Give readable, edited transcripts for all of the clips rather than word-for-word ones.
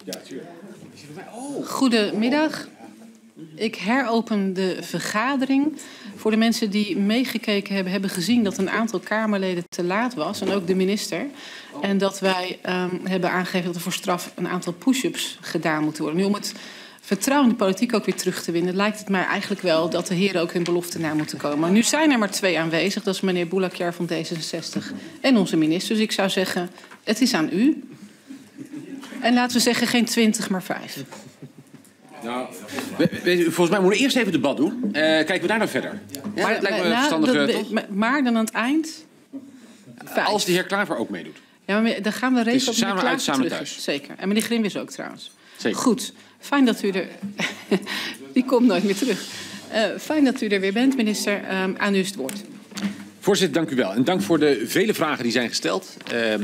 Goedemiddag. Ik heropen de vergadering. Voor de mensen die meegekeken hebben, hebben gezien dat een aantal Kamerleden te laat was. En ook de minister. En dat wij hebben aangegeven dat er voor straf een aantal push-ups gedaan moeten worden. Nu om het vertrouwen in de politiek ook weer terug te winnen, lijkt het mij eigenlijk wel dat de heren ook hun belofte na moeten komen. Maar nu zijn er maar 2 aanwezig. Dat is meneer Boulakjar van D66 en onze minister. Dus ik zou zeggen, het is aan u. En laten we zeggen geen 20, maar 5. Nou, volgens mij moeten we eerst even het debat doen. Kijken we daar dan verder. Ja, Maar, dat lijkt me verstandig, toch? Maar dan aan het eind 5. Als de heer Klaver ook meedoet. Ja, maar dan gaan we regelen op samen uit, samen terug. thuis. Zeker. En meneer Grim is ook trouwens. Zeker. Goed. Fijn dat u er... Die komt nooit meer terug. Fijn dat u er weer bent, minister. Aan u is het woord. Voorzitter, dank u wel. En dank voor de vele vragen die zijn gesteld.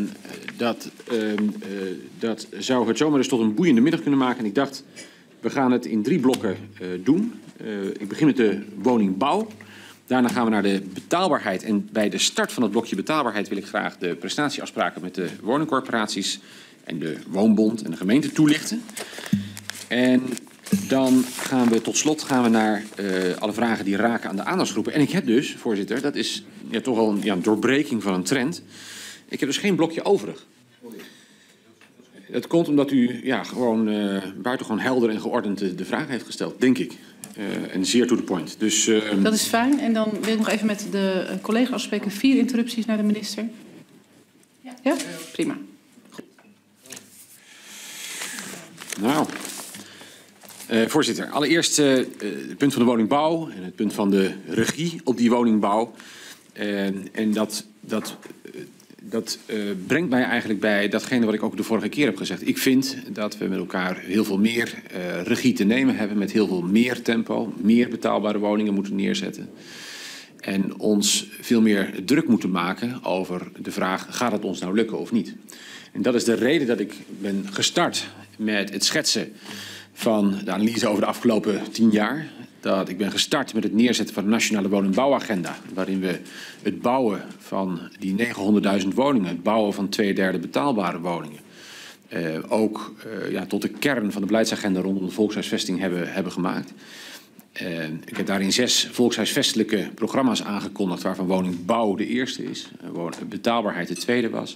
Dat zou het zomaar dus tot een boeiende middag kunnen maken. En ik dacht, we gaan het in 3 blokken doen. Ik begin met de woningbouw. Daarna gaan we naar de betaalbaarheid. En bij de start van het blokje betaalbaarheid wil ik graag de prestatieafspraken met de woningcorporaties en de woonbond en de gemeente toelichten. En dan gaan we tot slot naar alle vragen die raken aan de aandachtsgroepen. En ik heb dus, voorzitter, dat is ja, toch al een doorbreking van een trend. Ik heb dus geen blokje overig. Dat komt omdat u gewoon buitengewoon helder en geordend de vraag heeft gesteld, denk ik. En zeer to the point. Dus, dat is fijn. En dan wil ik nog even met de collega afspreken. 4 interrupties naar de minister. Ja? Prima. Goed. Nou, voorzitter, allereerst het punt van de woningbouw en het punt van de regie op die woningbouw. En dat brengt mij eigenlijk bij datgene wat ik ook de vorige keer heb gezegd. Ik vind dat we met elkaar heel veel meer regie te nemen hebben, met heel veel meer tempo, meer betaalbare woningen moeten neerzetten. En ons veel meer druk moeten maken over de vraag, gaat het ons nou lukken of niet? En dat is de reden dat ik ben gestart met het schetsen van de analyse over de afgelopen 10 jaar. Dat ik ben gestart met het neerzetten van de Nationale Woningbouwagenda, waarin we het bouwen van die 900.000 woningen, het bouwen van 2/3 betaalbare woningen, ook tot de kern van de beleidsagenda rondom de volkshuisvesting hebben gemaakt. Ik heb daarin 6 volkshuisvestelijke programma's aangekondigd, waarvan woningbouw de eerste is, betaalbaarheid de tweede was.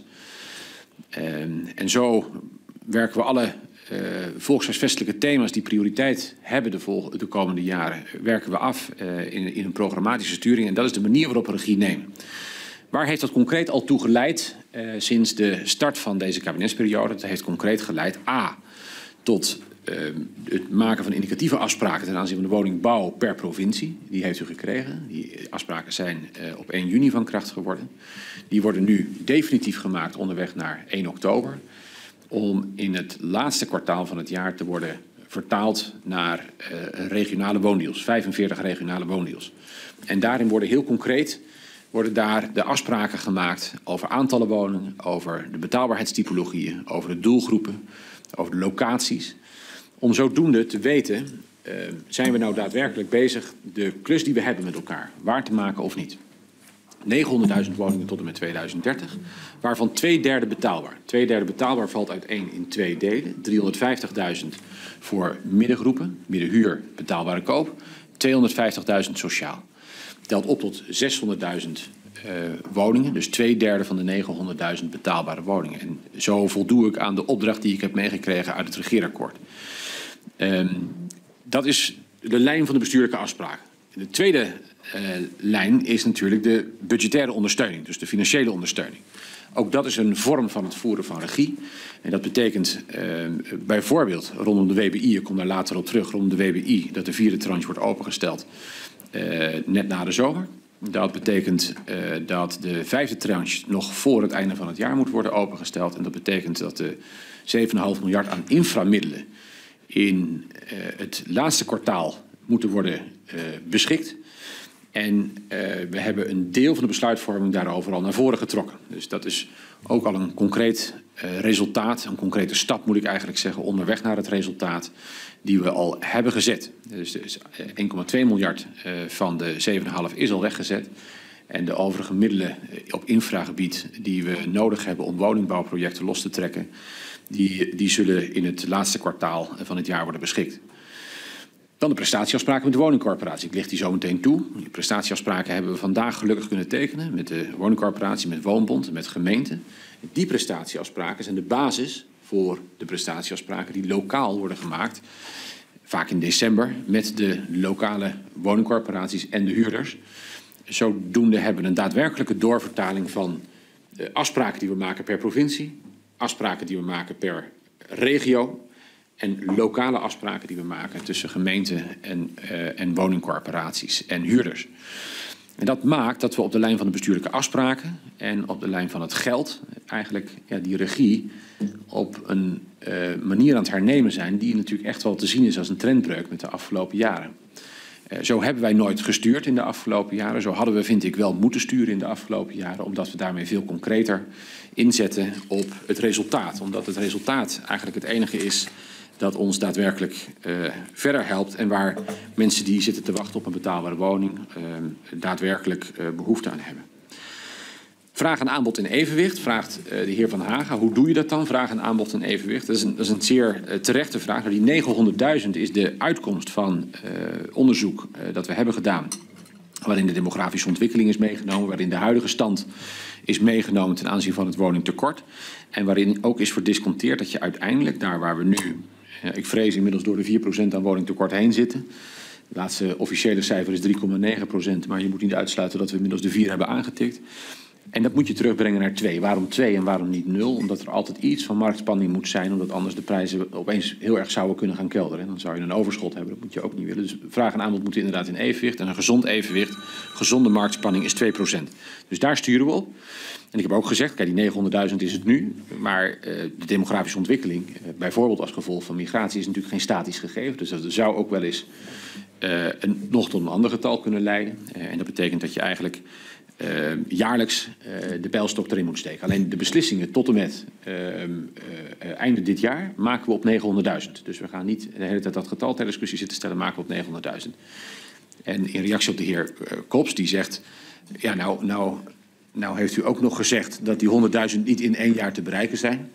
En zo werken we alle volkshuisvestelijke thema's die prioriteit hebben de komende jaren, werken we af in een programmatische sturing. En dat is de manier waarop we regie nemen. Waar heeft dat concreet al toe geleid sinds de start van deze kabinetsperiode? Dat heeft concreet geleid tot het maken van indicatieve afspraken ten aanzien van de woningbouw per provincie. Die heeft u gekregen. Die afspraken zijn op 1 juni van kracht geworden. Die worden nu definitief gemaakt onderweg naar 1 oktober. Om in het laatste kwartaal van het jaar te worden vertaald naar regionale woondeals. 45 regionale woondeals. En daarin worden heel concreet daar de afspraken gemaakt over aantallen woningen, over de betaalbaarheidstypologieën, over de doelgroepen, over de locaties. Om zodoende te weten, zijn we nou daadwerkelijk bezig de klus die we hebben met elkaar waar te maken of niet. 900.000 woningen tot en met 2030, waarvan 2/3 betaalbaar. 2/3 betaalbaar valt uiteen in 2 delen. 350.000 voor middengroepen, middenhuur, betaalbare koop. 250.000 sociaal. Telt op tot 600.000 woningen, dus 2/3 van de 900.000 betaalbare woningen. En zo voldoe ik aan de opdracht die ik heb meegekregen uit het regeerakkoord. Dat is de lijn van de bestuurlijke afspraken. De tweede lijn is natuurlijk de budgettaire ondersteuning, dus de financiële ondersteuning. Ook dat is een vorm van het voeren van regie. En dat betekent bijvoorbeeld rondom de WBI, ik kom daar later op terug, rondom de WBI, dat de 4e tranche wordt opengesteld net na de zomer. Dat betekent dat de 5e tranche nog voor het einde van het jaar moet worden opengesteld. En dat betekent dat de 7,5 miljard aan inframiddelen in het laatste kwartaal moeten worden beschikt. En we hebben een deel van de besluitvorming daarover al naar voren getrokken. Dus dat is ook al een concreet resultaat, een concrete stap moet ik eigenlijk zeggen, onderweg naar het resultaat die we al hebben gezet. Dus 1,2 miljard van de 7,5 is al weggezet. En de overige middelen op infragebied die we nodig hebben om woningbouwprojecten los te trekken, Die zullen in het laatste kwartaal van het jaar worden beschikt. Dan de prestatieafspraken met de woningcorporatie. Ik licht die zo meteen toe. Die prestatieafspraken hebben we vandaag gelukkig kunnen tekenen met de woningcorporatie, met Woonbond, met gemeenten. Die prestatieafspraken zijn de basis voor de prestatieafspraken die lokaal worden gemaakt. Vaak in december met de lokale woningcorporaties en de huurders. Zodoende hebben we een daadwerkelijke doorvertaling van de afspraken die we maken per provincie, afspraken die we maken per regio en lokale afspraken die we maken tussen gemeenten en woningcorporaties en huurders. En dat maakt dat we op de lijn van de bestuurlijke afspraken en op de lijn van het geld eigenlijk die regie op een manier aan het hernemen zijn die natuurlijk echt wel te zien is als een trendbreuk met de afgelopen jaren. Zo hebben wij nooit gestuurd in de afgelopen jaren. Zo hadden we, vind ik, wel moeten sturen in de afgelopen jaren, omdat we daarmee veel concreter inzetten op het resultaat. Omdat het resultaat eigenlijk het enige is dat ons daadwerkelijk verder helpt en waar mensen die zitten te wachten op een betaalbare woning daadwerkelijk behoefte aan hebben. Vraag en aanbod in evenwicht, vraagt de heer Van Haga. Hoe doe je dat dan, vraag en aanbod in evenwicht? Dat is een zeer terechte vraag. Nou, die 900.000 is de uitkomst van onderzoek dat we hebben gedaan, waarin de demografische ontwikkeling is meegenomen, waarin de huidige stand is meegenomen ten aanzien van het woningtekort en waarin ook is verdisconteerd dat je uiteindelijk, daar waar we nu, ik vrees inmiddels door de 4% aan woningtekort heen zitten. Het laatste officiële cijfer is 3,9%, maar je moet niet uitsluiten dat we inmiddels de 4 hebben aangetikt. En dat moet je terugbrengen naar 2. Waarom 2 en waarom niet 0? Omdat er altijd iets van marktspanning moet zijn, omdat anders de prijzen opeens heel erg zouden kunnen gaan kelderen. En dan zou je een overschot hebben, dat moet je ook niet willen. Dus vraag en aanbod moeten inderdaad in evenwicht. En een gezond evenwicht, gezonde marktspanning is 2%. Dus daar sturen we op. En ik heb ook gezegd, kijk, die 900.000 is het nu, maar de demografische ontwikkeling, bijvoorbeeld als gevolg van migratie, is natuurlijk geen statisch gegeven. Dus dat zou ook wel eens nog tot een ander getal kunnen leiden. En dat betekent dat je eigenlijk jaarlijks de pijlstok erin moet steken. Alleen de beslissingen tot en met einde dit jaar maken we op 900.000. Dus we gaan niet de hele tijd dat getal ter discussie zitten stellen, maken we op 900.000. En in reactie op de heer Kops, die zegt, ja nou heeft u ook nog gezegd dat die 100.000 niet in 1 jaar te bereiken zijn.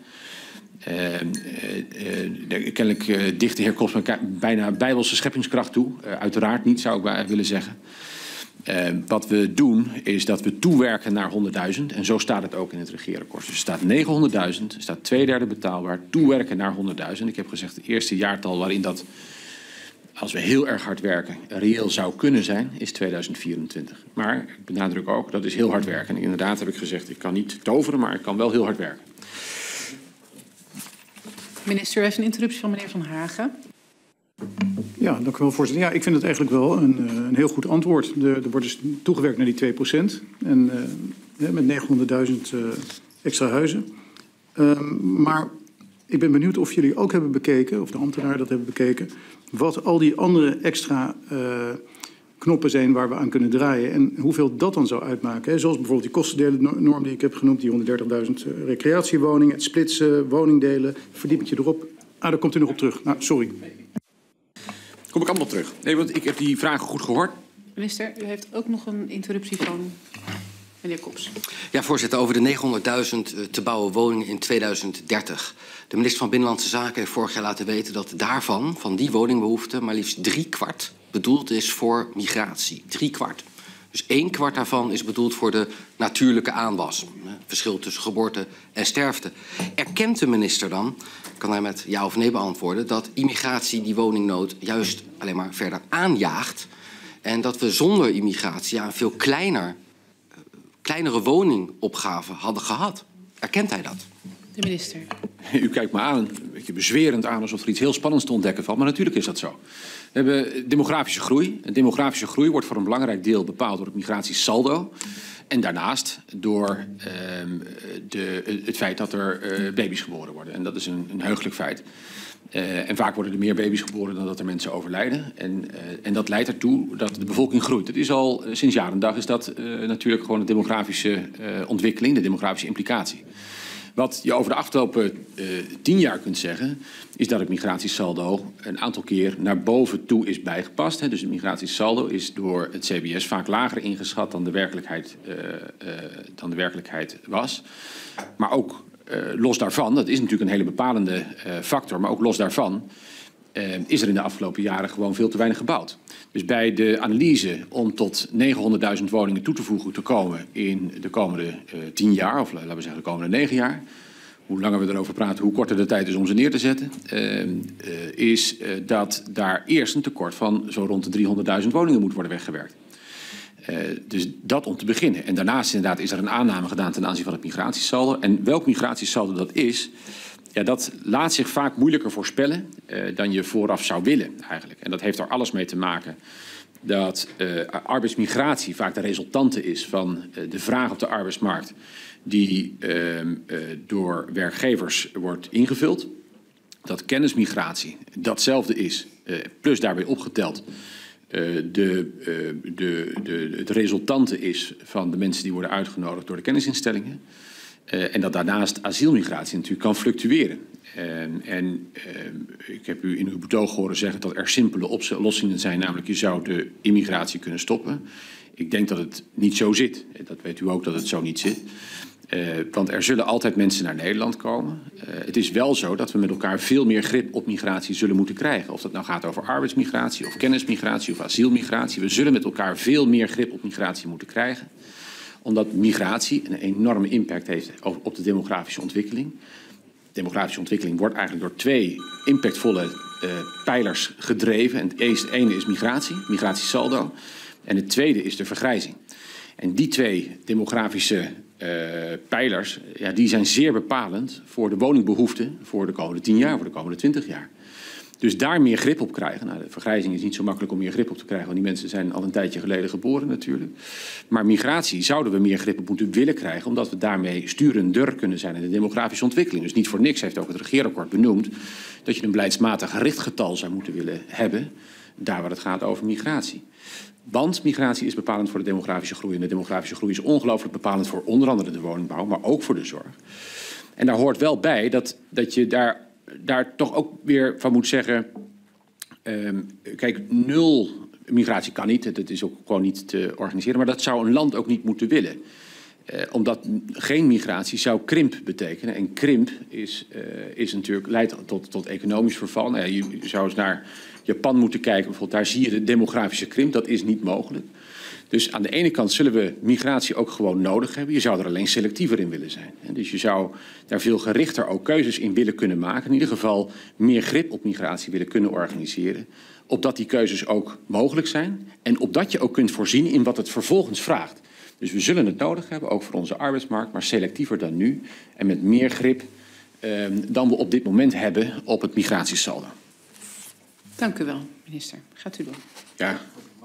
Kennelijk dicht de heer Kops bijna bijbelse scheppingskracht toe. Uiteraard niet, zou ik willen zeggen. Wat we doen is dat we toewerken naar 100.000 en zo staat het ook in het regeerakkoord. Dus er staat 900.000, er staat 2/3 betaalbaar, toewerken naar 100.000. Ik heb gezegd het eerste jaartal waarin dat, als we heel erg hard werken, reëel zou kunnen zijn, is 2024. Maar ik benadruk ook, dat is heel hard werken. En inderdaad heb ik gezegd, ik kan niet toveren, maar ik kan wel heel hard werken. Minister, u heeft een interruptie van meneer Van Haga. Ja, dank u wel, voorzitter. Ja, ik vind het eigenlijk wel een heel goed antwoord. Er wordt dus toegewerkt naar die 2% en met 900.000 extra huizen. Maar ik ben benieuwd of jullie ook hebben bekeken, of de ambtenaren dat hebben bekeken, wat al die andere extra knoppen zijn waar we aan kunnen draaien en hoeveel dat dan zou uitmaken. Hè? Zoals bijvoorbeeld die kostendelennorm die ik heb genoemd, die 130.000 recreatiewoningen, het splitsen, woningdelen, verdiep je erop. Daar komt u nog op terug. Nou, sorry. Kom ik allemaal op terug. Nee, want ik heb die vragen goed gehoord. Minister, u heeft ook nog een interruptie van meneer Kops. Ja, voorzitter, over de 900.000 te bouwen woningen in 2030. De minister van Binnenlandse Zaken heeft vorig jaar laten weten dat daarvan, van die woningbehoefte, maar liefst 3/4 bedoeld is voor migratie. 3/4. Dus 1/4 daarvan is bedoeld voor de natuurlijke aanwas. Verschil tussen geboorte en sterfte. Erkent de minister dan, kan hij met ja of nee beantwoorden, dat immigratie die woningnood juist alleen maar verder aanjaagt en dat we zonder immigratie een veel kleinere woningopgave hadden gehad? Erkent hij dat? De minister. U kijkt me aan, een beetje bezwerend aan, alsof er iets heel spannends te ontdekken valt. Maar natuurlijk is dat zo. We hebben demografische groei. En demografische groei wordt voor een belangrijk deel bepaald door het migratiesaldo. En daarnaast door het feit dat er baby's geboren worden. En dat is een heugelijk feit. En vaak worden er meer baby's geboren dan dat er mensen overlijden. En dat leidt ertoe dat de bevolking groeit. Het is al sinds jaar en dag is dat natuurlijk gewoon een demografische ontwikkeling, de demografische implicatie. Wat je over de afgelopen 10 jaar kunt zeggen, is dat het migratiesaldo een aantal keer naar boven toe is bijgepast. Hè. Dus het migratiesaldo is door het CBS vaak lager ingeschat dan de werkelijkheid was. Maar ook los daarvan, dat is natuurlijk een hele bepalende factor, maar ook los daarvan is er in de afgelopen jaren gewoon veel te weinig gebouwd. Dus bij de analyse om tot 900.000 woningen toe te voegen te komen in de komende 10 jaar, of laten we zeggen de komende 9 jaar, hoe langer we erover praten, hoe korter de tijd is om ze neer te zetten, is dat daar eerst een tekort van zo rond de 300.000 woningen moet worden weggewerkt. Dus dat om te beginnen. En daarnaast inderdaad is er een aanname gedaan ten aanzien van het migratiesaldo. En welk migratiesaldo dat is, ja, dat laat zich vaak moeilijker voorspellen dan je vooraf zou willen eigenlijk. En dat heeft er alles mee te maken dat arbeidsmigratie vaak de resultante is van de vraag op de arbeidsmarkt die door werkgevers wordt ingevuld. Dat kennismigratie datzelfde is, plus daarbij opgeteld het resultante is van de mensen die worden uitgenodigd door de kennisinstellingen. En dat daarnaast asielmigratie natuurlijk kan fluctueren. Ik heb u in uw betoog horen zeggen dat er simpele oplossingen zijn, namelijk je zou de immigratie kunnen stoppen. Ik denk dat het niet zo zit. Dat weet u ook dat het zo niet zit. Want er zullen altijd mensen naar Nederland komen. Het is wel zo dat we met elkaar veel meer grip op migratie zullen moeten krijgen. Of dat nou gaat over arbeidsmigratie of kennismigratie of asielmigratie. We zullen met elkaar veel meer grip op migratie moeten krijgen. Omdat migratie een enorme impact heeft op de demografische ontwikkeling. Demografische ontwikkeling wordt eigenlijk door 2 impactvolle pijlers gedreven. En het ene is migratie, migratiesaldo. En het tweede is de vergrijzing. En die 2 demografische pijlers, ja, die zijn zeer bepalend voor de woningbehoeften voor de komende 10 jaar, voor de komende 20 jaar. Dus daar meer grip op krijgen. Nou, de vergrijzing is niet zo makkelijk om meer grip op te krijgen, want die mensen zijn al een tijdje geleden geboren natuurlijk. Maar migratie zouden we meer grip op moeten willen krijgen, omdat we daarmee sturender kunnen zijn in de demografische ontwikkeling. Dus niet voor niks heeft ook het regeerakkoord benoemd dat je een beleidsmatig richtgetal zou moeten willen hebben, daar waar het gaat over migratie. Want migratie is bepalend voor de demografische groei. En de demografische groei is ongelooflijk bepalend voor onder andere de woningbouw, maar ook voor de zorg. En daar hoort wel bij dat je daar toch ook weer van moet zeggen, kijk, 0 migratie kan niet. Dat is ook gewoon niet te organiseren. Maar dat zou een land ook niet moeten willen. Omdat geen migratie zou krimp betekenen. En krimp is natuurlijk, leidt tot economisch verval. Nou ja, je zou eens naar Japan moeten kijken. Bijvoorbeeld, daar zie je de demografische krimp. Dat is niet mogelijk. Dus aan de ene kant zullen we migratie ook gewoon nodig hebben. Je zou er alleen selectiever in willen zijn. Dus je zou daar veel gerichter ook keuzes in willen kunnen maken. In ieder geval meer grip op migratie willen kunnen organiseren. Opdat die keuzes ook mogelijk zijn. En opdat je ook kunt voorzien in wat het vervolgens vraagt. Dus we zullen het nodig hebben, ook voor onze arbeidsmarkt, maar selectiever dan nu. En met meer grip dan we op dit moment hebben op het migratiesaldo. Dank u wel, minister. Gaat u door. Ja.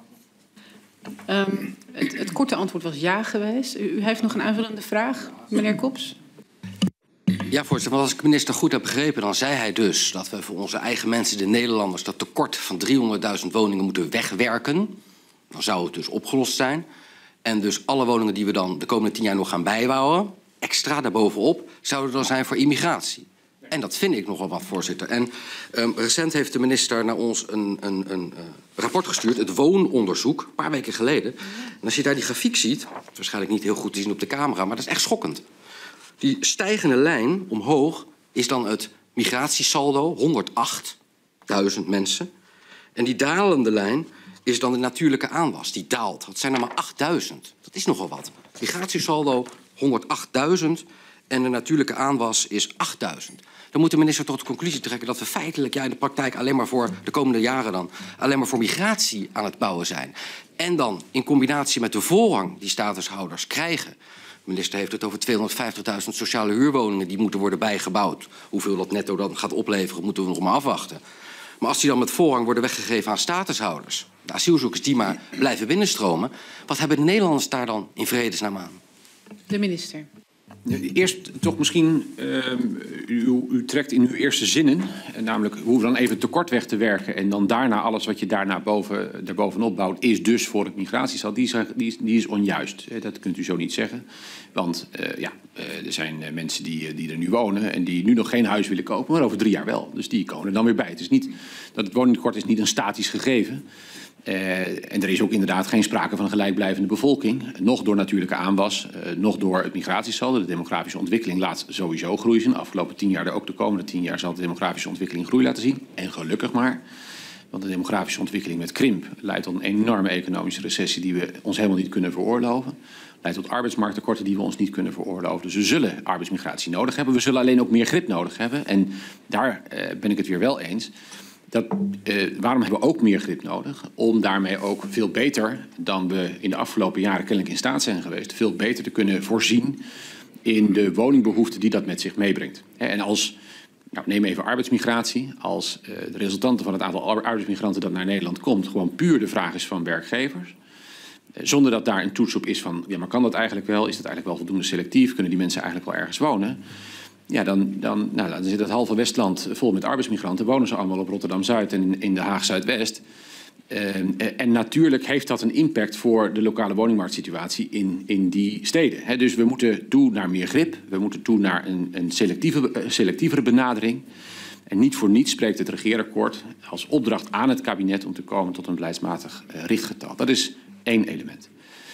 Het korte antwoord was ja geweest. U heeft nog een aanvullende vraag, meneer Kops? Ja, voorzitter. Want als ik de minister goed heb begrepen, dan zei hij dus dat we voor onze eigen mensen, de Nederlanders, dat tekort van 300.000 woningen moeten wegwerken. Dan zou het dus opgelost zijn. En dus alle woningen die we dan de komende 10 jaar nog gaan bijbouwen, extra daarbovenop, zouden dan zijn voor immigratie. En dat vind ik nogal wat, voorzitter. En recent heeft de minister naar ons een rapport gestuurd, het woononderzoek, een paar weken geleden. En als je daar die grafiek ziet, waarschijnlijk niet heel goed te zien op de camera, maar dat is echt schokkend. Die stijgende lijn omhoog is dan het migratiesaldo, 108.000 mensen. En die dalende lijn is dan de natuurlijke aanwas, die daalt. Dat zijn er maar 8.000. Dat is nogal wat. Migratiesaldo 108.000 en de natuurlijke aanwas is 8.000. Dan moet de minister tot de conclusie trekken dat we feitelijk in de praktijk alleen maar voor de komende jaren dan alleen maar voor migratie aan het bouwen zijn. En dan in combinatie met de voorrang die statushouders krijgen. De minister heeft het over 250.000 sociale huurwoningen die moeten worden bijgebouwd. Hoeveel dat netto dan gaat opleveren, moeten we nog maar afwachten. Maar als die dan met voorrang worden weggegeven aan statushouders, de asielzoekers die maar blijven binnenstromen, wat hebben de Nederlanders daar dan in vredesnaam aan? De minister. Eerst toch misschien, u trekt in uw eerste zinnen, namelijk hoe we dan even tekort weg te werken en dan daarna alles wat je daarna daarbovenop bouwt, is dus voor het migratiesaldo, die is onjuist. Dat kunt u zo niet zeggen. Want er zijn mensen die er nu wonen en die nu nog geen huis willen kopen, maar over 3 jaar wel. Dus die komen er dan weer bij. Het is niet, dat het woningtekort is niet een statisch gegeven. En er is ook inderdaad geen sprake van een gelijkblijvende bevolking. Nog door natuurlijke aanwas, nog door het migratiesaldo. De demografische ontwikkeling laat sowieso groei zien. De afgelopen 10 jaar, ook de komende 10 jaar, zal de demografische ontwikkeling groei laten zien. En gelukkig maar. Want de demografische ontwikkeling met krimp leidt tot een enorme economische recessie die we ons helemaal niet kunnen veroorloven. Leidt tot arbeidsmarkttekorten die we ons niet kunnen veroorloven. Dus we zullen arbeidsmigratie nodig hebben. We zullen alleen ook meer grip nodig hebben. En daar ben ik het weer wel eens. Waarom hebben we ook meer grip nodig? Om daarmee ook veel beter dan we in de afgelopen jaren kennelijk in staat zijn geweest, veel beter te kunnen voorzien in de woningbehoeften die dat met zich meebrengt. En als, neem even arbeidsmigratie, als de resultanten van het aantal arbeidsmigranten dat naar Nederland komt gewoon puur de vraag is van werkgevers, zonder dat daar een toets op is van, ja, maar kan dat eigenlijk wel? Is dat eigenlijk wel voldoende selectief? Kunnen die mensen eigenlijk wel ergens wonen? Ja, dan zit het halve Westland vol met arbeidsmigranten. Wonen ze allemaal op Rotterdam-Zuid en in Den Haag-Zuidwest. En natuurlijk heeft dat een impact voor de lokale woningmarktsituatie in die steden. Dus we moeten toe naar meer grip. We moeten toe naar een selectievere benadering. En niet voor niets spreekt het regeerakkoord als opdracht aan het kabinet om te komen tot een beleidsmatig richtgetal. Dat is één element.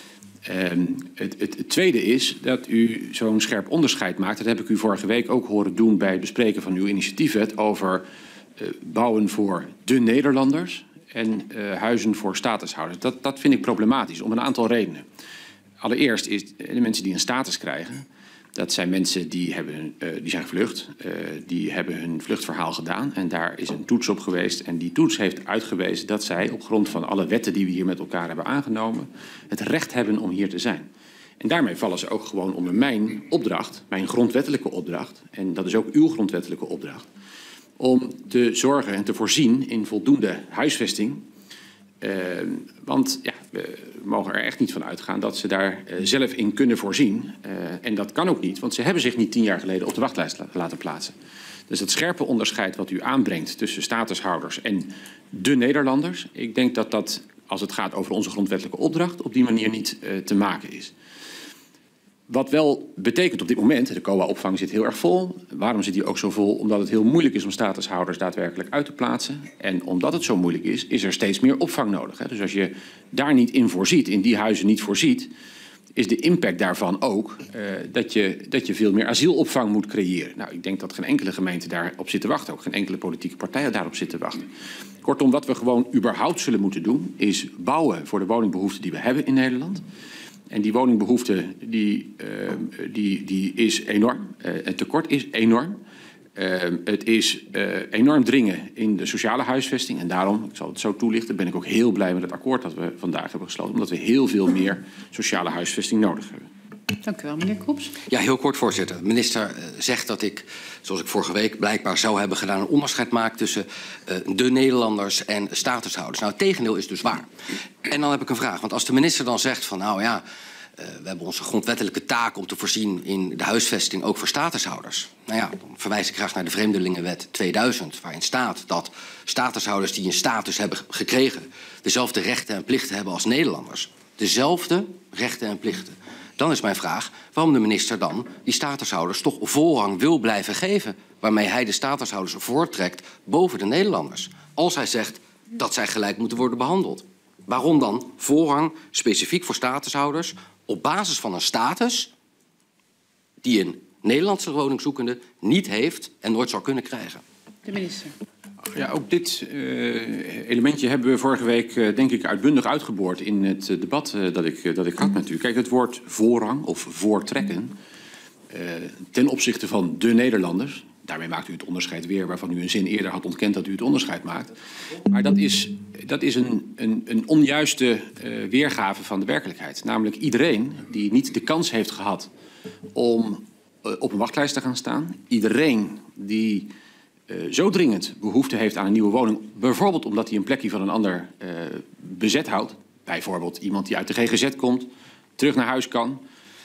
Het tweede is dat u zo'n scherp onderscheid maakt. Dat heb ik u vorige week ook horen doen bij het bespreken van uw initiatiefwet over bouwen voor de Nederlanders en huizen voor statushouders. Dat vind ik problematisch om een aantal redenen. Allereerst is de mensen die een status krijgen, dat zijn mensen die zijn gevlucht. Die hebben hun vluchtverhaal gedaan en daar is een toets op geweest. En die toets heeft uitgewezen dat zij op grond van alle wetten die we hier met elkaar hebben aangenomen het recht hebben om hier te zijn. En daarmee vallen ze ook gewoon onder mijn opdracht, mijn grondwettelijke opdracht. En dat is ook uw grondwettelijke opdracht. Om te zorgen en te voorzien in voldoende huisvesting. Want ja, we mogen er echt niet van uitgaan dat ze daar zelf in kunnen voorzien. En dat kan ook niet, want ze hebben zich niet 10 jaar geleden op de wachtlijst laten plaatsen. Dus dat scherpe onderscheid wat u aanbrengt tussen statushouders en de Nederlanders, ik denk dat dat, als het gaat over onze grondwettelijke opdracht, op die manier niet te maken is. Wat wel betekent op dit moment, de COA-opvang zit heel erg vol. Waarom zit die ook zo vol? Omdat het heel moeilijk is om statushouders daadwerkelijk uit te plaatsen. En omdat het zo moeilijk is er steeds meer opvang nodig. Dus als je daar niet in voorziet, in die huizen niet voorziet, is de impact daarvan ook dat je veel meer asielopvang moet creëren. Nou, ik denk dat geen enkele gemeente daarop zit te wachten. Ook geen enkele politieke partij daarop zit te wachten. Kortom, wat we gewoon überhaupt zullen moeten doen, is bouwen voor de woningbehoeften die we hebben in Nederland. En die woningbehoefte die is enorm. Het tekort is enorm. Het is enorm dringen in de sociale huisvesting. En daarom, ik zal het zo toelichten, ben ik ook heel blij met het akkoord dat we vandaag hebben gesloten. Omdat we heel veel meer sociale huisvesting nodig hebben. Dank u wel, meneer Krops. Ja, heel kort, voorzitter. De minister zegt dat ik, zoals ik vorige week blijkbaar zou hebben gedaan, een onderscheid maak tussen de Nederlanders en statushouders. Nou, het tegendeel is dus waar. En dan heb ik een vraag. Want als de minister dan zegt van, nou ja, we hebben onze grondwettelijke taak om te voorzien in de huisvesting ook voor statushouders. Nou ja, dan verwijs ik graag naar de Vreemdelingenwet 2000, waarin staat dat statushouders die een status hebben gekregen dezelfde rechten en plichten hebben als Nederlanders. Dezelfde rechten en plichten. Dan is mijn vraag waarom de minister dan die statushouders toch voorrang wil blijven geven, waarmee hij de statushouders voortrekt boven de Nederlanders. Als hij zegt dat zij gelijk moeten worden behandeld. Waarom dan voorrang specifiek voor statushouders op basis van een status die een Nederlandse woningzoekende niet heeft en nooit zou kunnen krijgen? De minister. Ja, ook dit elementje hebben we vorige week denk ik uitbundig uitgeboord in het debat dat ik had met u. Kijk, het woord voorrang of voortrekken ten opzichte van de Nederlanders. Daarmee maakt u het onderscheid weer waarvan u een zin eerder had ontkend dat u het onderscheid maakt. Maar dat is een onjuiste weergave van de werkelijkheid. Namelijk iedereen die niet de kans heeft gehad om op een wachtlijst te gaan staan. Iedereen die zo dringend behoefte heeft aan een nieuwe woning. Bijvoorbeeld omdat hij een plekje van een ander bezet houdt. Bijvoorbeeld iemand die uit de GGZ komt, terug naar huis kan.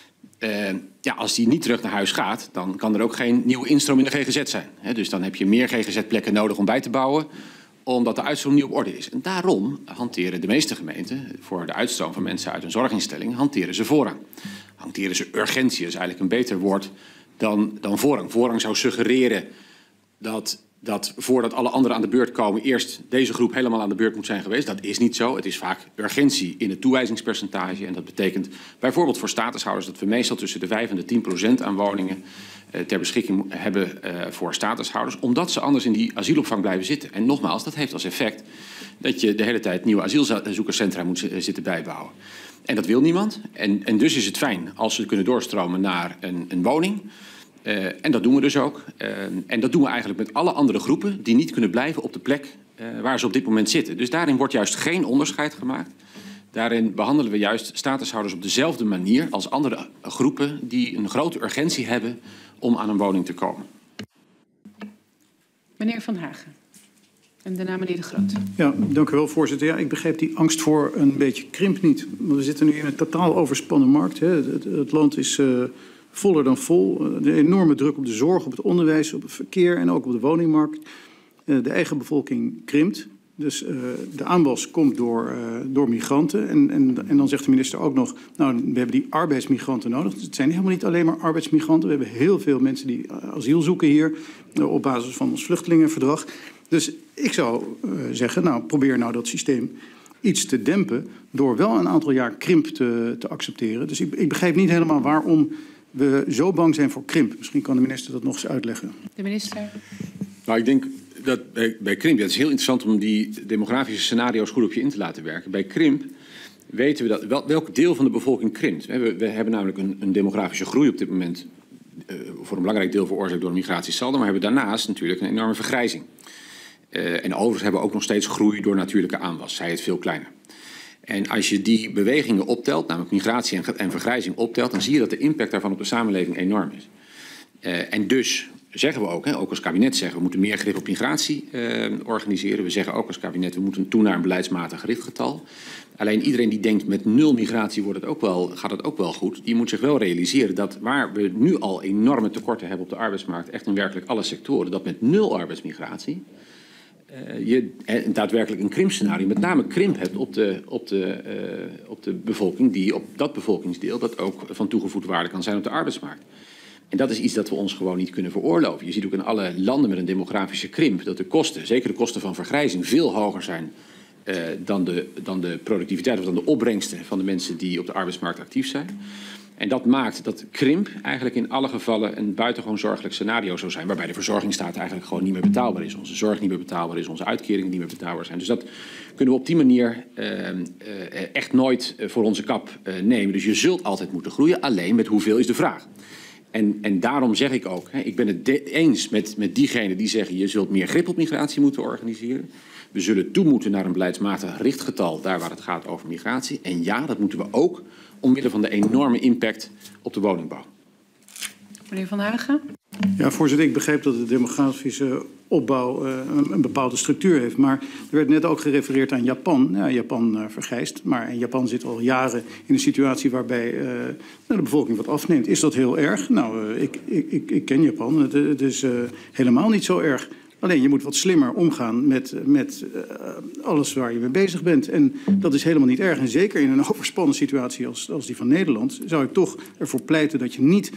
Ja, als die niet terug naar huis gaat, dan kan er ook geen nieuwe instroom in de GGZ zijn. Dus dan heb je meer GGZ-plekken nodig om bij te bouwen, omdat de uitstroom niet op orde is. En daarom hanteren de meeste gemeenten voor de uitstroom van mensen uit een zorginstelling, hanteren ze voorrang. Hanteren ze urgentie, is eigenlijk een beter woord dan voorrang. Voorrang zou suggereren dat dat voordat alle anderen aan de beurt komen, eerst deze groep helemaal aan de beurt moet zijn geweest. Dat is niet zo. Het is vaak urgentie in het toewijzingspercentage. En dat betekent bijvoorbeeld voor statushouders dat we meestal tussen de 5 en de 10% aan woningen ter beschikking hebben voor statushouders. Omdat ze anders in die asielopvang blijven zitten. En nogmaals, dat heeft als effect dat je de hele tijd nieuwe asielzoekerscentra moet zitten bijbouwen. En dat wil niemand. En dus is het fijn als ze kunnen doorstromen naar een woning. En dat doen we dus ook. En dat doen we eigenlijk met alle andere groepen die niet kunnen blijven op de plek waar ze op dit moment zitten. Dus daarin wordt juist geen onderscheid gemaakt. Daarin behandelen we juist statushouders op dezelfde manier als andere groepen die een grote urgentie hebben om aan een woning te komen. Meneer Van Hagen. En daarna meneer De Groot. Ja, dank u wel, voorzitter. Ja, ik begrijp die angst voor een beetje krimp niet. Want we zitten nu in een totaal overspannen markt. Hè. Het land is voller dan vol. De enorme druk op de zorg, op het onderwijs, op het verkeer en ook op de woningmarkt. De eigen bevolking krimpt. Dus de aanwas komt door migranten. En dan zegt de minister ook nog, nou, we hebben die arbeidsmigranten nodig. Dus het zijn helemaal niet alleen maar arbeidsmigranten. We hebben heel veel mensen die asiel zoeken hier op basis van ons vluchtelingenverdrag. Dus ik zou zeggen, nou, probeer nou dat systeem iets te dempen door wel een aantal jaar krimp te accepteren. Dus ik begrijp niet helemaal waarom we zo bang zijn voor krimp. Misschien kan de minister dat nog eens uitleggen. De minister. Nou, ik denk dat bij krimp, het is heel interessant om die demografische scenario's goed op je in te laten werken. Bij krimp weten we dat welk deel van de bevolking krimpt. We hebben namelijk een demografische groei op dit moment voor een belangrijk deel veroorzaakt door migratiesaldo, maar hebben daarnaast natuurlijk een enorme vergrijzing. En overigens hebben we ook nog steeds groei door natuurlijke aanwas, zij het veel kleiner. En als je die bewegingen optelt, namelijk migratie en vergrijzing optelt, dan zie je dat de impact daarvan op de samenleving enorm is. En dus zeggen we ook, ook als kabinet zeggen we moeten meer grip op migratie organiseren. We zeggen ook als kabinet we moeten toe naar een beleidsmatig richtgetal. Alleen iedereen die denkt met 0 migratie gaat het ook wel goed. Die moet zich wel realiseren dat waar we nu al enorme tekorten hebben op de arbeidsmarkt, echt in werkelijk alle sectoren, dat met 0 arbeidsmigratie je daadwerkelijk een krimpscenario, met name krimp hebt op de bevolking, op dat bevolkingsdeel dat ook van toegevoegde waarde kan zijn op de arbeidsmarkt. En dat is iets dat we ons gewoon niet kunnen veroorloven. Je ziet ook in alle landen met een demografische krimp dat de kosten, zeker de kosten van vergrijzing, veel hoger zijn dan de productiviteit of dan de opbrengsten van de mensen die op de arbeidsmarkt actief zijn. En dat maakt dat krimp eigenlijk in alle gevallen een buitengewoon zorgelijk scenario zou zijn, waarbij de verzorgingsstaat eigenlijk gewoon niet meer betaalbaar is, onze zorg niet meer betaalbaar is, onze uitkeringen niet meer betaalbaar zijn. Dus dat kunnen we op die manier echt nooit voor onze kap nemen. Dus je zult altijd moeten groeien, alleen met hoeveel is de vraag. En daarom zeg ik ook, ik ben het eens met diegenen die zeggen je zult meer grip op migratie moeten organiseren. We zullen toe moeten naar een beleidsmatig richtgetal, daar waar het gaat over migratie. En ja, dat moeten we ook omwille van de enorme impact op de woningbouw. Meneer Van Hagen. Ja, voorzitter, ik begrijp dat de demografische opbouw een bepaalde structuur heeft. Maar er werd net ook gerefereerd aan Japan. Ja, Japan vergrijst, maar Japan zit al jaren in een situatie waarbij de bevolking wat afneemt. Is dat heel erg? Nou, ik ken Japan. Het is helemaal niet zo erg. Alleen je moet wat slimmer omgaan met alles waar je mee bezig bent. En dat is helemaal niet erg. En zeker in een overspannen situatie als die van Nederland zou ik toch ervoor pleiten dat je niet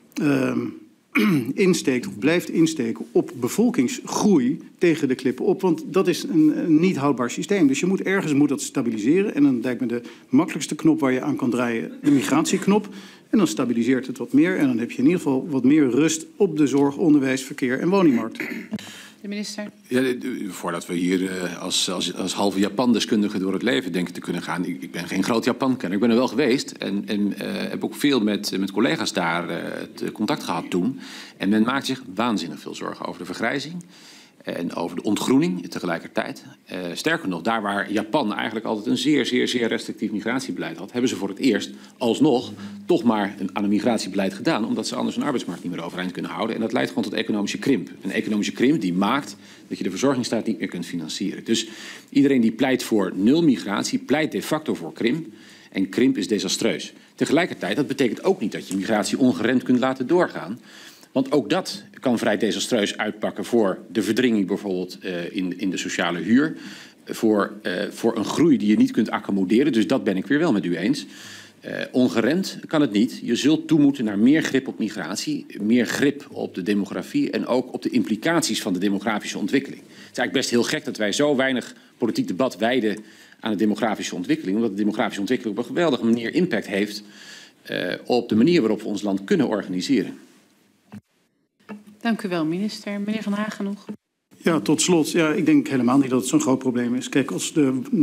insteekt of blijft insteken op bevolkingsgroei tegen de klippen op. Want dat is een niet houdbaar systeem. Dus je moet ergens dat stabiliseren. En dan lijkt me de makkelijkste knop waar je aan kan draaien de migratieknop. En dan stabiliseert het wat meer. En dan heb je in ieder geval wat meer rust op de zorg, onderwijs, verkeer en woningmarkt. De minister. Ja, voordat we hier als halve Japan-deskundige door het leven denken te kunnen gaan. Ik ben geen groot Japan-kenner. Ik ben er wel geweest en heb ook veel met collega's daar het contact gehad toen. En men maakt zich waanzinnig veel zorgen over de vergrijzing. En over de ontgroening tegelijkertijd. Sterker nog, daar waar Japan eigenlijk altijd een zeer restrictief migratiebeleid had, hebben ze voor het eerst alsnog toch maar aan een migratiebeleid gedaan, omdat ze anders een arbeidsmarkt niet meer overeind kunnen houden. En dat leidt gewoon tot economische krimp. Een economische krimp die maakt dat je de verzorgingsstaat niet meer kunt financieren. Dus iedereen die pleit voor 0 migratie, pleit de facto voor krimp. En krimp is desastreus. Tegelijkertijd, dat betekent ook niet dat je migratie ongeremd kunt laten doorgaan. Want ook dat kan vrij desastreus uitpakken voor de verdringing bijvoorbeeld in de sociale huur. Voor een groei die je niet kunt accommoderen. Dus dat ben ik weer wel met u eens. Ongeremd kan het niet. Je zult toe moeten naar meer grip op migratie, meer grip op de demografie en ook op de implicaties van de demografische ontwikkeling. Het is eigenlijk best heel gek dat wij zo weinig politiek debat wijden aan de demografische ontwikkeling, omdat de demografische ontwikkeling op een geweldige manier impact heeft op de manier waarop we ons land kunnen organiseren. Dank u wel, minister. Meneer Van Hagen nog. Ja, tot slot. Ja, ik denk helemaal niet dat het zo'n groot probleem is. Kijk, als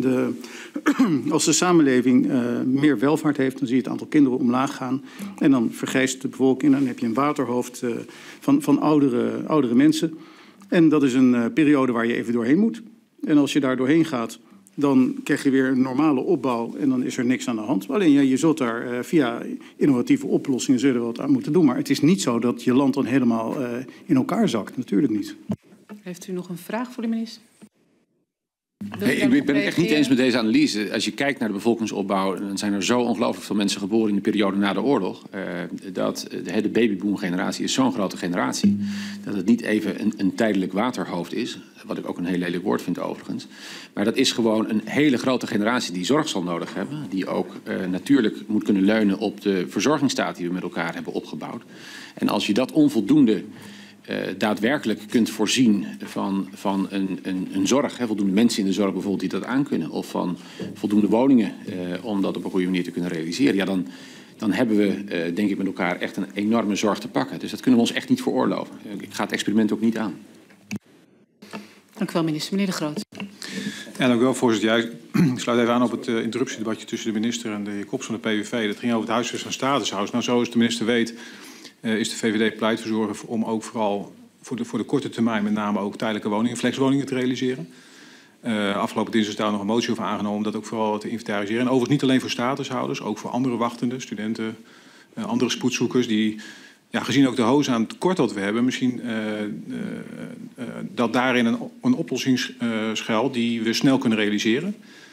de samenleving meer welvaart heeft, dan zie je het aantal kinderen omlaag gaan. En dan vergrijst de bevolking. Dan heb je een waterhoofd van oudere mensen. En dat is een periode waar je even doorheen moet. En als je daar doorheen gaat, dan krijg je weer een normale opbouw en dan is er niks aan de hand. Alleen ja, je zult daar via innovatieve oplossingen zullen we wat aan moeten doen. Maar het is niet zo dat je land dan helemaal in elkaar zakt. Natuurlijk niet. Heeft u nog een vraag voor de minister? Nee, ik ben het echt niet eens met deze analyse. Als je kijkt naar de bevolkingsopbouw, dan zijn er zo ongelooflijk veel mensen geboren in de periode na de oorlog. Dat de babyboom-generatie is zo'n grote generatie. Dat het niet even een tijdelijk waterhoofd is. Wat ik ook een heel lelijk woord vind overigens. Maar dat is gewoon een hele grote generatie die zorg zal nodig hebben. Die ook natuurlijk moet kunnen leunen op de verzorgingsstaat die we met elkaar hebben opgebouwd. En als je dat onvoldoende daadwerkelijk kunt voorzien van een zorg. Voldoende mensen in de zorg bijvoorbeeld die dat aankunnen. Of van voldoende woningen om dat op een goede manier te kunnen realiseren. Ja, dan hebben we denk ik met elkaar echt een enorme zorg te pakken. Dus dat kunnen we ons echt niet veroorloven. Ik ga het experiment ook niet aan. Dank u wel, minister. Meneer De Groot. Ja, dank u wel, voorzitter. Ja, ik sluit even aan op het interruptiedebatje tussen de minister en de heer Kops van de PVV. Dat ging over het huisvest van statushouders. Nou, zoals de minister weet, is de VVD pleitverzorger om ook vooral voor de korte termijn met name ook tijdelijke woningen, flexwoningen te realiseren. Afgelopen dinsdag is daar nog een motie over aangenomen om dat ook vooral te inventariseren. En overigens niet alleen voor statushouders, ook voor andere wachtenden, studenten, andere spoedzoekers die, ja, gezien ook de hoos aan het tekort dat we hebben, misschien dat daarin een oplossing schuilt die we snel kunnen realiseren.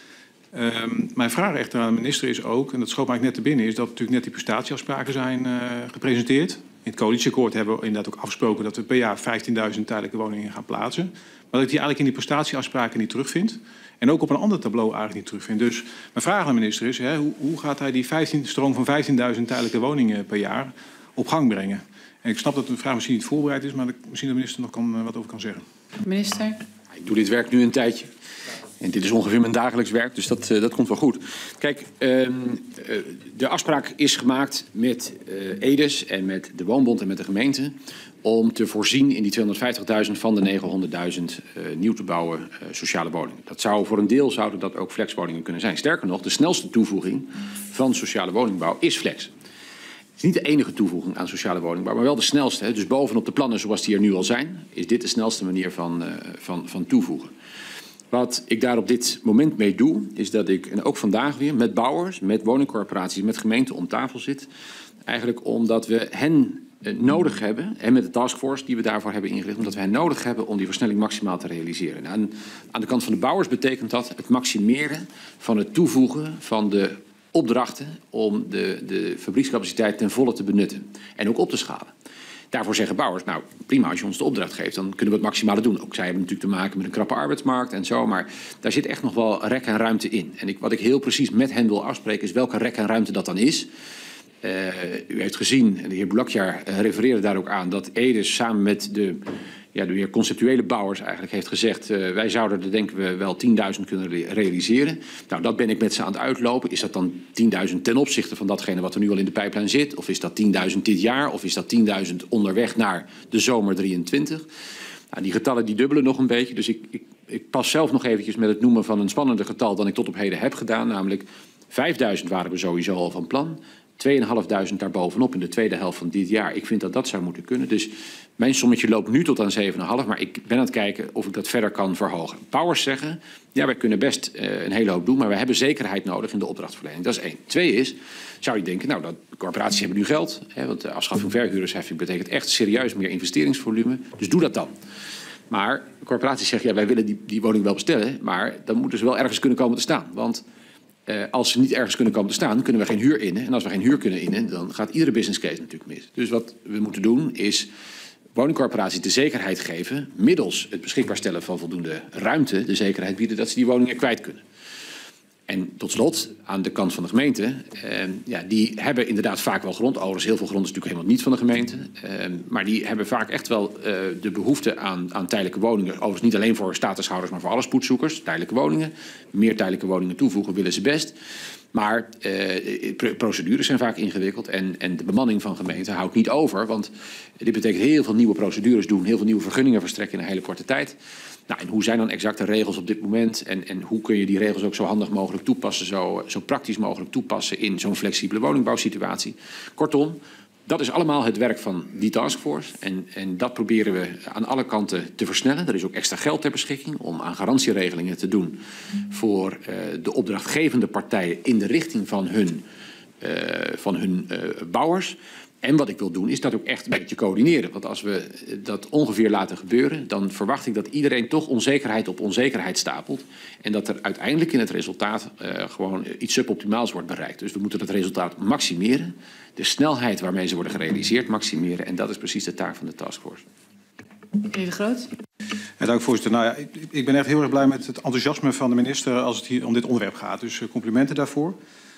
Mijn vraag echter aan de minister is ook, en dat schoot mij net te binnen, is dat natuurlijk net die prestatieafspraken zijn gepresenteerd. In het coalitieakkoord hebben we inderdaad ook afgesproken dat we per jaar 15.000 tijdelijke woningen gaan plaatsen. Maar dat ik die eigenlijk in die prestatieafspraken niet terugvind. En ook op een ander tableau eigenlijk niet terugvind. Dus mijn vraag aan de minister is, hoe gaat hij die stroom van 15.000 tijdelijke woningen per jaar op gang brengen? En ik snap dat de vraag misschien niet voorbereid is, maar misschien de minister nog wat over kan zeggen. Minister. Ik doe dit werk nu een tijdje. En dit is ongeveer mijn dagelijks werk, dus dat komt wel goed. Kijk, de afspraak is gemaakt met Edes en met de Woonbond en met de gemeente om te voorzien in die 250.000 van de 900.000 nieuw te bouwen sociale woningen. Voor een deel zouden dat ook flexwoningen kunnen zijn. Sterker nog, de snelste toevoeging van sociale woningbouw is flex. Het is niet de enige toevoeging aan sociale woningbouw, maar wel de snelste. Dus bovenop de plannen zoals die er nu al zijn, is dit de snelste manier van toevoegen. Wat ik daar op dit moment mee doe, is dat ik, en ook vandaag weer, met bouwers, met woningcorporaties, met gemeenten om tafel zit. Eigenlijk omdat we hen nodig hebben, en met de taskforce die we daarvoor hebben ingericht, omdat we hen nodig hebben om die versnelling maximaal te realiseren. En aan de kant van de bouwers betekent dat het maximeren van het toevoegen van de opdrachten om de fabriekscapaciteit ten volle te benutten en ook op te schalen. Daarvoor zeggen bouwers, nou prima, als je ons de opdracht geeft, dan kunnen we het maximale doen. Ook zij hebben natuurlijk te maken met een krappe arbeidsmarkt en zo, maar daar zit echt nog wel rek en ruimte in. En wat ik heel precies met hen wil afspreken is welke rek en ruimte dat dan is. U heeft gezien, en de heer Boulakjar refereerde daar ook aan, dat Edes samen met de weer conceptuele bouwers eigenlijk heeft gezegd, wij zouden er denken we wel 10.000 kunnen realiseren. Nou, dat ben ik met ze aan het uitlopen. Is dat dan 10.000 ten opzichte van datgene wat er nu al in de pijplijn zit? Of is dat 10.000 dit jaar? Of is dat 10.000 onderweg naar de zomer 23? Nou, die getallen die dubbelen nog een beetje. Dus ik pas zelf nog eventjes met het noemen van een spannender getal dan ik tot op heden heb gedaan. Namelijk 5.000 waren we sowieso al van plan. 2.500 daarbovenop in de tweede helft van dit jaar. Ik vind dat dat zou moeten kunnen. Dus mijn sommetje loopt nu tot aan 7,5. Maar ik ben aan het kijken of ik dat verder kan verhogen. Bouwers zeggen, ja, wij kunnen best een hele hoop doen, maar we hebben zekerheid nodig in de opdrachtverlening. Dat is 1. 2 is, zou je denken, nou, de corporaties hebben nu geld. Want de afschaffing verhuurdersheffing betekent echt serieus meer investeringsvolume. Dus doe dat dan. Maar de corporaties zeggen, ja, wij willen die woning wel bestellen, maar dan moeten ze wel ergens kunnen komen te staan. Want als ze niet ergens kunnen komen te staan, kunnen we geen huur innen. En als we geen huur kunnen innen, dan gaat iedere business case natuurlijk mis. Dus wat we moeten doen is woningcorporaties de zekerheid geven, middels het beschikbaar stellen van voldoende ruimte, de zekerheid bieden dat ze die woningen kwijt kunnen. En tot slot, aan de kant van de gemeente, die hebben inderdaad vaak wel grond. Overigens, heel veel grond is natuurlijk helemaal niet van de gemeente. Maar die hebben vaak echt wel de behoefte aan tijdelijke woningen. Overigens niet alleen voor statushouders, maar voor alle spoedzoekers. Tijdelijke woningen. Meer tijdelijke woningen toevoegen willen ze best. Maar procedures zijn vaak ingewikkeld en de bemanning van gemeenten houdt niet over. Want dit betekent heel veel nieuwe procedures doen, heel veel nieuwe vergunningen verstrekken in een hele korte tijd. Nou, en hoe zijn dan exact de regels op dit moment? En hoe kun je die regels ook zo handig mogelijk toepassen, zo praktisch mogelijk toepassen in zo'n flexibele woningbouwsituatie? Kortom, dat is allemaal het werk van die taskforce. En dat proberen we aan alle kanten te versnellen. Er is ook extra geld ter beschikking om aan garantieregelingen te doen voor de opdrachtgevende partijen in de richting van hun bouwers. En wat ik wil doen is dat ook echt een beetje coördineren. Want als we dat ongeveer laten gebeuren, dan verwacht ik dat iedereen toch onzekerheid op onzekerheid stapelt. En dat er uiteindelijk in het resultaat gewoon iets suboptimaals wordt bereikt. Dus we moeten dat resultaat maximeren. De snelheid waarmee ze worden gerealiseerd maximeren. En dat is precies de taak van de taskforce. Meneer De Groot. Ja, dank voorzitter. Nou ja, ik ben echt heel erg blij met het enthousiasme van de minister als het hier om dit onderwerp gaat. Dus complimenten daarvoor.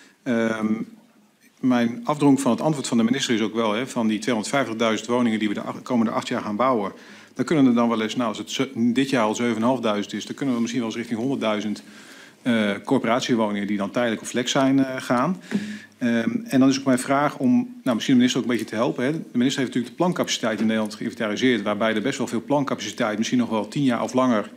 Mijn afdronk van het antwoord van de minister is ook wel, van die 250.000 woningen die we de komende 8 jaar gaan bouwen. Dan kunnen er dan wel eens, nou als het dit jaar al 7.500 is, dan kunnen we misschien wel eens richting 100.000 corporatiewoningen die dan tijdelijk of flex zijn gaan. En dan is ook mijn vraag om misschien de minister ook een beetje te helpen. De minister heeft natuurlijk de plancapaciteit in Nederland geïnventariseerd, waarbij er best wel veel plancapaciteit, misschien nog wel 10 jaar of langer,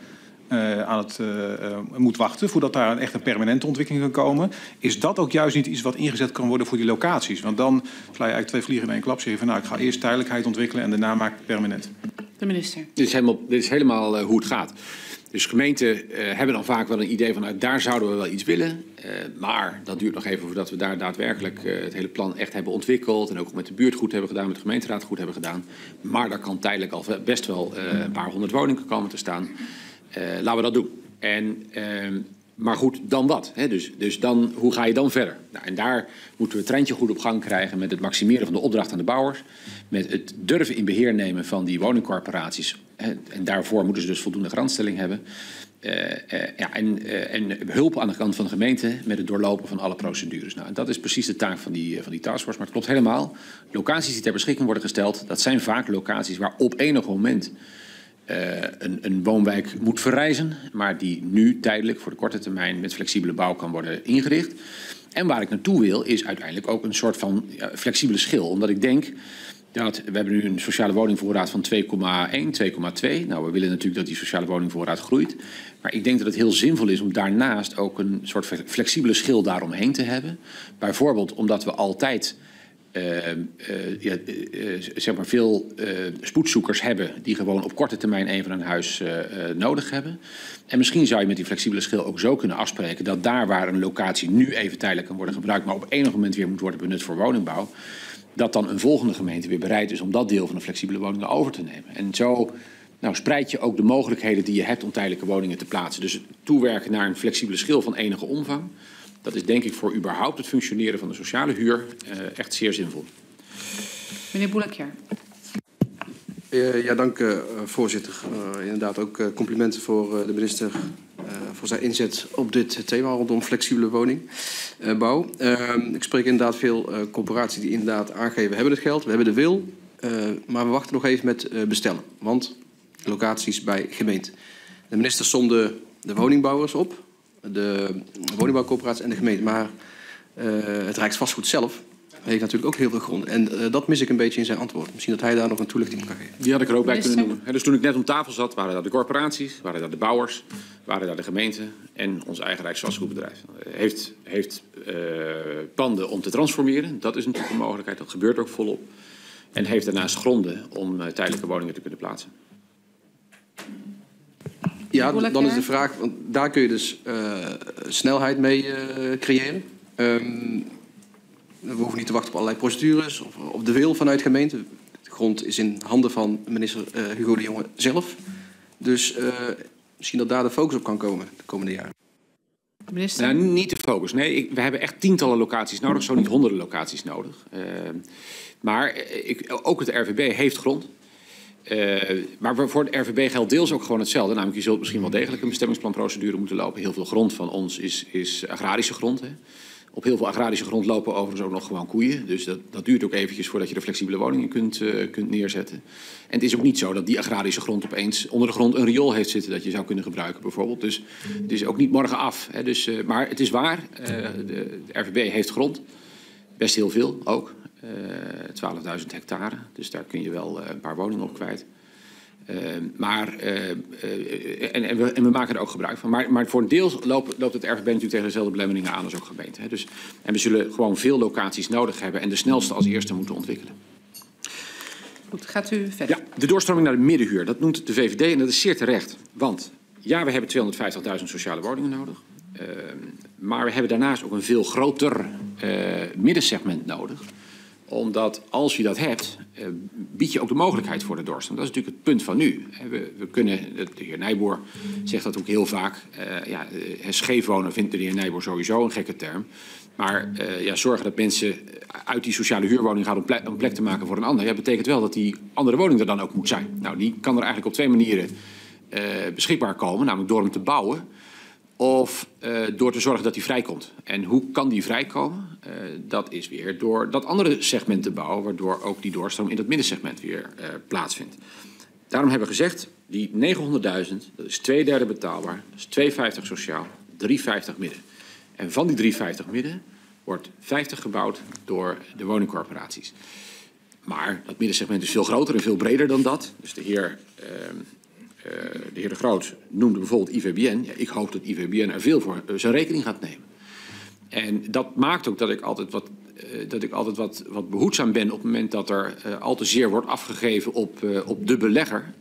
moet wachten voordat daar echt een permanente ontwikkeling kan komen. Is dat ook juist niet iets wat ingezet kan worden voor die locaties? Want dan sla je eigenlijk 2 vliegen in één klap. Zeg je van ik ga eerst tijdelijkheid ontwikkelen en daarna maak ik het permanent. De minister. Dit is helemaal hoe het gaat. Dus gemeenten hebben dan vaak wel een idee van daar zouden we wel iets willen. Maar dat duurt nog even voordat we daar daadwerkelijk het hele plan echt hebben ontwikkeld. En ook met de buurt goed hebben gedaan, met de gemeenteraad goed hebben gedaan. Maar daar kan tijdelijk al best wel een paar 100 woningen komen te staan. Laten we dat doen. Maar goed, dan wat? Dus dan, hoe ga je dan verder? Nou, en daar moeten we het treintje goed op gang krijgen met het maximeren van de opdracht aan de bouwers. Met het durven in beheer nemen van die woningcorporaties. En daarvoor moeten ze dus voldoende garantstelling hebben. En hulp aan de kant van de gemeente met het doorlopen van alle procedures. Nou, en dat is precies de taak van die taskforce. Maar het klopt helemaal. Locaties die ter beschikking worden gesteld, dat zijn vaak locaties waar op enig moment een woonwijk moet verrijzen, maar die nu tijdelijk voor de korte termijn met flexibele bouw kan worden ingericht. En waar ik naartoe wil is uiteindelijk ook een soort van flexibele schil. Omdat ik denk dat we hebben nu een sociale woningvoorraad van 2,1, 2,2. Nou, we willen natuurlijk dat die sociale woningvoorraad groeit. Maar ik denk dat het heel zinvol is om daarnaast ook een soort flexibele schil daaromheen te hebben. Bijvoorbeeld omdat we altijd zeg maar veel spoedzoekers hebben die gewoon op korte termijn even een huis nodig hebben. En misschien zou je met die flexibele schil ook zo kunnen afspreken dat daar waar een locatie nu even tijdelijk kan worden gebruikt, maar op enig moment weer moet worden benut voor woningbouw, dat dan een volgende gemeente weer bereid is om dat deel van de flexibele woningen over te nemen. En zo spreid je ook de mogelijkheden die je hebt om tijdelijke woningen te plaatsen. Dus toewerken naar een flexibele schil van enige omvang, dat is denk ik voor überhaupt het functioneren van de sociale huur echt zeer zinvol. Meneer Boulacquier. Ja, dank voorzitter. Inderdaad ook complimenten voor de minister voor zijn inzet op dit thema rondom flexibele woningbouw. Ik spreek inderdaad veel corporaties die inderdaad aangeven, we hebben het geld, we hebben de wil, maar we wachten nog even met bestellen. Want locaties bij gemeente. De minister somde de woningbouwers op, de woningbouwcorporaties en de gemeente. Maar het Rijksvastgoed zelf heeft natuurlijk ook heel veel grond. En dat mis ik een beetje in zijn antwoord. Misschien dat hij daar nog een toelichting kan geven. Die had ik er ook bij kunnen noemen. Dus toen ik net om tafel zat, waren daar de corporaties, waren daar de bouwers, waren daar de gemeente en ons eigen Rijksvastgoedbedrijf. Heeft panden om te transformeren. Dat is natuurlijk een mogelijkheid. Dat gebeurt ook volop. En heeft daarnaast gronden om tijdelijke woningen te kunnen plaatsen. Ja, dan is de vraag, want daar kun je dus snelheid mee creëren. We hoeven niet te wachten op allerlei procedures of op de wil vanuit gemeente. De grond is in handen van minister Hugo de Jonge zelf. Dus misschien dat daar de focus op kan komen de komende jaren. Nou, niet de focus. Nee, we hebben echt tientallen locaties nodig, zo niet honderden locaties nodig. Maar ook het RVB heeft grond. Maar voor de RVB geldt deels ook gewoon hetzelfde. Namelijk, je zult misschien wel degelijk een bestemmingsplanprocedure moeten lopen. Heel veel grond van ons is agrarische grond. Hè. Op heel veel agrarische grond lopen overigens ook nog gewoon koeien. Dus dat duurt ook eventjes voordat je de flexibele woningen kunt neerzetten. En het is ook niet zo dat die agrarische grond opeens onder de grond een riool heeft zitten dat je zou kunnen gebruiken bijvoorbeeld. Dus het is ook niet morgen af. Hè. Dus, maar het is waar, de RVB heeft grond. Best heel veel ook. 12.000 hectare. Dus daar kun je wel een paar woningen op kwijt. En we maken er ook gebruik van. Maar voor een deel loopt het RVB natuurlijk tegen dezelfde belemmeringen aan als ook gemeente. Hè. Dus, en we zullen gewoon veel locaties nodig hebben en de snelste als eerste moeten ontwikkelen. Goed, gaat u verder. Ja, de doorstroming naar de middenhuur. Dat noemt de VVD en dat is zeer terecht. Want ja, we hebben 250.000 sociale woningen nodig. Maar we hebben daarnaast ook een veel groter middensegment nodig. Omdat als je dat hebt, bied je ook de mogelijkheid voor de doorstroming. Dat is natuurlijk het punt van nu. We kunnen, de heer Nijboer zegt dat ook heel vaak. Scheef wonen vindt de heer Nijboer sowieso een gekke term. Maar zorgen dat mensen uit die sociale huurwoning gaan om een plek te maken voor een ander. Ja, betekent wel dat die andere woning er dan ook moet zijn. Nou, die kan er eigenlijk op twee manieren beschikbaar komen. Namelijk door hem te bouwen. Of door te zorgen dat die vrijkomt. En hoe kan die vrijkomen? Dat is weer door dat andere segment te bouwen, waardoor ook die doorstroom in dat middensegment weer plaatsvindt. Daarom hebben we gezegd, die 900.000, dat is 2/3 betaalbaar, dat is 250 sociaal, 350 midden. En van die 350 midden wordt 50 gebouwd door de woningcorporaties. Maar dat middensegment is veel groter en veel breder dan dat. Dus de heer De Groot noemde bijvoorbeeld IVBN. Ja, ik hoop dat IVBN er veel voor zijn rekening gaat nemen. En dat maakt ook dat ik altijd wat behoedzaam ben op het moment dat er al te zeer wordt afgegeven op de belegger.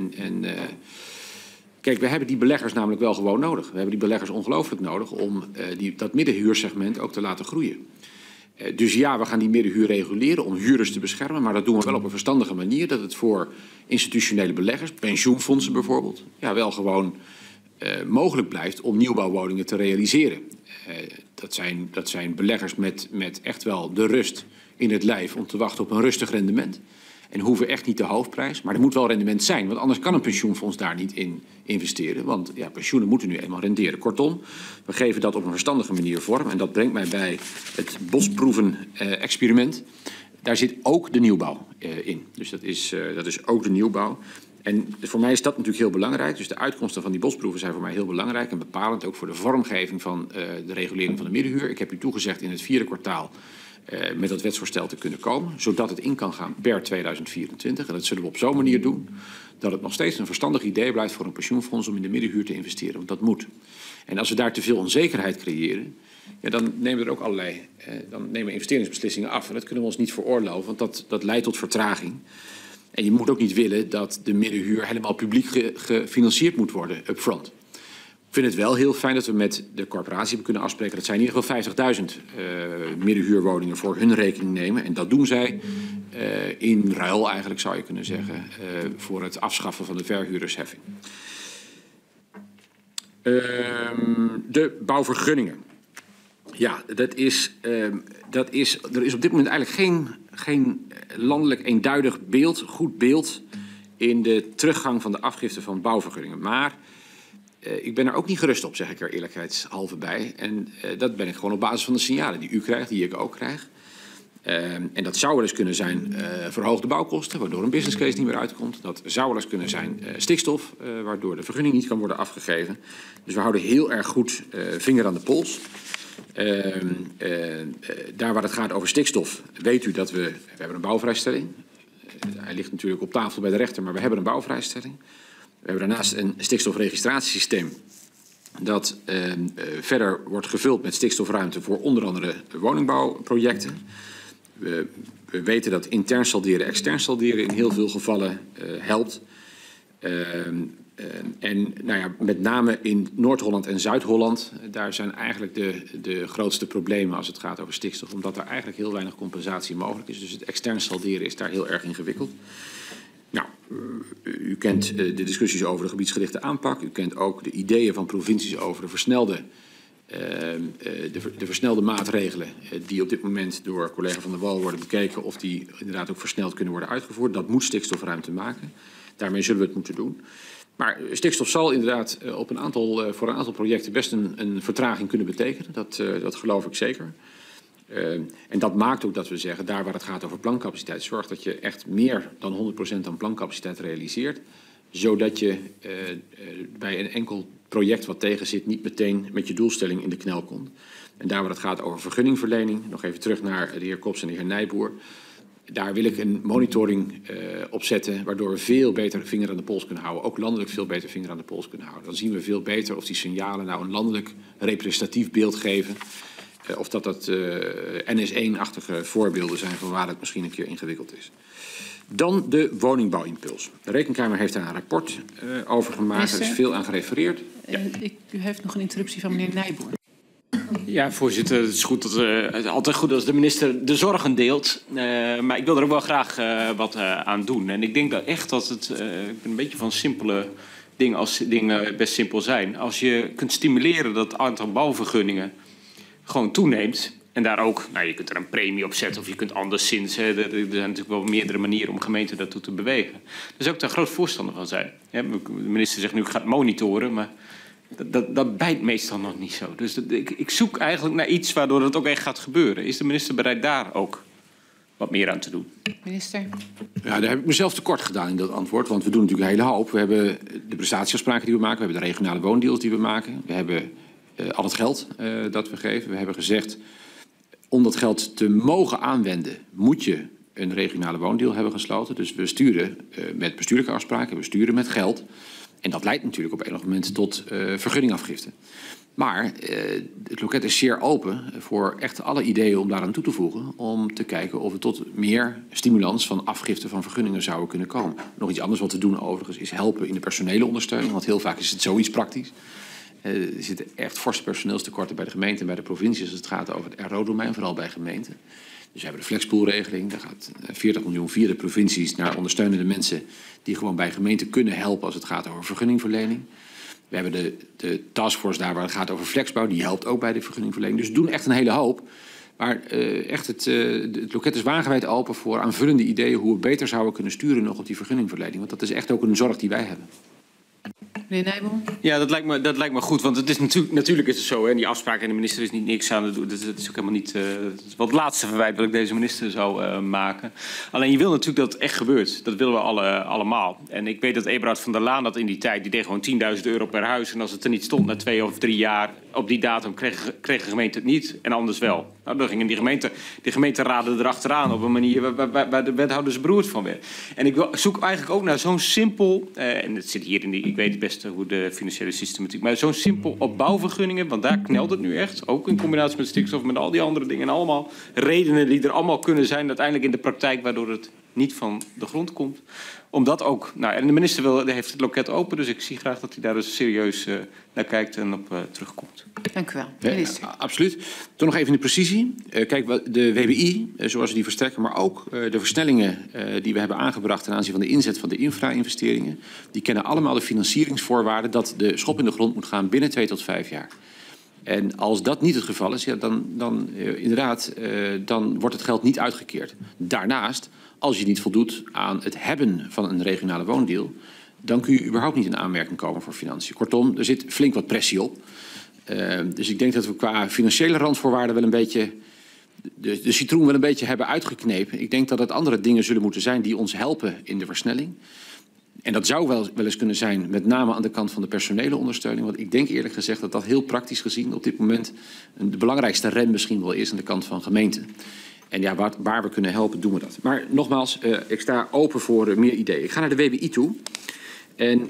Kijk, we hebben die beleggers namelijk wel gewoon nodig. We hebben die beleggers ongelooflijk nodig om dat middenhuursegment ook te laten groeien. Dus ja, we gaan die middenhuur reguleren om huurders te beschermen. Maar dat doen we wel op een verstandige manier. Dat het voor institutionele beleggers, pensioenfondsen bijvoorbeeld, ja, wel gewoon mogelijk blijft om nieuwbouwwoningen te realiseren. Dat zijn beleggers met echt wel de rust in het lijf om te wachten op een rustig rendement. En hoeven echt niet de hoofdprijs. Maar er moet wel rendement zijn. Want anders kan een pensioenfonds daar niet in investeren. Want ja, pensioenen moeten nu eenmaal renderen. Kortom, we geven dat op een verstandige manier vorm. En dat brengt mij bij het bosproeven-experiment. Daar zit ook de nieuwbouw in. Dus dat is ook de nieuwbouw. En voor mij is dat natuurlijk heel belangrijk. Dus de uitkomsten van die bosproeven zijn voor mij heel belangrijk. En bepalend ook voor de vormgeving van de regulering van de middenhuur. Ik heb u toegezegd in het 4e kwartaal met dat wetsvoorstel te kunnen komen. Zodat het in kan gaan per 2024. En dat zullen we op zo'n manier doen dat het nog steeds een verstandig idee blijft voor een pensioenfonds om in de middenhuur te investeren. Want dat moet. En als we daar te veel onzekerheid creëren, ja, dan nemen er ook dan nemen investeringsbeslissingen af. En dat kunnen we ons niet veroorloven, want dat leidt tot vertraging. En je moet ook niet willen dat de middenhuur helemaal publiek gefinancierd moet worden upfront. Ik vind het wel heel fijn dat we met de corporatie hebben kunnen afspreken dat zij in ieder geval 50.000 middenhuurwoningen voor hun rekening nemen. En dat doen zij in ruil eigenlijk, zou je kunnen zeggen, voor het afschaffen van de verhuurdersheffing. De bouwvergunningen. Ja, er is op dit moment eigenlijk geen landelijk eenduidig goed beeld in de teruggang van de afgifte van bouwvergunningen. Maar ik ben er ook niet gerust op, zeg ik er eerlijkheidshalve bij. En dat ben ik gewoon op basis van de signalen die u krijgt, die ik ook krijg. En dat zou wel eens kunnen zijn verhoogde bouwkosten, waardoor een business case niet meer uitkomt. Dat zou wel eens kunnen zijn stikstof, waardoor de vergunning niet kan worden afgegeven. Dus we houden heel erg goed vinger aan de pols. Daar waar het gaat over stikstof, weet u dat we hebben een bouwvrijstelling. Hij ligt natuurlijk op tafel bij de rechter, maar we hebben een bouwvrijstelling. We hebben daarnaast een stikstofregistratiesysteem dat verder wordt gevuld met stikstofruimte voor onder andere woningbouwprojecten. We weten dat intern salderen, extern salderen in heel veel gevallen helpt. En nou ja, met name in Noord-Holland en Zuid-Holland, daar zijn eigenlijk de grootste problemen als het gaat over stikstof. Omdat er eigenlijk heel weinig compensatie mogelijk is. Dus het extern salderen is daar heel erg ingewikkeld. Nou, u kent de discussies over de gebiedsgerichte aanpak. U kent ook de ideeën van provincies over de versnelde de versnelde maatregelen die op dit moment door collega Van der Wal worden bekeken, of die inderdaad ook versneld kunnen worden uitgevoerd. Dat moet stikstofruimte maken. Daarmee zullen we het moeten doen. Maar stikstof zal inderdaad voor een aantal projecten best een vertraging kunnen betekenen. Dat geloof ik zeker. En dat maakt ook dat we zeggen, daar waar het gaat over plancapaciteit, zorg dat je echt meer dan 100% aan plancapaciteit realiseert. Zodat je bij een enkel project wat tegen zit niet meteen met je doelstelling in de knel komt. En daar waar het gaat over vergunningverlening, nog even terug naar de heer Kops en de heer Nijboer. Daar wil ik een monitoring op zetten, waardoor we veel beter vinger aan de pols kunnen houden. Ook landelijk veel beter vinger aan de pols kunnen houden. Dan zien we veel beter of die signalen nou een landelijk representatief beeld geven. Of dat NS1-achtige voorbeelden zijn van waar het misschien een keer ingewikkeld is. Dan de woningbouwimpuls. De Rekenkamer heeft daar een rapport over gemaakt. Er is veel aan gerefereerd. Ja. U heeft nog een interruptie van meneer Nijboer. Ja, voorzitter, het is goed altijd goed als de minister de zorgen deelt. Maar ik wil er ook wel graag wat aan doen. En ik denk dat echt dat het een beetje van simpele dingen als dingen best simpel zijn. Als je kunt stimuleren dat het aantal bouwvergunningen gewoon toeneemt. En daar ook, nou, je kunt er een premie op zetten of je kunt anderszins. Er zijn natuurlijk wel meerdere manieren om gemeenten daartoe te bewegen. Daar zou ik daar groot voorstander van zijn. Ja, de minister zegt nu ik ga het monitoren, maar dat bijt meestal nog niet zo. Dus ik zoek eigenlijk naar iets waardoor het ook echt gaat gebeuren. Is de minister bereid daar ook wat meer aan te doen? Minister? Ja, daar heb ik mezelf tekort gedaan in dat antwoord. Want we doen natuurlijk een hele hoop. We hebben de prestatieafspraken die we maken. We hebben de regionale woondeals die we maken. We hebben al het geld dat we geven. We hebben gezegd, om dat geld te mogen aanwenden, moet je een regionale woondeal hebben gesloten. Dus we sturen met bestuurlijke afspraken, we sturen met geld. En dat leidt natuurlijk op enig moment tot vergunningafgifte. Maar het loket is zeer open voor echt alle ideeën om daaraan toe te voegen. Om te kijken of we tot meer stimulans van afgifte van vergunningen zouden kunnen komen. Nog iets anders wat te doen overigens is helpen in de personele ondersteuning. Want heel vaak is het zoiets praktisch. Er zitten echt forse personeelstekorten bij de gemeente en bij de provincies als het gaat over het RO-domein, vooral bij gemeenten. Dus we hebben de flexpoolregeling. Daar gaat 40 miljoen via de provincies naar ondersteunende mensen die gewoon bij gemeenten kunnen helpen als het gaat over vergunningverlening. We hebben de taskforce daar waar het gaat over flexbouw. Die helpt ook bij de vergunningverlening. Dus we doen echt een hele hoop. Maar echt het loket is wagenwijd open voor aanvullende ideeën hoe we beter zouden kunnen sturen nog op die vergunningverlening. Want dat is echt ook een zorg die wij hebben. Meneer Nijboer? Ja, dat lijkt me goed. Want het is natuurlijk is het zo. Hè, die afspraak en de minister is niet niks aan het doen. Dat is ook helemaal niet. Dat is wel het laatste verwijt wat ik deze minister zou maken. Alleen je wil natuurlijk dat het echt gebeurt. Dat willen we allemaal. En ik weet dat Eberhard van der Laan dat in die tijd. Die deed gewoon €10.000 per huis. En als het er niet stond na 2 of 3 jaar op die datum kreeg de gemeente het niet. En anders wel. Nou, dan gingen die gemeenteraden erachteraan op een manier waar de wethouders beroerd van werden. En ik zoek eigenlijk ook naar zo'n simpel. En het zit hier in die. Ik weet het best hoe de financiële systematiek. Maar zo'n simpel op bouwvergunningen, want daar knelt het nu echt. Ook in combinatie met stikstof, met al die andere dingen. En allemaal redenen die er allemaal kunnen zijn uiteindelijk in de praktijk, waardoor het niet van de grond komt. Omdat ook, nou, en de minister heeft het loket open, dus ik zie graag dat hij daar dus serieus naar kijkt en op terugkomt. Dank u wel, minister. Ja, absoluut. Toen nog even in de precisie. Kijk, de WBI, zoals we die versterken, maar ook de versnellingen die we hebben aangebracht ten aanzien van de inzet van de infra-investeringen, die kennen allemaal de financieringsvoorwaarden dat de schop in de grond moet gaan binnen 2 tot 5 jaar. En als dat niet het geval is, ja, dan wordt het geld niet uitgekeerd. Daarnaast, als je niet voldoet aan het hebben van een regionale woondeal, dan kun je überhaupt niet in aanmerking komen voor financiën. Kortom, er zit flink wat pressie op. Dus ik denk dat we qua financiële randvoorwaarden wel een beetje de citroen wel een beetje hebben uitgeknepen. Ik denk dat het andere dingen zullen moeten zijn die ons helpen in de versnelling. En dat zou wel eens kunnen zijn, met name aan de kant van de personele ondersteuning. Want ik denk eerlijk gezegd dat dat heel praktisch gezien op dit moment de belangrijkste rem misschien wel is aan de kant van gemeenten. En ja, waar we kunnen helpen, doen we dat. Maar nogmaals, ik sta open voor meer ideeën. Ik ga naar de WBI toe. En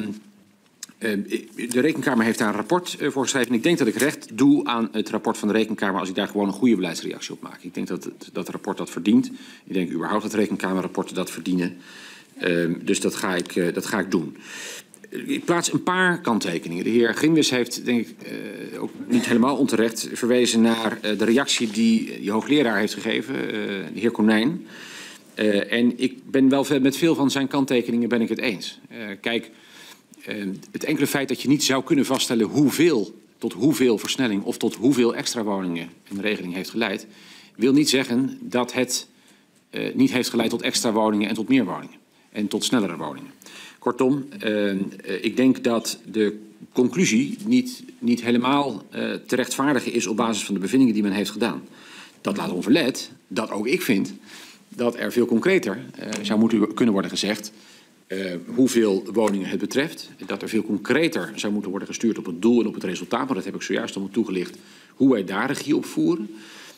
de Rekenkamer heeft daar een rapport voor geschreven. En ik denk dat ik recht doe aan het rapport van de Rekenkamer als ik daar gewoon een goede beleidsreactie op maak. Ik denk dat dat rapport dat verdient. Ik denk überhaupt dat Rekenkamerrapporten dat verdienen. Dus dat ga ik doen. Ik plaats een paar kanttekeningen. De heer Grimwis heeft, denk ik, ook niet helemaal onterecht verwezen naar de reactie die de hoogleraar heeft gegeven, de heer Konijn. En ik ben wel met veel van zijn kanttekeningen ben ik het eens. Kijk, het enkele feit dat je niet zou kunnen vaststellen hoeveel tot hoeveel versnelling of tot hoeveel extra woningen een regeling heeft geleid, wil niet zeggen dat het niet heeft geleid tot extra woningen en tot meer woningen. En tot snellere woningen. Kortom, ik denk dat de conclusie niet helemaal te rechtvaardigen is op basis van de bevindingen die men heeft gedaan. Dat laat onverlet dat ook ik vind dat er veel concreter zou moeten kunnen worden gezegd hoeveel woningen het betreft. Dat er veel concreter zou moeten worden gestuurd op het doel en op het resultaat. Maar dat heb ik zojuist allemaal toegelicht hoe wij daar regie op voeren.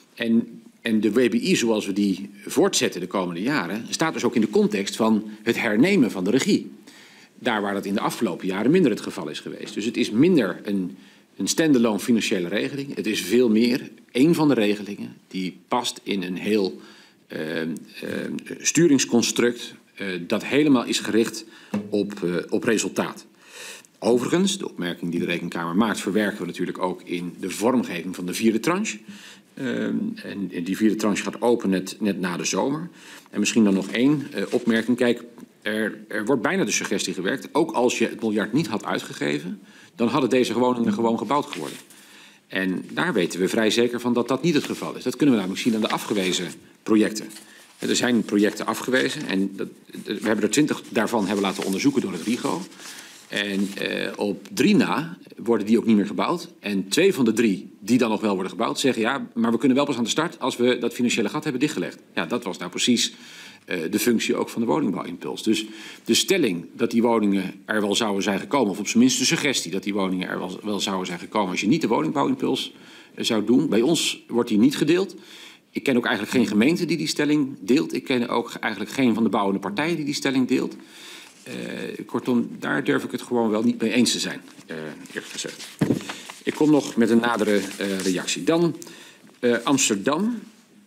En de WBI zoals we die voortzetten de komende jaren staat dus ook in de context van het hernemen van de regie. Daar waar dat in de afgelopen jaren minder het geval is geweest. Dus het is minder een stand-alone financiële regeling. Het is veel meer één van de regelingen die past in een heel sturingsconstruct dat helemaal is gericht op resultaat. Overigens, de opmerking die de Rekenkamer maakt, verwerken we natuurlijk ook in de vormgeving van de 4e tranche. En die 4e tranche gaat open net na de zomer. En misschien dan nog één opmerking. Kijk, er wordt bijna de suggestie gewerkt, ook als je het miljard niet had uitgegeven, dan hadden deze woningen gewoon gebouwd geworden. En daar weten we vrij zeker van dat dat niet het geval is. Dat kunnen we namelijk zien aan de afgewezen projecten. Er zijn projecten afgewezen en we hebben er 20 daarvan hebben laten onderzoeken door het RIGO. En op 3 na worden die ook niet meer gebouwd. En 2 van de 3 die dan nog wel worden gebouwd zeggen ja, maar we kunnen wel pas aan de start als we dat financiële gat hebben dichtgelegd. Ja, dat was nou precies de functie ook van de woningbouwimpuls. Dus de stelling dat die woningen er wel zouden zijn gekomen, of op zijn minst de suggestie dat die woningen er wel zouden zijn gekomen als je niet de woningbouwimpuls zou doen. Bij ons wordt die niet gedeeld. Ik ken ook eigenlijk geen gemeente die stelling deelt. Ik ken ook eigenlijk geen van de bouwende partijen die stelling deelt. Kortom, daar durf ik het gewoon wel niet mee eens te zijn, eerlijk gezegd. Ik kom nog met een nadere reactie. Dan Amsterdam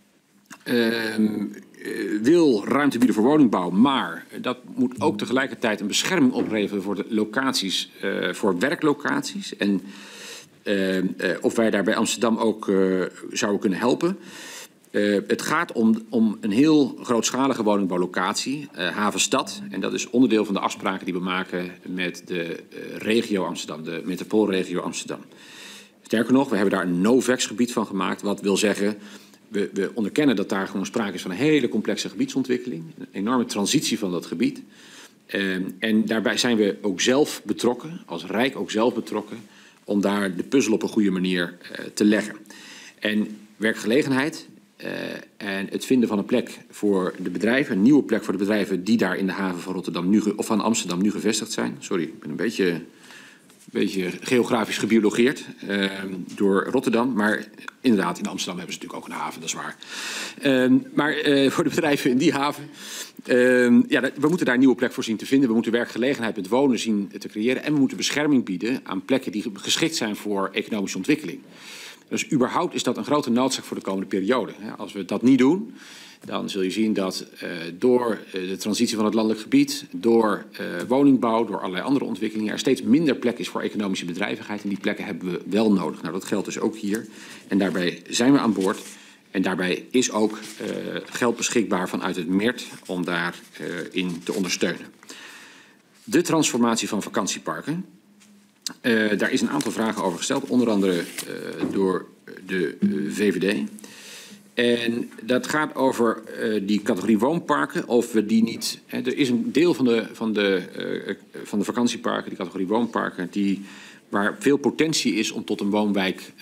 wil ruimte bieden voor woningbouw, maar dat moet ook tegelijkertijd een bescherming opleveren voor de locaties, voor werklocaties. En of wij daar bij Amsterdam ook zouden kunnen helpen. Het gaat om een heel grootschalige woningbouwlocatie, Havenstad. En dat is onderdeel van de afspraken die we maken met de regio Amsterdam, de metropoolregio Amsterdam. Sterker nog, we hebben daar een no-vex-gebied van gemaakt. Wat wil zeggen, we onderkennen dat daar gewoon sprake is van een hele complexe gebiedsontwikkeling. Een enorme transitie van dat gebied. En daarbij zijn we ook zelf betrokken, als Rijk ook zelf betrokken, om daar de puzzel op een goede manier te leggen. En werkgelegenheid en het vinden van een plek voor de bedrijven, een nieuwe plek voor de bedrijven die daar in de haven van Rotterdam of van Amsterdam nu gevestigd zijn. Sorry, ik ben een beetje geografisch gebiologeerd door Rotterdam. Maar inderdaad, in Amsterdam hebben ze natuurlijk ook een haven, dat is waar. Maar voor de bedrijven in die haven, we moeten daar een nieuwe plek voor zien te vinden. We moeten werkgelegenheid met wonen zien te creëren. En we moeten bescherming bieden aan plekken die geschikt zijn voor economische ontwikkeling. Dus überhaupt is dat een grote noodzaak voor de komende periode. Als we dat niet doen, dan zul je zien dat door de transitie van het landelijk gebied, door woningbouw, door allerlei andere ontwikkelingen, er steeds minder plek is voor economische bedrijvigheid. En die plekken hebben we wel nodig. Nou, dat geldt dus ook hier. En daarbij zijn we aan boord. En daarbij is ook geld beschikbaar vanuit het MERT om daarin te ondersteunen. De transformatie van vakantieparken. Daar is een aantal vragen over gesteld, onder andere door de VVD. En dat gaat over die categorie woonparken, of we die niet. Er is een deel van de vakantieparken, die categorie woonparken, waar veel potentie is om tot een woonwijk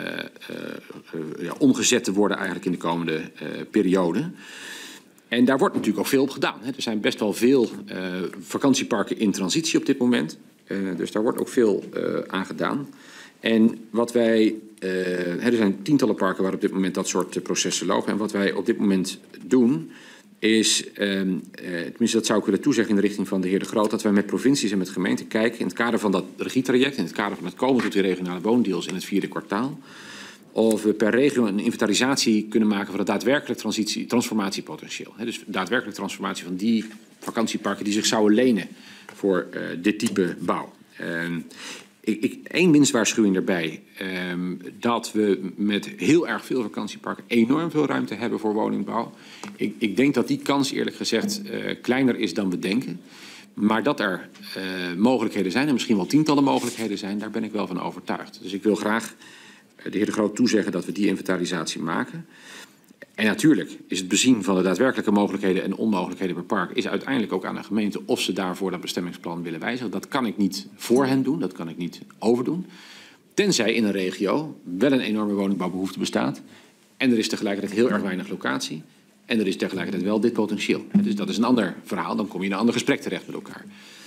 omgezet te worden eigenlijk in de komende periode. En daar wordt natuurlijk ook veel op gedaan. Er zijn best wel veel vakantieparken in transitie op dit moment. Dus daar wordt ook veel aan gedaan. En wat wij, er zijn tientallen parken waar op dit moment dat soort processen lopen. En wat wij op dit moment doen is, tenminste dat zou ik willen toezeggen in de richting van de heer De Groot, dat wij met provincies en met gemeenten kijken in het kader van dat regietraject, in het kader van het komen tot die regionale woondeals in het 4e kwartaal, of we per regio een inventarisatie kunnen maken van het daadwerkelijk transformatiepotentieel. Dus daadwerkelijk transformatie van die vakantieparken die zich zouden lenen voor dit type bouw. Eén winstwaarschuwing daarbij, dat we met heel erg veel vakantieparken enorm veel ruimte hebben voor woningbouw. Ik denk dat die kans eerlijk gezegd kleiner is dan we denken. Maar dat er mogelijkheden zijn, en misschien wel tientallen mogelijkheden zijn, daar ben ik wel van overtuigd. Dus ik wil graag de heer De Groot toezeggen dat we die inventarisatie maken. En natuurlijk is het bezien van de daadwerkelijke mogelijkheden en onmogelijkheden per park is uiteindelijk ook aan de gemeente of ze daarvoor dat bestemmingsplan willen wijzigen. Dat kan ik niet voor hen doen, dat kan ik niet overdoen. Tenzij in een regio wel een enorme woningbouwbehoefte bestaat en er is tegelijkertijd heel erg weinig locatie en er is tegelijkertijd wel dit potentieel. Dus dat is een ander verhaal, dan kom je in een ander gesprek terecht met elkaar.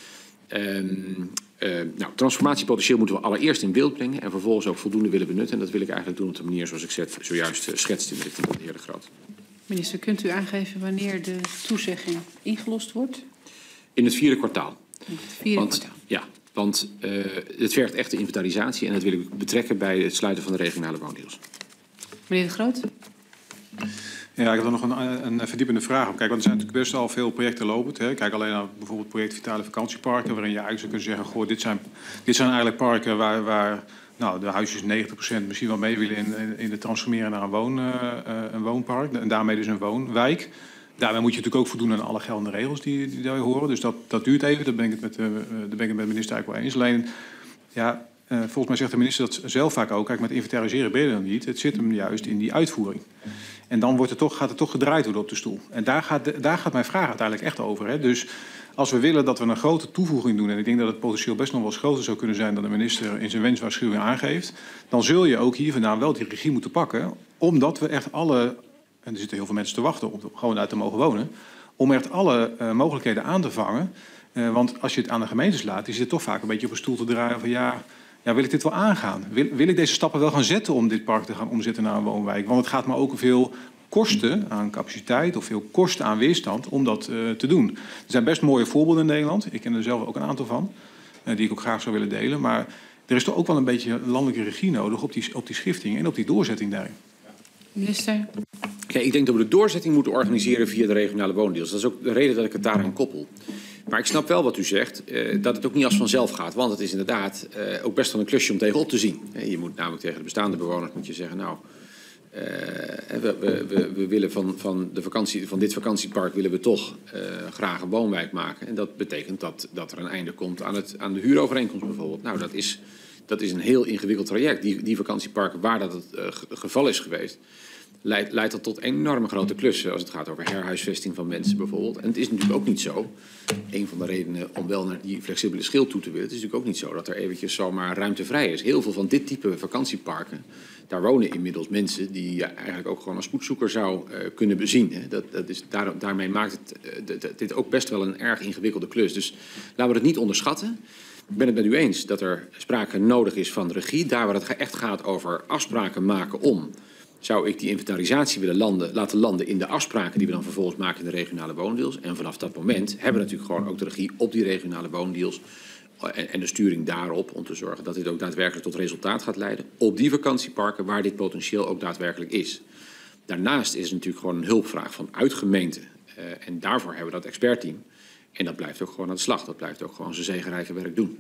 Transformatiepotentieel moeten we allereerst in beeld brengen en vervolgens ook voldoende willen benutten. En dat wil ik eigenlijk doen op de manier zoals ik zojuist schetste in de richting van de heer De Groot. Minister, kunt u aangeven wanneer de toezegging ingelost wordt? In het 4e kwartaal. In het 4e kwartaal. Ja, want het vergt echt de inventarisatie en dat wil ik betrekken bij het sluiten van de regionale woondeals. Meneer De Groot. Ja, ik heb er nog een verdiepende vraag op. Kijk, want er zijn natuurlijk best al veel projecten lopend. Hè. Kijk alleen naar bijvoorbeeld het project Vitale Vakantieparken, waarin je eigenlijk zou kunnen zeggen, goh, dit zijn eigenlijk parken waar de huisjes 90% misschien wel mee willen in het transformeren naar een woonpark. En daarmee dus een woonwijk. Daarbij moet je natuurlijk ook voldoen aan alle geldende regels die daarbij horen. Dus dat duurt even, daar ben ik het met de minister eigenlijk wel eens. Alleen, ja, volgens mij zegt de minister dat zelf vaak ook. Kijk, met inventariseren ben je dan niet. Het zit hem juist in die uitvoering. En dan gaat het toch gedraaid worden op de stoel. En daar gaat mijn vraag uiteindelijk echt over. Hè. Dus als we willen dat we een grote toevoeging doen, en ik denk dat het potentieel best nog wel eens groter zou kunnen zijn dan de minister in zijn wenswaarschuwing aangeeft, dan zul je ook hier vandaan wel die regie moeten pakken, omdat we echt alle, en er zitten heel veel mensen te wachten om gewoon uit te mogen wonen, om echt alle mogelijkheden aan te vangen. Want als je het aan de gemeentes laat, die zitten toch vaak een beetje op een stoel te draaien van ja, wil ik dit wel aangaan? Wil ik deze stappen wel gaan zetten om dit park te gaan omzetten naar een woonwijk? Want het gaat me ook veel kosten aan capaciteit of veel kosten aan weerstand om dat te doen. Er zijn best mooie voorbeelden in Nederland. Ik ken er zelf ook een aantal van, die ik ook graag zou willen delen. Maar er is toch ook wel een beetje landelijke regie nodig op die schifting en op die doorzetting daarin. Minister. Ja, ik denk dat we de doorzetting moeten organiseren via de regionale woondeals. Dat is ook de reden dat ik het daaraan koppel. Maar ik snap wel wat u zegt, dat het ook niet als vanzelf gaat. Want het is inderdaad ook best wel een klusje om tegenop te zien. Je moet namelijk tegen de bestaande bewoners moet je zeggen, nou, we willen van dit vakantiepark willen we toch graag een woonwijk maken. En dat betekent dat er een einde komt aan de huurovereenkomst bijvoorbeeld. Nou, dat is een heel ingewikkeld traject. Die vakantieparken waar dat het geval is geweest, leidt dat tot enorme grote klussen als het gaat over herhuisvesting van mensen bijvoorbeeld. En het is natuurlijk ook niet zo, een van de redenen om wel naar die flexibele schil toe te willen, het is natuurlijk ook niet zo dat er eventjes zomaar ruimte vrij is. Heel veel van dit type vakantieparken, daar wonen inmiddels mensen die je eigenlijk ook gewoon als spoedzoeker zou kunnen bezien. Hè. Daarmee maakt dit ook best wel een erg ingewikkelde klus. Dus laten we het niet onderschatten. Ik ben het met u eens dat er sprake nodig is van regie. Daar waar het echt gaat over afspraken maken om, zou ik die inventarisatie willen laten landen in de afspraken die we dan vervolgens maken in de regionale woondeals. En vanaf dat moment hebben we natuurlijk gewoon ook de regie op die regionale woondeals en de sturing daarop om te zorgen dat dit ook daadwerkelijk tot resultaat gaat leiden op die vakantieparken waar dit potentieel ook daadwerkelijk is. Daarnaast is het natuurlijk gewoon een hulpvraag vanuit gemeenten. En daarvoor hebben we dat expertteam. En dat blijft ook gewoon aan de slag. Dat blijft ook gewoon zijn zegenrijke werk doen.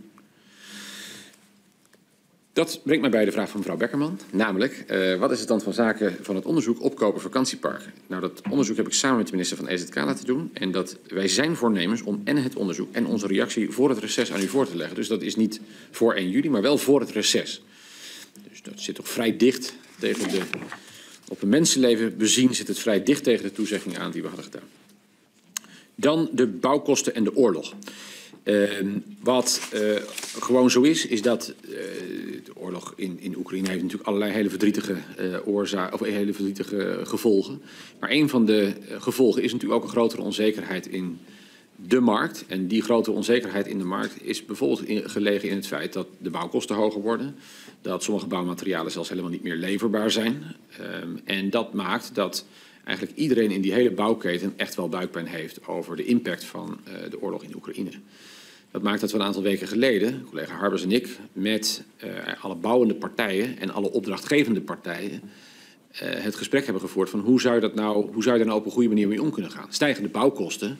Dat brengt mij bij de vraag van mevrouw Beckerman. Namelijk, wat is het dan van zaken van het onderzoek opkopen vakantieparken? Nou, dat onderzoek heb ik samen met de minister van EZK laten doen. En wij zijn voornemens om en het onderzoek en onze reactie voor het reces aan u voor te leggen. Dus dat is niet voor 1 juli, maar wel voor het reces. Dus dat zit toch vrij dicht tegen op een mensenleven bezien zit het vrij dicht tegen de toezegging aan die we hadden gedaan. Dan de bouwkosten en de oorlog. Wat gewoon zo is dat de oorlog in Oekraïne heeft natuurlijk allerlei hele verdrietige gevolgen. Maar een van de gevolgen is natuurlijk ook een grotere onzekerheid in de markt. En die grotere onzekerheid in de markt is bijvoorbeeld gelegen in het feit dat de bouwkosten hoger worden. Dat sommige bouwmaterialen zelfs helemaal niet meer leverbaar zijn. En dat maakt dat eigenlijk iedereen in die hele bouwketen echt wel buikpijn heeft over de impact van de oorlog in Oekraïne. Dat maakt dat we een aantal weken geleden, collega Harbers en ik, met alle bouwende partijen en alle opdrachtgevende partijen het gesprek hebben gevoerd van hoe zou je daar nou op een goede manier mee om kunnen gaan. Stijgende bouwkosten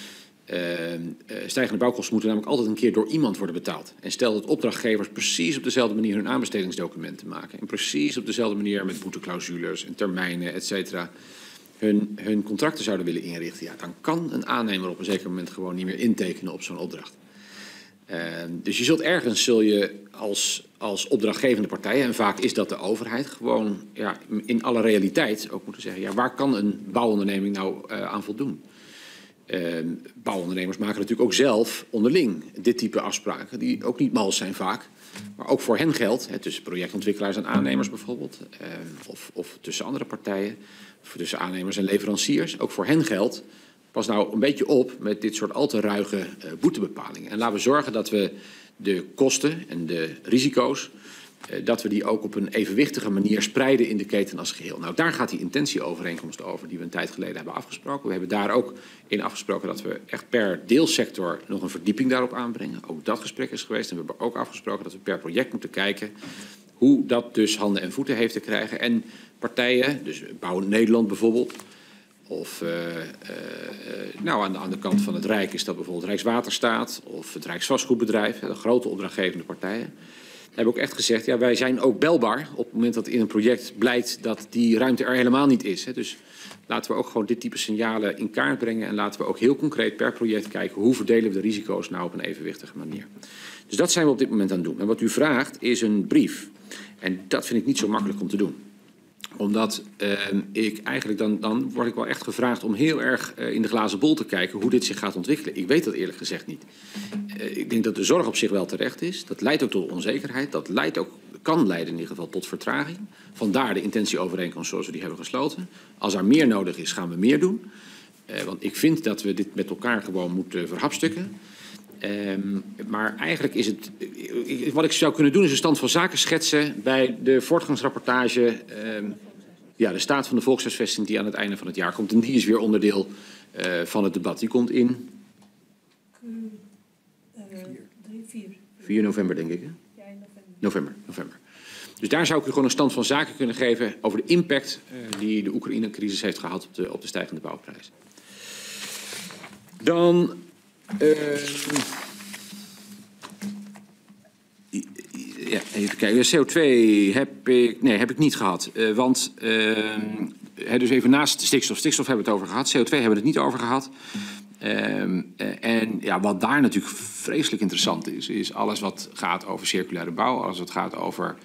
moeten namelijk altijd een keer door iemand worden betaald. En stel dat opdrachtgevers precies op dezelfde manier hun aanbestedingsdocumenten maken en precies op dezelfde manier met boeteclausules en termijnen, et cetera, hun contracten zouden willen inrichten, ja, dan kan een aannemer op een zeker moment gewoon niet meer intekenen op zo'n opdracht. Dus je zult ergens als opdrachtgevende partijen, en vaak is dat de overheid, gewoon in alle realiteit ook moeten zeggen, waar kan een bouwonderneming nou aan voldoen? Bouwondernemers maken natuurlijk ook zelf onderling dit type afspraken, die ook niet mals zijn vaak. Maar ook voor hen geldt, tussen projectontwikkelaars en aannemers bijvoorbeeld, of tussen andere partijen, of tussen aannemers en leveranciers. Ook voor hen geldt, pas nou een beetje op met dit soort al te ruige boetebepalingen. En laten we zorgen dat we de kosten en de risico's, dat we die ook op een evenwichtige manier spreiden in de keten als geheel. Nou, daar gaat die intentieovereenkomst over die we een tijd geleden hebben afgesproken. We hebben daar ook in afgesproken dat we echt per deelsector nog een verdieping daarop aanbrengen. Ook dat gesprek is geweest. En we hebben ook afgesproken dat we per project moeten kijken hoe dat dus handen en voeten heeft te krijgen. En partijen, dus Bouw Nederland bijvoorbeeld, of aan de kant van het Rijk is dat bijvoorbeeld Rijkswaterstaat of het Rijksvastgoedbedrijf, de grote opdrachtgevende partijen. We hebben ook echt gezegd, wij zijn ook belbaar op het moment dat in een project blijkt dat die ruimte er helemaal niet is. Dus laten we ook gewoon dit type signalen in kaart brengen en laten we ook heel concreet per project kijken hoe verdelen we de risico's nou op een evenwichtige manier. Dus dat zijn we op dit moment aan het doen. En wat u vraagt is een brief. En dat vind ik niet zo makkelijk om te doen. Omdat ik eigenlijk dan word ik wel echt gevraagd om heel erg in de glazen bol te kijken hoe dit zich gaat ontwikkelen. Ik weet dat eerlijk gezegd niet. Ik denk dat de zorg op zich wel terecht is. Dat leidt ook tot onzekerheid. Dat kan leiden in ieder geval tot vertraging. Vandaar de intentieovereenkomst zoals we die hebben gesloten. Als er meer nodig is, gaan we meer doen. Want ik vind dat we dit met elkaar gewoon moeten verhapstukken. Maar eigenlijk is het... Wat ik zou kunnen doen is een stand van zaken schetsen bij de voortgangsrapportage... de staat van de volkshuisvesting die aan het einde van het jaar komt. En die is weer onderdeel van het debat. Die komt in... 4 november, denk ik. Hè? Ja, in november. Dus daar zou ik u gewoon een stand van zaken kunnen geven over de impact die de Oekraïne-crisis heeft gehad op de stijgende bouwprijzen. Dan... even kijken. CO2 heb ik niet gehad. Want dus even naast stikstof. Stikstof hebben we het over gehad. CO2 hebben we het niet over gehad. En wat daar natuurlijk vreselijk interessant is alles wat gaat over circulaire bouw, alles wat gaat over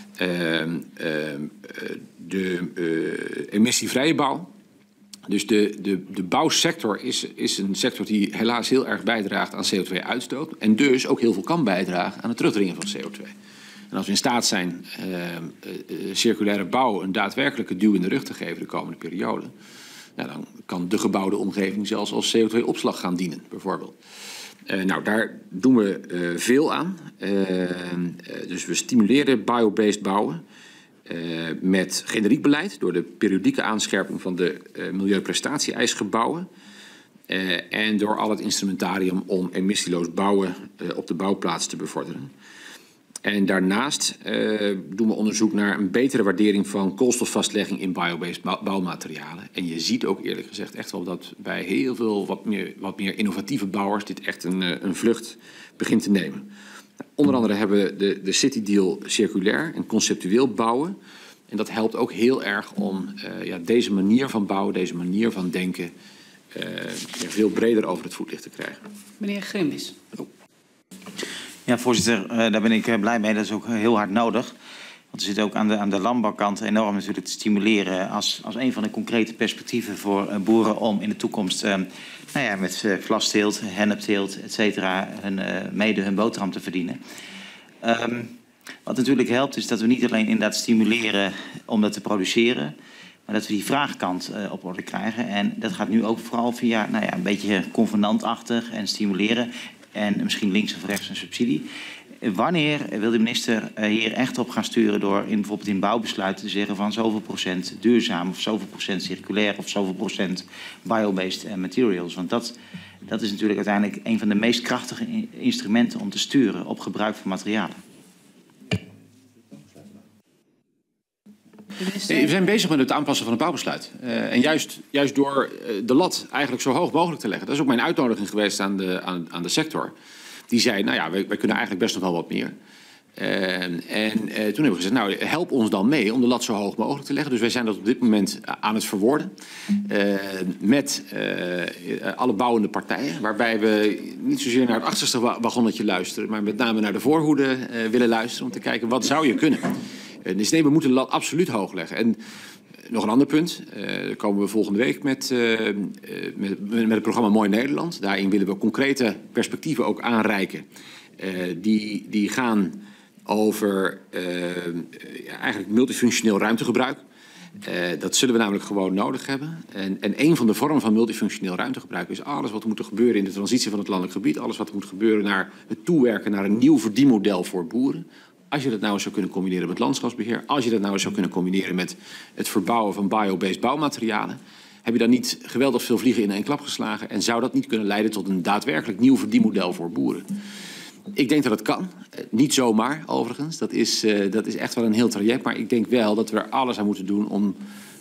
de emissievrije bouw. Dus de bouwsector is een sector die helaas heel erg bijdraagt aan CO2-uitstoot en dus ook heel veel kan bijdragen aan het terugdringen van CO2. En als we in staat zijn circulaire bouw een daadwerkelijke duw in de rug te geven de komende periode, dan kan de gebouwde omgeving zelfs als CO2-opslag gaan dienen, bijvoorbeeld. Daar doen we veel aan. Dus we stimuleren biobased bouwen met generiek beleid door de periodieke aanscherping van de milieuprestatie-eisgebouwen en door al het instrumentarium om emissieloos bouwen op de bouwplaats te bevorderen. En daarnaast doen we onderzoek naar een betere waardering van koolstofvastlegging in biobased bouwmaterialen. En je ziet ook eerlijk gezegd echt wel dat bij heel veel wat meer innovatieve bouwers dit echt een vlucht begint te nemen. Onder andere hebben we de City Deal circulair en conceptueel bouwen. En dat helpt ook heel erg om deze manier van bouwen, deze manier van denken veel breder over het voetlicht te krijgen. Meneer Grimwis. Ja, voorzitter, daar ben ik blij mee. Dat is ook heel hard nodig. Want we zitten ook aan de landbouwkant enorm natuurlijk te stimuleren als een van de concrete perspectieven voor boeren om in de toekomst met vlasteelt, hennepteelt, et cetera, mede hun boterham te verdienen. Wat natuurlijk helpt is dat we niet alleen inderdaad stimuleren om dat te produceren, maar dat we die vraagkant op orde krijgen. En dat gaat nu ook vooral via een beetje convenantachtig en stimuleren. En misschien links of rechts een subsidie. Wanneer wil de minister hier echt op gaan sturen door bijvoorbeeld in bouwbesluiten te zeggen van zoveel procent duurzaam of zoveel procent circulair of zoveel procent biobased materials? Want dat is natuurlijk uiteindelijk een van de meest krachtige instrumenten om te sturen op gebruik van materialen. We zijn bezig met het aanpassen van het bouwbesluit. En juist door de lat eigenlijk zo hoog mogelijk te leggen. Dat is ook mijn uitnodiging geweest aan de sector. Die zei, wij kunnen eigenlijk best nog wel wat meer. Toen hebben we gezegd, nou, help ons dan mee om de lat zo hoog mogelijk te leggen. Dus wij zijn dat op dit moment aan het verwoorden. Met alle bouwende partijen. Waarbij we niet zozeer naar het achterste wagonnetje luisteren. Maar met name naar de voorhoede willen luisteren. Om te kijken, wat zou je kunnen? Dus nee, we moeten de lat absoluut hoog leggen. En nog een ander punt. Daar komen we volgende week met het programma Mooi Nederland. Daarin willen we concrete perspectieven ook aanreiken. Die gaan over eigenlijk multifunctioneel ruimtegebruik. Dat zullen we namelijk gewoon nodig hebben. En een van de vormen van multifunctioneel ruimtegebruik is alles wat moet gebeuren in de transitie van het landelijk gebied. Alles wat moet gebeuren naar het toewerken naar een nieuw verdienmodel voor boeren. Als je dat nou eens zou kunnen combineren met landschapsbeheer. Als je dat nou eens zou kunnen combineren met het verbouwen van biobased bouwmaterialen. Heb je dan niet geweldig veel vliegen in één klap geslagen? En zou dat niet kunnen leiden tot een daadwerkelijk nieuw verdienmodel voor boeren? Ik denk dat het kan. Niet zomaar, overigens. Dat is echt wel een heel traject. Maar ik denk wel dat we er alles aan moeten doen om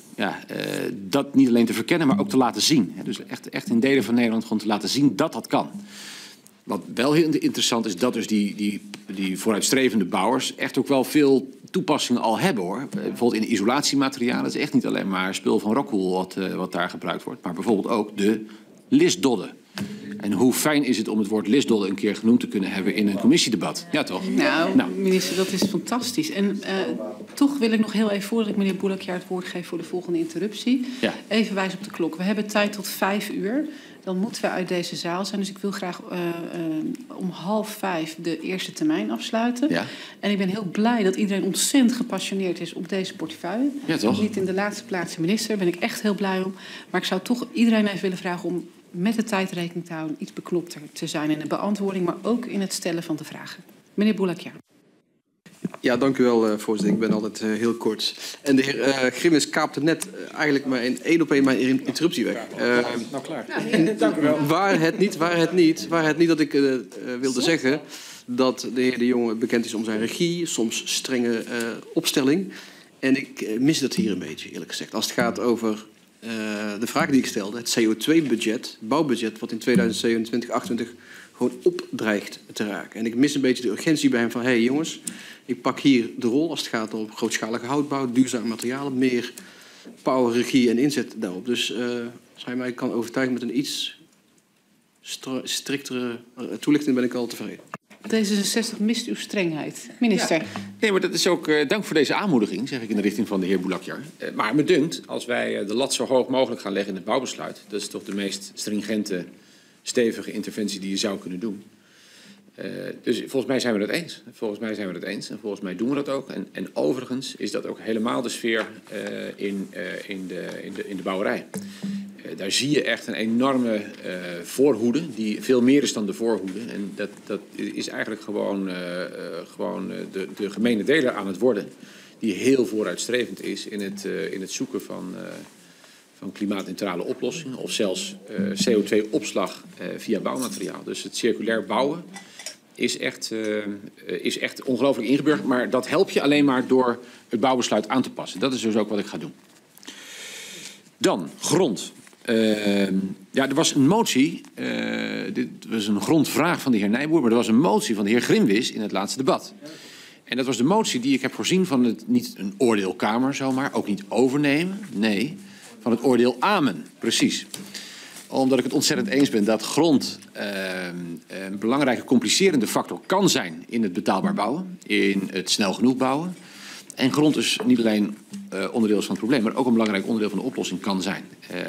dat niet alleen te verkennen, maar ook te laten zien. Dus echt in delen van Nederland gewoon te laten zien dat dat kan. Wat wel heel interessant is, dat dus die vooruitstrevende bouwers echt ook wel veel toepassingen al hebben, hoor. Bijvoorbeeld in isolatiematerialen. Het is echt niet alleen maar spul van Rockwool wat daar gebruikt wordt. Maar bijvoorbeeld ook de lisdodden. En hoe fijn is het om het woord lisdodden een keer genoemd te kunnen hebben in een commissiedebat? Ja, toch? Nou, minister, dat is fantastisch. En toch wil ik nog heel even, voordat ik meneer Boulackier het woord geef voor de volgende interruptie, even wijzen op de klok. We hebben tijd tot 5 uur. Dan moeten we uit deze zaal zijn. Dus ik wil graag om 4:30 de eerste termijn afsluiten. Ja. En ik ben heel blij dat iedereen ontzettend gepassioneerd is op deze portefeuille. Ja, toch? Niet in de laatste plaats de minister. Daar ben ik echt heel blij om. Maar ik zou toch iedereen even willen vragen om met de tijd rekening te houden, iets beklopter te zijn in de beantwoording, maar ook in het stellen van de vragen. Meneer Boulackier. Ja, dank u wel, voorzitter. Ik ben altijd heel kort. En de heer Grimwis kaapte net eigenlijk maar één op één mijn interruptie weg. Nou, klaar. Dank u wel. Waar het niet dat ik wilde zeggen dat de heer De Jonge bekend is om zijn regie, soms strenge opstelling. En ik mis dat hier een beetje, eerlijk gezegd. Als het gaat over de vraag die ik stelde, het CO2-budget, bouwbudget, wat in 2027, 2028 gewoon opdreigt te raken. En ik mis een beetje de urgentie bij hem van, hé jongens, ik pak hier de rol als het gaat om grootschalige houtbouw, duurzame materialen, meer power, regie en inzet daarop. Dus als hij mij kan overtuigen met een iets striktere toelichting, ben ik al tevreden. D66 mist uw strengheid. Minister. Ja. Nee, maar dat is ook dank voor deze aanmoediging, zeg ik in de richting van de heer Boulackier. Maar me dunkt, als wij de lat zo hoog mogelijk gaan leggen in het bouwbesluit, dat is toch de meest stringente, stevige interventie die je zou kunnen doen. Dus volgens mij zijn we het eens. En volgens mij doen we dat ook. En overigens is dat ook helemaal de sfeer in de bouwerij. Daar zie je echt een enorme voorhoede, die veel meer is dan de voorhoede. En dat is eigenlijk gewoon de gemene deler aan het worden, die heel vooruitstrevend is in het zoeken van klimaatneutrale oplossingen, of zelfs CO2-opslag via bouwmateriaal. Dus het circulair bouwen is echt ongelooflijk ingeburgerd, maar dat help je alleen maar door het bouwbesluit aan te passen. Dat is dus ook wat ik ga doen. Dan, grond. Er was een motie, dit was een grondvraag van de heer Nijboer, maar er was een motie van de heer Grimwis in het laatste debat. En dat was de motie die ik heb voorzien van het, niet een oordeelkamer zomaar, ook niet overnemen, nee, van het oordeel amen, precies. Omdat ik het ontzettend eens ben dat grond een belangrijke complicerende factor kan zijn in het betaalbaar bouwen, in het snel genoeg bouwen. En grond is niet alleen onderdeel van het probleem, maar ook een belangrijk onderdeel van de oplossing kan zijn.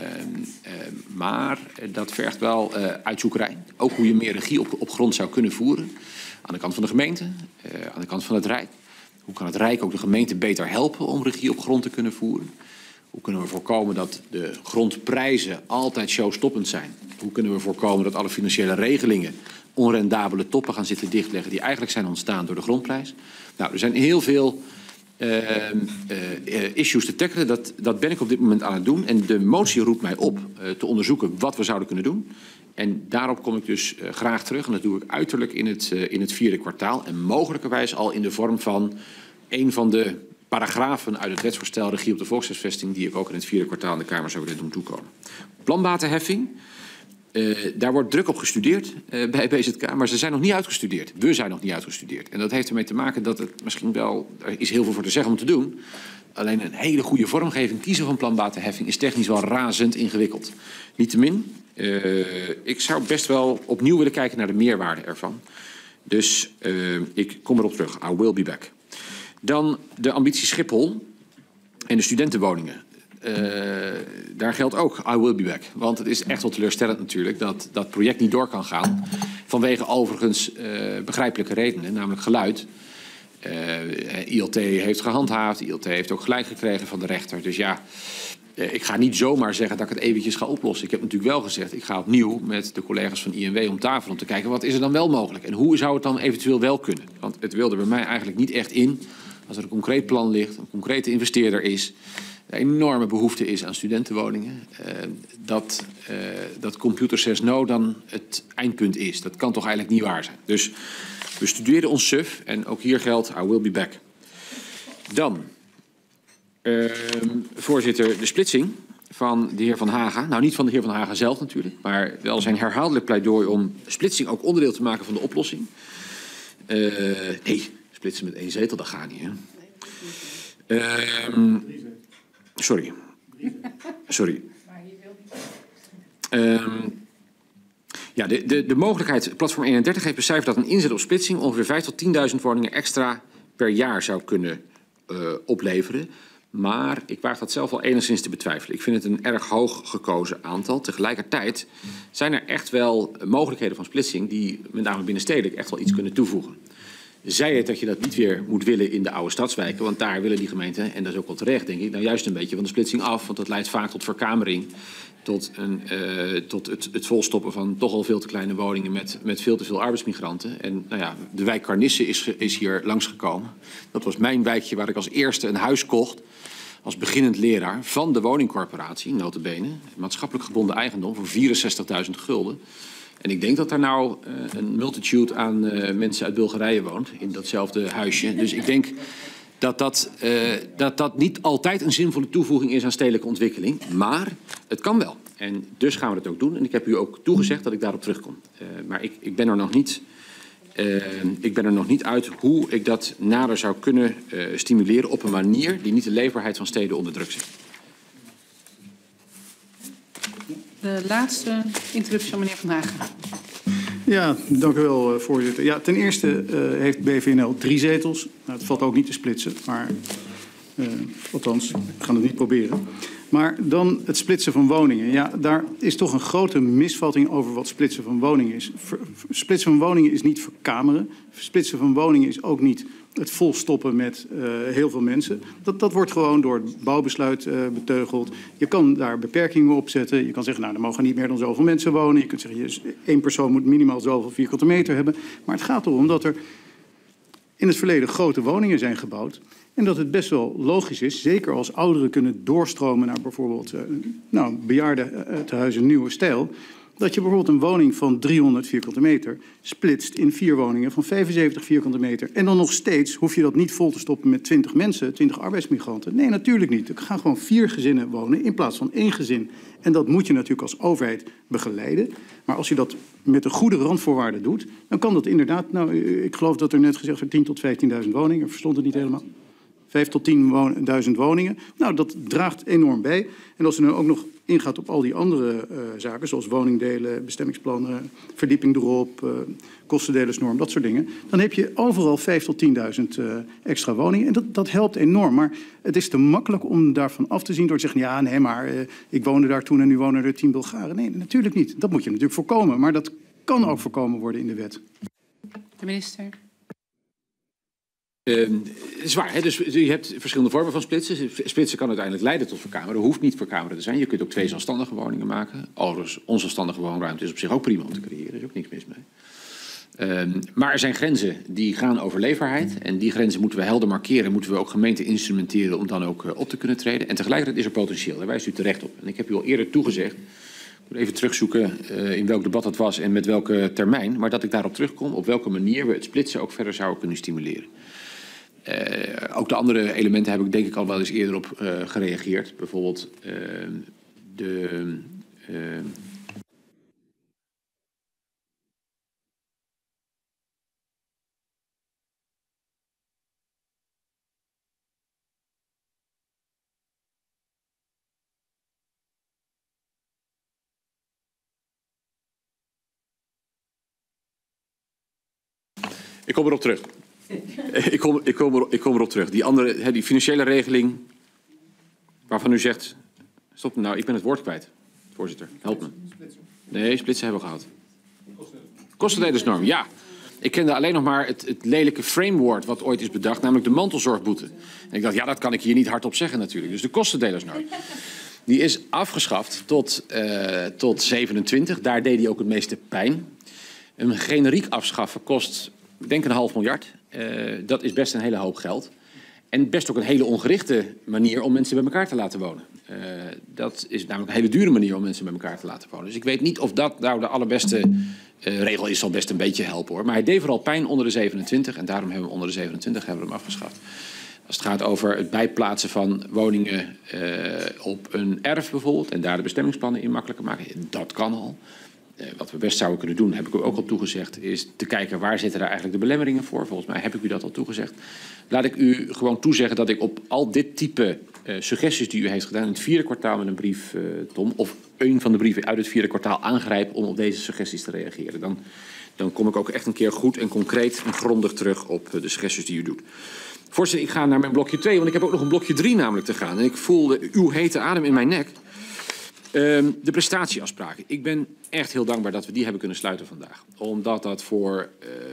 Maar dat vergt wel uitzoekerij. Ook hoe je meer regie op grond zou kunnen voeren. Aan de kant van de gemeente, aan de kant van het Rijk. Hoe kan het Rijk ook de gemeente beter helpen om regie op grond te kunnen voeren? Hoe kunnen we voorkomen dat de grondprijzen altijd showstoppend zijn? Hoe kunnen we voorkomen dat alle financiële regelingen onrendabele toppen gaan zitten dichtleggen die eigenlijk zijn ontstaan door de grondprijs? Nou, er zijn heel veel issues te tackelen. Dat ben ik op dit moment aan het doen. En de motie roept mij op te onderzoeken wat we zouden kunnen doen. En daarop kom ik dus graag terug. En dat doe ik uiterlijk in het 4e kwartaal. En mogelijkerwijs al in de vorm van een van de paragrafen uit het wetsvoorstel regie op de volkshuisvesting, die ik ook in het 4e kwartaal in de Kamer zou willen doen toekomen. Planbatenheffing. Daar wordt druk op gestudeerd bij BZK, maar ze zijn nog niet uitgestudeerd. We zijn nog niet uitgestudeerd. En dat heeft ermee te maken dat het misschien wel... Er is heel veel voor te zeggen om te doen. Alleen een hele goede vormgeving kiezen van planbatenheffing is technisch wel razend ingewikkeld. Niettemin, ik zou best wel opnieuw willen kijken naar de meerwaarde ervan. Dus ik kom erop terug. I will be back. Dan de ambitie Schiphol en de studentenwoningen. Daar geldt ook I will be back. Want het is echt wel teleurstellend natuurlijk dat dat project niet door kan gaan. Vanwege overigens begrijpelijke redenen, namelijk geluid. ILT heeft gehandhaafd. ILT heeft ook gelijk gekregen van de rechter. Dus ja, ik ga niet zomaar zeggen dat ik het eventjes ga oplossen. Ik heb natuurlijk wel gezegd, ik ga opnieuw met de collega's van INW om tafel om te kijken wat is er dan wel mogelijk. En hoe zou het dan eventueel wel kunnen? Want het wilde bij mij eigenlijk niet echt in. Als er een concreet plan ligt, een concrete investeerder is, een enorme behoefte is aan studentenwoningen, dat Computer Says No dan het eindpunt is. Dat kan toch eigenlijk niet waar zijn. Dus we studeerden ons suf en ook hier geldt I will be back. Dan, voorzitter, de splitsing van de heer Van Haga. Nou, niet van de heer Van Haga zelf natuurlijk, maar wel zijn herhaaldelijk pleidooi om splitsing ook onderdeel te maken van de oplossing. Nee, splitsen met 1 zetel, dat gaat niet, hè. Sorry. Ja, de mogelijkheid, Platform 31 heeft becijferd dat een inzet op splitsing ongeveer 5.000 tot 10.000 woningen extra per jaar zou kunnen opleveren. Maar ik waag dat zelf wel enigszins te betwijfelen. Ik vind het een erg hoog gekozen aantal. Tegelijkertijd zijn er echt wel mogelijkheden van splitsing die met name binnenstedelijk echt wel iets kunnen toevoegen. Zij het dat je dat niet weer moet willen in de oude stadswijken, want daar willen die gemeenten, en dat is ook wel terecht denk ik, nou juist een beetje van de splitsing af, want dat leidt vaak tot verkamering, tot het volstoppen van toch al veel te kleine woningen met veel te veel arbeidsmigranten. En nou ja, de wijk Carnissen is hier langsgekomen. Dat was mijn wijkje waar ik als eerste een huis kocht als beginnend leraar van de woningcorporatie, nota bene, maatschappelijk gebonden eigendom voor 64.000 gulden. En ik denk dat daar nou een multitude aan mensen uit Bulgarije woont in datzelfde huisje. Dus ik denk dat niet altijd een zinvolle toevoeging is aan stedelijke ontwikkeling. Maar het kan wel. En dus gaan we het ook doen. En ik heb u ook toegezegd dat ik daarop terugkom. Maar ik ben er nog niet uit hoe ik dat nader zou kunnen stimuleren op een manier die niet de leefbaarheid van steden onder druk zet. De laatste interruptie van meneer Van Haga. Ja, dank u wel, voorzitter. Ja, ten eerste heeft BVNL 3 zetels. Nou, het valt ook niet te splitsen, maar althans, ik ga het niet proberen. Maar dan het splitsen van woningen. Ja, daar is toch een grote misvatting over wat splitsen van woningen is. Splitsen van woningen is niet verkameren. Splitsen van woningen is ook niet het volstoppen met heel veel mensen. Dat wordt gewoon door het bouwbesluit beteugeld. Je kan daar beperkingen op zetten. Je kan zeggen, nou, er mogen niet meer dan zoveel mensen wonen. Je kunt zeggen, 1 persoon moet minimaal zoveel vierkante meter hebben. Maar het gaat erom dat er in het verleden grote woningen zijn gebouwd. En dat het best wel logisch is, zeker als ouderen kunnen doorstromen naar bijvoorbeeld bejaardentehuizen Nieuwe Stijl, dat je bijvoorbeeld een woning van 300 vierkante meter splitst in 4 woningen van 75 vierkante meter. En dan nog steeds hoef je dat niet vol te stoppen met 20 mensen, 20 arbeidsmigranten. Nee, natuurlijk niet. Er gaan gewoon 4 gezinnen wonen in plaats van 1 gezin. En dat moet je natuurlijk als overheid begeleiden. Maar als je dat met de goede randvoorwaarden doet, dan kan dat inderdaad, nou, ik geloof dat er net gezegd werd 10.000 tot 15.000 woningen. Ik verstond het niet helemaal. 5.000 tot 10.000 woningen. Nou, dat draagt enorm bij. En als je dan ook nog ingaat op al die andere zaken, zoals woningdelen, bestemmingsplannen, verdieping erop, kostendelersnorm, dat soort dingen, dan heb je overal 5.000 tot 10.000 extra woningen. En dat helpt enorm. Maar het is te makkelijk om daarvan af te zien door te zeggen, ja, nee, maar ik woonde daar toen en nu wonen er 10 Bulgaren. Nee, natuurlijk niet. Dat moet je natuurlijk voorkomen. Maar dat kan ook voorkomen worden in de wet. De minister. Zwaar, hè? Dus je hebt verschillende vormen van splitsen. Splitsen kan uiteindelijk leiden tot verkameren. Hoeft niet verkameren te zijn. Je kunt ook 2 zelfstandige woningen maken. Overigens, onzelfstandige woonruimte is op zich ook prima om te creëren. Er is ook niks mis mee. Maar er zijn grenzen die gaan over leefbaarheid. En die grenzen moeten we helder markeren. Moeten we ook gemeenten instrumenteren om dan ook op te kunnen treden. En tegelijkertijd is er potentieel. Daar wijst u terecht op. En ik heb u al eerder toegezegd. Ik moet even terugzoeken in welk debat het was en met welke termijn. Maar dat ik daarop terugkom op welke manier we het splitsen ook verder zouden kunnen stimuleren. Ook de andere elementen heb ik denk ik al wel eens eerder op gereageerd. Bijvoorbeeld Ik kom erop terug. Ik kom erop terug. Die andere, die financiële regeling waarvan u zegt... Stop, nou, ik ben het woord kwijt, voorzitter. Help me. Nee, splitsen hebben we gehad. Kostendelersnorm, ja. Ik kende alleen nog maar het lelijke framework wat ooit is bedacht, namelijk de mantelzorgboete. En ik dacht, ja, dat kan ik hier niet hardop zeggen natuurlijk. Dus de kostendelersnorm. Die is afgeschaft tot 27. Daar deed hij ook het meeste pijn. Een generiek afschaffen kost, denk ik, $500 miljoen. Dat is best een hele hoop geld. En best ook een hele ongerichte manier om mensen bij elkaar te laten wonen. Dat is namelijk een hele dure manier om mensen bij elkaar te laten wonen. Dus ik weet niet of dat nou de allerbeste regel is. Zal best een beetje helpen hoor. Maar hij deed vooral pijn onder de 27. En daarom hebben we onder de 27 hebben we hem afgeschaft. Als het gaat over het bijplaatsen van woningen op een erf bijvoorbeeld. En daar de bestemmingsplannen in makkelijker maken. Dat kan al. Wat we best zouden kunnen doen, heb ik u ook al toegezegd, is te kijken waar zitten daar eigenlijk de belemmeringen voor. Volgens mij heb ik u dat al toegezegd. Laat ik u gewoon toezeggen dat ik op al dit type suggesties die u heeft gedaan in het 4e kwartaal met een brief, Tom, of een van de brieven uit het 4e kwartaal aangrijp om op deze suggesties te reageren. Dan kom ik ook echt een keer goed en concreet en grondig terug op de suggesties die u doet. Voorzitter, ik ga naar mijn blokje 2, want ik heb ook nog een blokje 3 namelijk te gaan. En ik voelde uw hete adem in mijn nek. De prestatieafspraken. Ik ben echt heel dankbaar dat we die hebben kunnen sluiten vandaag. Omdat dat voor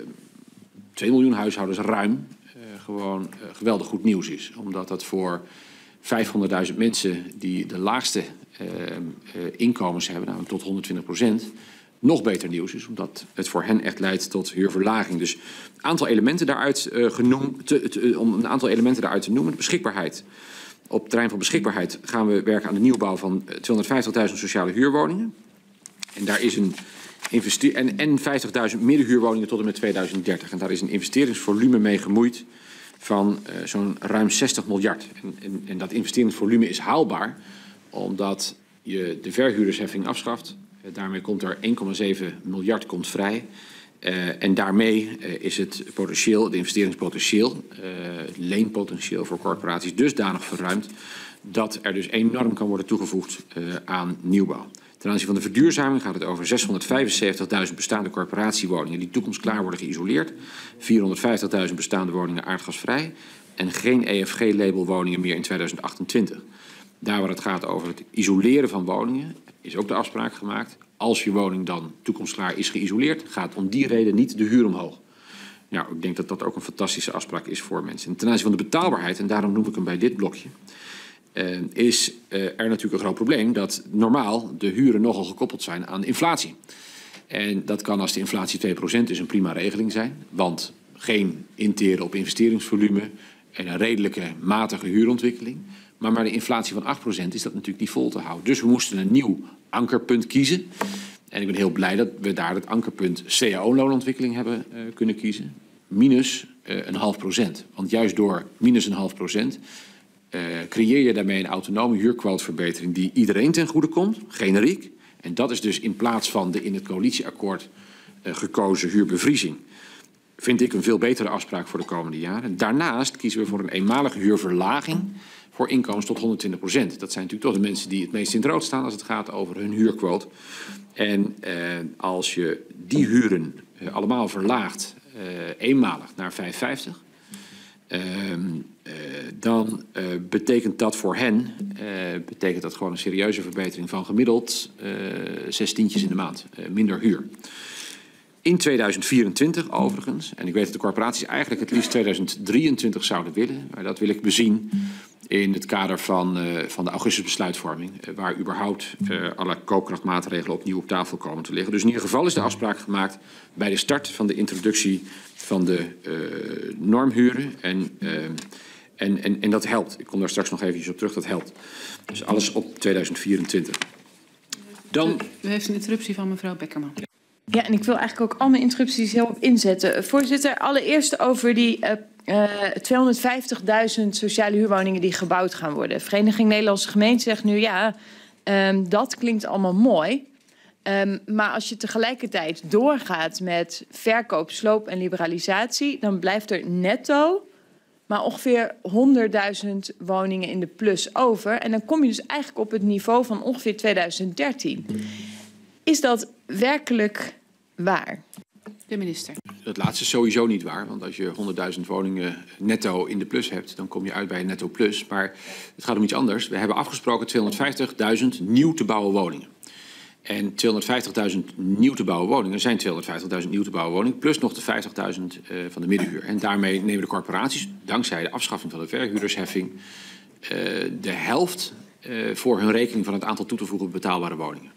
2 miljoen huishoudens ruim gewoon geweldig goed nieuws is. Omdat dat voor 500.000 mensen die de laagste inkomens hebben, namelijk tot 120%, nog beter nieuws is. Omdat het voor hen echt leidt tot huurverlaging. Dus een aantal elementen daaruit om een aantal elementen daaruit te noemen. De beschikbaarheid. Op het terrein van beschikbaarheid gaan we werken aan de nieuwbouw van 250.000 sociale huurwoningen. En daar is een en 50.000 middenhuurwoningen tot en met 2030. En daar is een investeringsvolume mee gemoeid van zo'n ruim 60 miljard. En dat investeringsvolume is haalbaar omdat je de verhuurdersheffing afschaft. Daarmee komt er 1,7 miljard komt vrij. En daarmee is het potentieel, de investeringspotentieel, het leenpotentieel voor corporaties dusdanig verruimd dat er dus enorm kan worden toegevoegd aan nieuwbouw. Ten aanzien van de verduurzaming gaat het over 675.000 bestaande corporatiewoningen die toekomstklaar worden geïsoleerd, 450.000 bestaande woningen aardgasvrij en geen EFG-label woningen meer in 2028. Daar waar het gaat over het isoleren van woningen is ook de afspraak gemaakt. Als je woning dan toekomstklaar is geïsoleerd, gaat om die reden niet de huur omhoog. Nou, ik denk dat dat ook een fantastische afspraak is voor mensen. En ten aanzien van de betaalbaarheid, en daarom noem ik hem bij dit blokje, is er natuurlijk een groot probleem dat normaal de huren nogal gekoppeld zijn aan de inflatie. En dat kan als de inflatie 2% is een prima regeling zijn, want geen interen op investeringsvolume en een redelijke matige huurontwikkeling. Maar de inflatie van 8% is dat natuurlijk niet vol te houden. Dus we moesten een nieuw ankerpunt kiezen. En ik ben heel blij dat we daar het ankerpunt cao-loonontwikkeling hebben kunnen kiezen. Minus 0,5%. Want juist door minus 0,5% creëer je daarmee een autonome huurquoteverbetering die iedereen ten goede komt, generiek. En dat is dus in plaats van de in het coalitieakkoord gekozen huurbevriezing. Vind ik een veel betere afspraak voor de komende jaren. Daarnaast kiezen we voor een eenmalige huurverlaging voor inkomens tot 120%. Dat zijn natuurlijk toch de mensen die het meest in het rood staan als het gaat over hun huurquote. En als je die huren allemaal verlaagt, eenmalig naar 5,50, dan betekent dat voor hen betekent dat gewoon een serieuze verbetering van gemiddeld 6 tientjes in de maand, minder huur. In 2024 overigens, en ik weet dat de corporaties eigenlijk het liefst 2023 zouden willen, maar dat wil ik bezien in het kader van de augustusbesluitvorming, waar überhaupt alle koopkrachtmaatregelen opnieuw op tafel komen te liggen. Dus in ieder geval is de afspraak gemaakt bij de start van de introductie van de normhuren. En dat helpt. Ik kom daar straks nog eventjes op terug, dat helpt. Dus alles op 2024. Dan... U heeft een interruptie van mevrouw Beckerman. Ja, en ik wil eigenlijk ook al mijn interrupties heel op inzetten. Voorzitter, allereerst over die 250.000 sociale huurwoningen die gebouwd gaan worden. Vereniging Nederlandse Gemeenten zegt nu ja, dat klinkt allemaal mooi. Maar als je tegelijkertijd doorgaat met verkoop, sloop en liberalisatie, dan blijft er netto maar ongeveer 100.000 woningen in de plus over. En dan kom je dus eigenlijk op het niveau van ongeveer 2013. Is dat werkelijk waar? De minister. Dat laatste is sowieso niet waar. Want als je 100.000 woningen netto in de plus hebt, dan kom je uit bij een netto plus. Maar het gaat om iets anders. We hebben afgesproken 250.000 nieuw te bouwen woningen. En 250.000 nieuw te bouwen woningen zijn 250.000 nieuw te bouwen woningen, plus nog de 50.000 van de middenhuur. En daarmee nemen de corporaties, dankzij de afschaffing van de verhuurdersheffing, de helft voor hun rekening van het aantal toe te voegen betaalbare woningen.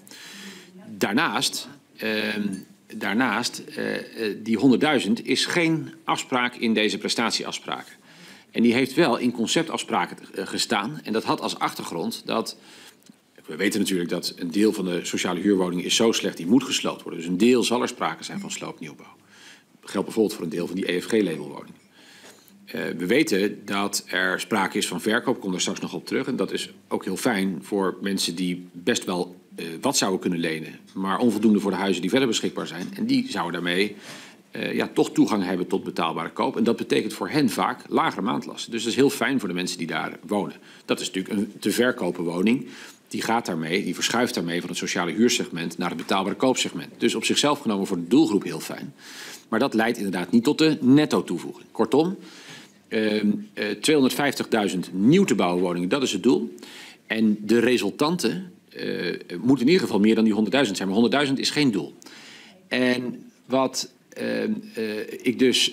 Daarnaast, die 100.000 is geen afspraak in deze prestatieafspraken. En die heeft wel in conceptafspraken gestaan. En dat had als achtergrond dat... We weten natuurlijk dat een deel van de sociale huurwoningen is zo slecht, die moet gesloopt worden. Dus een deel zal er sprake zijn van sloopnieuwbouw. Dat geldt bijvoorbeeld voor een deel van die EFG-labelwoningen. We weten dat er sprake is van verkoop, ik kom daar straks nog op terug. En dat is ook heel fijn voor mensen die best wel wat zouden kunnen lenen, maar onvoldoende voor de huizen die verder beschikbaar zijn. En die zouden daarmee toch toegang hebben tot betaalbare koop. En dat betekent voor hen vaak lagere maandlasten. Dus dat is heel fijn voor de mensen die daar wonen. Dat is natuurlijk een te verkopen woning. Die verschuift daarmee van het sociale huursegment naar het betaalbare koopsegment. Dus op zichzelf genomen voor de doelgroep heel fijn. Maar dat leidt inderdaad niet tot de netto toevoeging. Kortom, 250.000 nieuw te bouwen woningen, dat is het doel. En de resultanten moeten in ieder geval meer dan die 100.000 zijn. Maar 100.000 is geen doel. En wat ik dus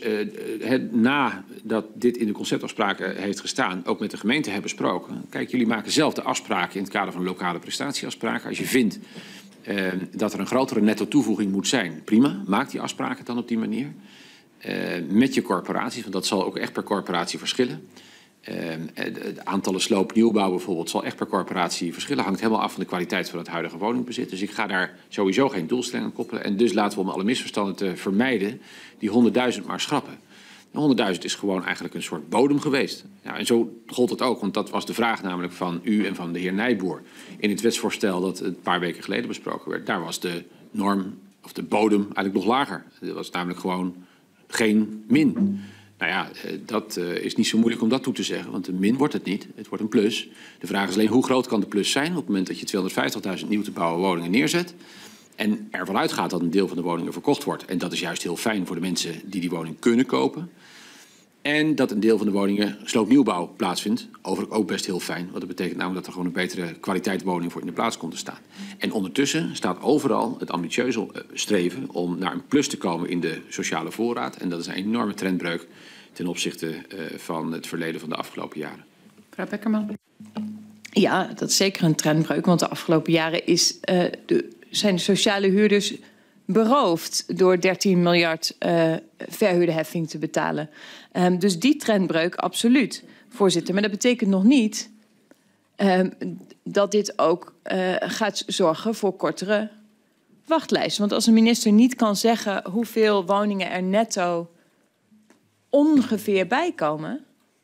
nadat dit in de conceptafspraken heeft gestaan, ook met de gemeente heb besproken. Kijk, jullie maken zelf de afspraken in het kader van lokale prestatieafspraken. Als je vindt dat er een grotere netto toevoeging moet zijn, prima, maak die afspraken dan op die manier. Met je corporaties, want dat zal ook echt per corporatie verschillen. Het aantallen sloopnieuwbouw bijvoorbeeld zal echt per corporatie verschillen. Hangt helemaal af van de kwaliteit van het huidige woningbezit. Dus ik ga daar sowieso geen doelstelling aan koppelen. En dus laten we om alle misverstanden te vermijden die 100.000 maar schrappen. 100.000 is gewoon eigenlijk een soort bodem geweest. Ja, en zo gold het ook, want dat was de vraag namelijk van u en van de heer Nijboer in het wetsvoorstel dat een paar weken geleden besproken werd. Daar was de norm, of de bodem, eigenlijk nog lager. Dat was namelijk gewoon geen min. Nou ja, dat is niet zo moeilijk om dat toe te zeggen, want een min wordt het niet. Het wordt een plus. De vraag is alleen hoe groot kan de plus zijn op het moment dat je 250.000 nieuw te bouwen woningen neerzet. En ervan uitgaat dat een deel van de woningen verkocht wordt. En dat is juist heel fijn voor de mensen die die woning kunnen kopen. En dat een deel van de woningen sloopnieuwbouw plaatsvindt. Overigens ook best heel fijn. Want dat betekent namelijk dat er gewoon een betere kwaliteit woning voor in de plaats komt te staan. En ondertussen staat overal het ambitieuze streven om naar een plus te komen in de sociale voorraad. En dat is een enorme trendbreuk ten opzichte van het verleden van de afgelopen jaren. Mevrouw Beckerman. Ja, dat is zeker een trendbreuk. Want de afgelopen jaren zijn de sociale huurders beroofd door 13 miljard verhuurderheffing te betalen. Dus die trendbreuk, absoluut, voorzitter. Maar dat betekent nog niet dat dit ook gaat zorgen voor kortere wachtlijsten. Want als een minister niet kan zeggen hoeveel woningen er netto ongeveer bijkomen,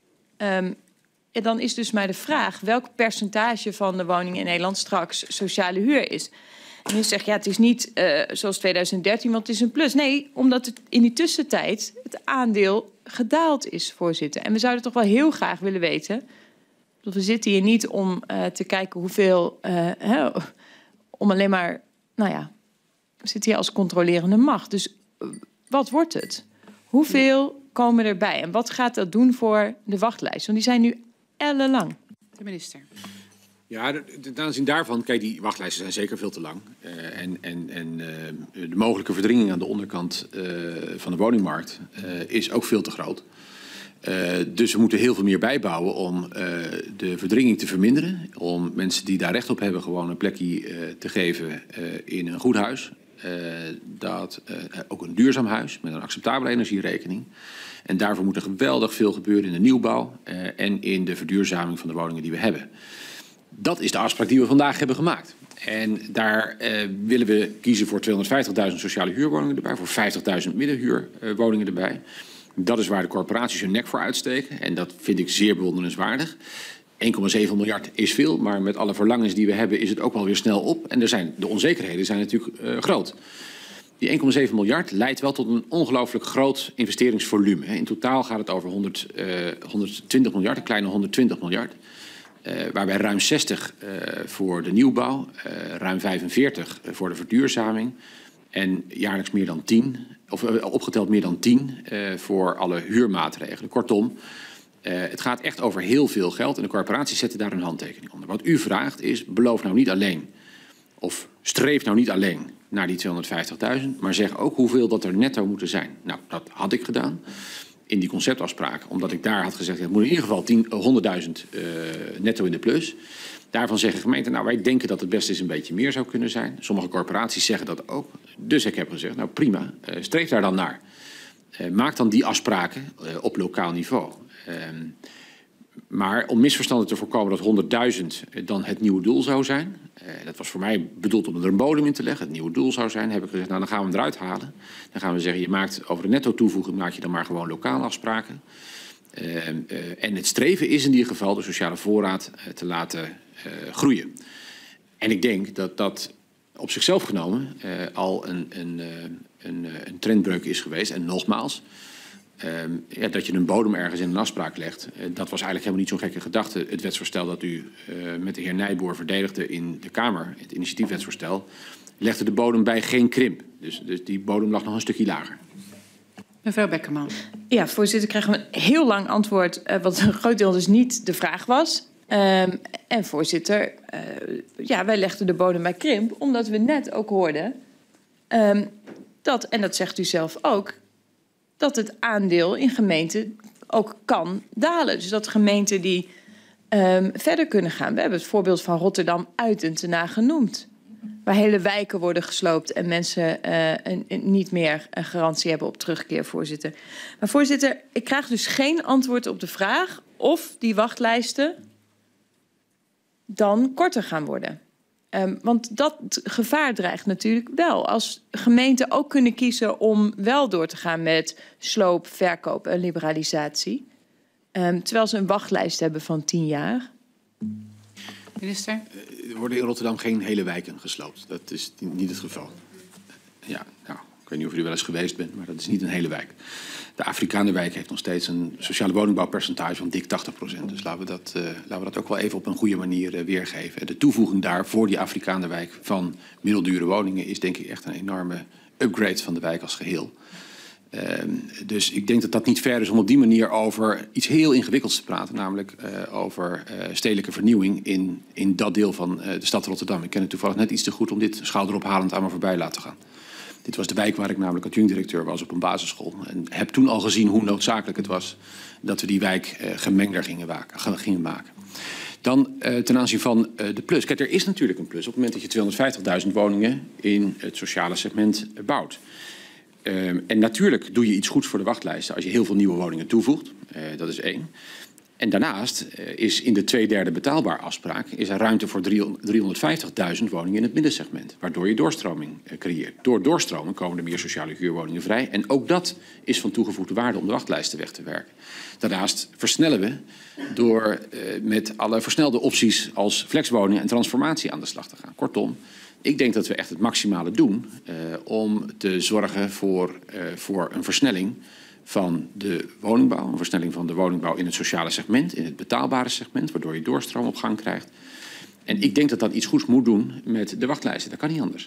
dan is dus maar de vraag welk percentage van de woningen in Nederland straks sociale huur is. En je zegt, ja, het is niet zoals 2013, want het is een plus. Nee, omdat het in die tussentijd het aandeel gedaald is, voorzitter. En we zouden toch wel heel graag willen weten, want we zitten hier niet om te kijken hoeveel, om alleen maar, nou ja, we zitten hier als controlerende macht. Dus wat wordt het? Hoeveel komen erbij? En wat gaat dat doen voor de wachtlijst? Want die zijn nu ellenlang. De minister. Ja, ten aanzien daarvan, kijk, die wachtlijsten zijn zeker veel te lang. De mogelijke verdringing aan de onderkant van de woningmarkt is ook veel te groot. Dus we moeten heel veel meer bijbouwen om de verdringing te verminderen. Om mensen die daar recht op hebben gewoon een plekje te geven in een goed huis. Ook een duurzaam huis met een acceptabele energierekening. En daarvoor moet er geweldig veel gebeuren in de nieuwbouw en in de verduurzaming van de woningen die we hebben. Dat is de afspraak die we vandaag hebben gemaakt. En daar willen we kiezen voor 250.000 sociale huurwoningen erbij, voor 50.000 middenhuurwoningen erbij. Dat is waar de corporaties hun nek voor uitsteken. En dat vind ik zeer bewonderenswaardig. 1,7 miljard is veel, maar met alle verlangens die we hebben is het ook wel weer snel op. En de onzekerheden zijn natuurlijk groot. Die 1,7 miljard leidt wel tot een ongelooflijk groot investeringsvolume. In totaal gaat het over 120 miljard, een kleine 120 miljard. Waarbij ruim 60 voor de nieuwbouw, ruim 45 voor de verduurzaming en jaarlijks meer dan 10 of opgeteld meer dan 10 voor alle huurmaatregelen. Kortom, het gaat echt over heel veel geld en de corporaties zetten daar een handtekening onder. Wat u vraagt is, beloof nou niet alleen, of streef nou niet alleen naar die 250.000, maar zeg ook hoeveel dat er netto moeten zijn. Nou, dat had ik gedaan in die conceptafspraak, omdat ik daar had gezegd, het moet in ieder geval 100.000 netto in de plus. Daarvan zeggen gemeenten, nou wij denken dat het best eens een beetje meer zou kunnen zijn. Sommige corporaties zeggen dat ook. Dus ik heb gezegd, nou prima, streef daar dan naar. Maak dan die afspraken op lokaal niveau. Maar om misverstanden te voorkomen dat 100.000 dan het nieuwe doel zou zijn. Dat was voor mij bedoeld om er een bodem in te leggen. Het nieuwe doel zou zijn, heb ik gezegd, nou dan gaan we hem eruit halen. Dan gaan we zeggen, je maakt over de netto toevoeging, maak je dan maar gewoon lokale afspraken. En het streven is in ieder geval de sociale voorraad te laten groeien. En ik denk dat dat op zichzelf genomen al een trendbreuk is geweest. En nogmaals, dat je een bodem ergens in een afspraak legt, dat was eigenlijk helemaal niet zo'n gekke gedachte. Het wetsvoorstel dat u met de heer Nijboer verdedigde in de Kamer, het initiatiefwetsvoorstel, legde de bodem bij geen krimp. Dus die bodem lag nog een stukje lager. Mevrouw Bekkerman. Ja, voorzitter, krijgen we een heel lang antwoord, wat een groot deel dus niet de vraag was. En voorzitter, wij legden de bodem bij krimp, omdat we net ook hoorden dat, en dat zegt u zelf ook, dat het aandeel in gemeenten ook kan dalen. Dus dat gemeenten die verder kunnen gaan. We hebben het voorbeeld van Rotterdam Uitentena genoemd, waar hele wijken worden gesloopt en mensen niet meer een garantie hebben op terugkeer, voorzitter. Maar voorzitter, ik krijg dus geen antwoord op de vraag of die wachtlijsten dan korter gaan worden. Want dat gevaar dreigt natuurlijk wel. Als gemeenten ook kunnen kiezen om wel door te gaan met sloop, verkoop en liberalisatie. Terwijl ze een wachtlijst hebben van 10 jaar. Minister? Er worden in Rotterdam geen hele wijken gesloopt. Dat is niet het geval. Ja, nou, ik weet niet of u er wel eens geweest bent, maar dat is niet een hele wijk. De Afrikanenwijk heeft nog steeds een sociale woningbouwpercentage van dik 80%. Dus laten we dat ook wel even op een goede manier weergeven. De toevoeging daar voor die Afrikanenwijk van middeldure woningen is denk ik echt een enorme upgrade van de wijk als geheel. Dus ik denk dat dat niet fair is om op die manier over iets heel ingewikkelds te praten. Namelijk over stedelijke vernieuwing in dat deel van de stad Rotterdam. Ik ken het toevallig net iets te goed om dit schouderophalend aan me voorbij laten gaan. Dit was de wijk waar ik namelijk adjunct-directeur was op een basisschool. En heb toen al gezien hoe noodzakelijk het was dat we die wijk gemengder gingen maken. Dan ten aanzien van de plus. Kijk, er is natuurlijk een plus op het moment dat je 250.000 woningen in het sociale segment bouwt. En natuurlijk doe je iets goeds voor de wachtlijsten als je heel veel nieuwe woningen toevoegt. Dat is 1. En daarnaast is in de 2/3 betaalbaar afspraak is er ruimte voor 350.000 woningen in het middensegment. Waardoor je doorstroming creëert. Door doorstromen komen er meer sociale huurwoningen vrij. En ook dat is van toegevoegde waarde om de wachtlijsten weg te werken. Daarnaast versnellen we door met alle versnelde opties als flexwoningen en transformatie aan de slag te gaan. Kortom, ik denk dat we echt het maximale doen om te zorgen voor een versnelling van de woningbouw. Een versnelling van de woningbouw in het sociale segment, in het betaalbare segment, waardoor je doorstroom op gang krijgt. En ik denk dat dat iets goeds moet doen met de wachtlijsten. Dat kan niet anders.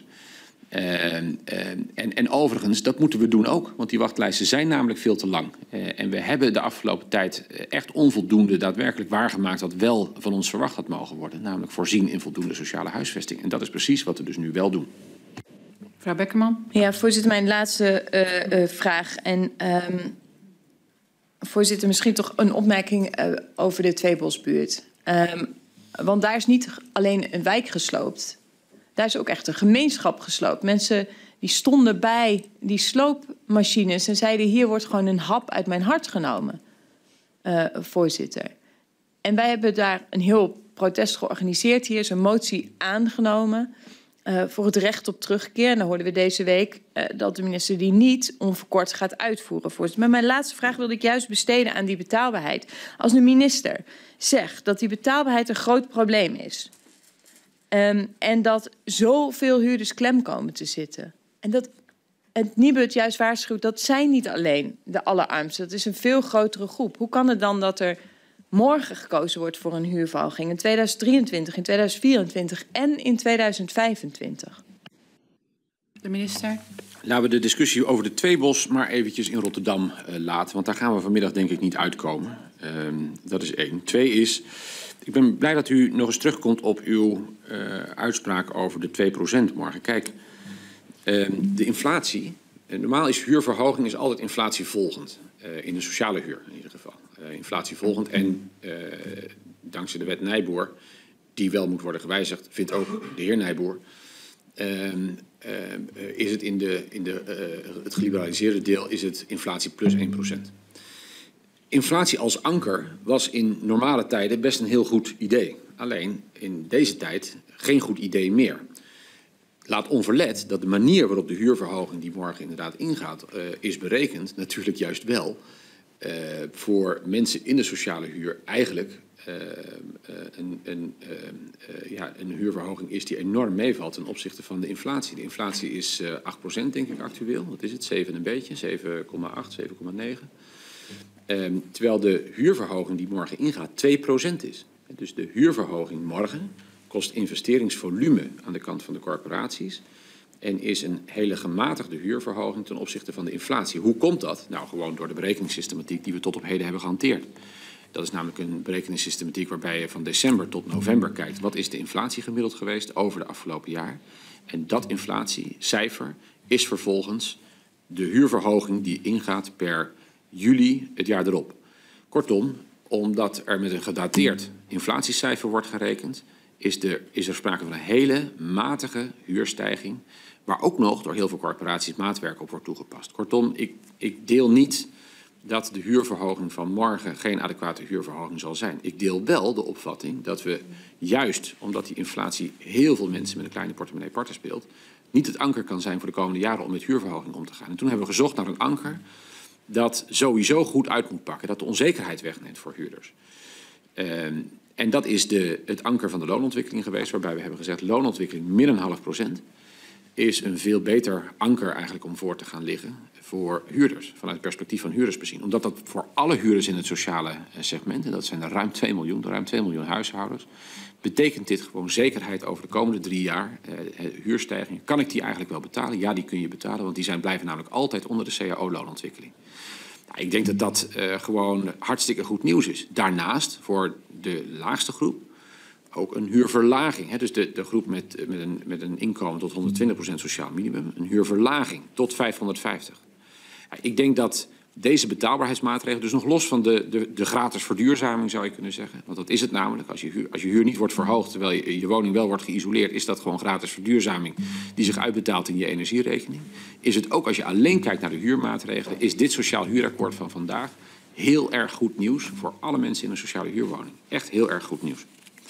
En overigens, dat moeten we doen ook. Want die wachtlijsten zijn namelijk veel te lang. En we hebben de afgelopen tijd echt onvoldoende daadwerkelijk waargemaakt wat wel van ons verwacht had mogen worden. Namelijk voorzien in voldoende sociale huisvesting. En dat is precies wat we dus nu wel doen. Mevrouw Bekkerman. Ja, voorzitter, mijn laatste vraag. En voorzitter, misschien toch een opmerking over de Tweebosbuurt. Want daar is niet alleen een wijk gesloopt. Daar is ook echt een gemeenschap gesloopt. Mensen die stonden bij die sloopmachines en zeiden: hier wordt gewoon een hap uit mijn hart genomen, voorzitter. En wij hebben daar een heel protest georganiseerd. Hier is een motie aangenomen voor het recht op terugkeer. En dan hoorden we deze week dat de minister die niet onverkort gaat uitvoeren, voorzitter. Maar mijn laatste vraag wilde ik juist besteden aan die betaalbaarheid. Als de minister zegt dat die betaalbaarheid een groot probleem is, en dat zoveel huurders klem komen te zitten. En dat het Nibud juist waarschuwt, dat zijn niet alleen de allerarmsten. Dat is een veel grotere groep. Hoe kan het dan dat er morgen gekozen wordt voor een huurverhoging in 2023, in 2024 en in 2025? De minister. Laten we de discussie over de Tweebos maar eventjes in Rotterdam laten. Want daar gaan we vanmiddag denk ik niet uitkomen. Dat is 1. 2 is, ik ben blij dat u nog eens terugkomt op uw uitspraak over de 2% morgen. Kijk, de inflatie, normaal is huurverhoging is altijd inflatievolgend. In de sociale huur in ieder geval. Inflatievolgend en dankzij de wet Nijboer, die wel moet worden gewijzigd, vindt ook de heer Nijboer. Is het in het geliberaliseerde deel is het inflatie plus 1%. Inflatie als anker was in normale tijden best een heel goed idee. Alleen in deze tijd geen goed idee meer. Laat onverlet dat de manier waarop de huurverhoging die morgen inderdaad ingaat is berekend natuurlijk juist wel voor mensen in de sociale huur eigenlijk een huurverhoging is die enorm meevalt ten opzichte van de inflatie. De inflatie is 8% denk ik actueel. Wat is het? 7 een beetje, 7,8, 7,9. Terwijl de huurverhoging die morgen ingaat 2% is. Dus de huurverhoging morgen kost investeringsvolume aan de kant van de corporaties en is een hele gematigde huurverhoging ten opzichte van de inflatie. Hoe komt dat? Nou, gewoon door de berekeningssystematiek die we tot op heden hebben gehanteerd. Dat is namelijk een berekeningssystematiek waarbij je van december tot november kijkt. Wat is de inflatie gemiddeld geweest over de afgelopen jaar? En dat inflatiecijfer is vervolgens de huurverhoging die ingaat per juli het jaar erop. Kortom, omdat er met een gedateerd inflatiecijfer wordt gerekend, is er sprake van een hele matige huurstijging, waar ook nog door heel veel corporaties maatwerk op wordt toegepast. Kortom, ik deel niet dat de huurverhoging van morgen geen adequate huurverhoging zal zijn. Ik deel wel de opvatting dat we juist, omdat die inflatie heel veel mensen met een kleine portemonnee parten speelt, niet het anker kan zijn voor de komende jaren om met huurverhoging om te gaan. En toen hebben we gezocht naar een anker dat sowieso goed uit moet pakken, dat de onzekerheid wegneemt voor huurders. En dat is het anker van de loonontwikkeling geweest, waarbij we hebben gezegd loonontwikkeling min 0,5% is een veel beter anker eigenlijk om voor te gaan liggen voor huurders, vanuit het perspectief van huurders bezien. Omdat dat voor alle huurders in het sociale segment, en dat zijn er ruim 2 miljoen huishoudens, betekent dit gewoon zekerheid over de komende 3 jaar. Huurstijgingen, kan ik die eigenlijk wel betalen? Ja, die kun je betalen, want die blijven namelijk altijd onder de CAO-loonontwikkeling. Nou, ik denk dat dat gewoon hartstikke goed nieuws is. Daarnaast, voor de laagste groep, ook een huurverlaging. Hè? Dus de groep met een inkomen tot 120% sociaal minimum. Een huurverlaging tot 550. Ja, ik denk dat deze betaalbaarheidsmaatregelen, dus nog los van de gratis verduurzaming zou je kunnen zeggen. Want dat is het namelijk. Als je huur niet wordt verhoogd terwijl je woning wel wordt geïsoleerd, is dat gewoon gratis verduurzaming die zich uitbetaalt in je energierekening. Is het ook als je alleen kijkt naar de huurmaatregelen, is dit sociaal huurakkoord van vandaag heel erg goed nieuws voor alle mensen in een sociale huurwoning. Echt heel erg goed nieuws.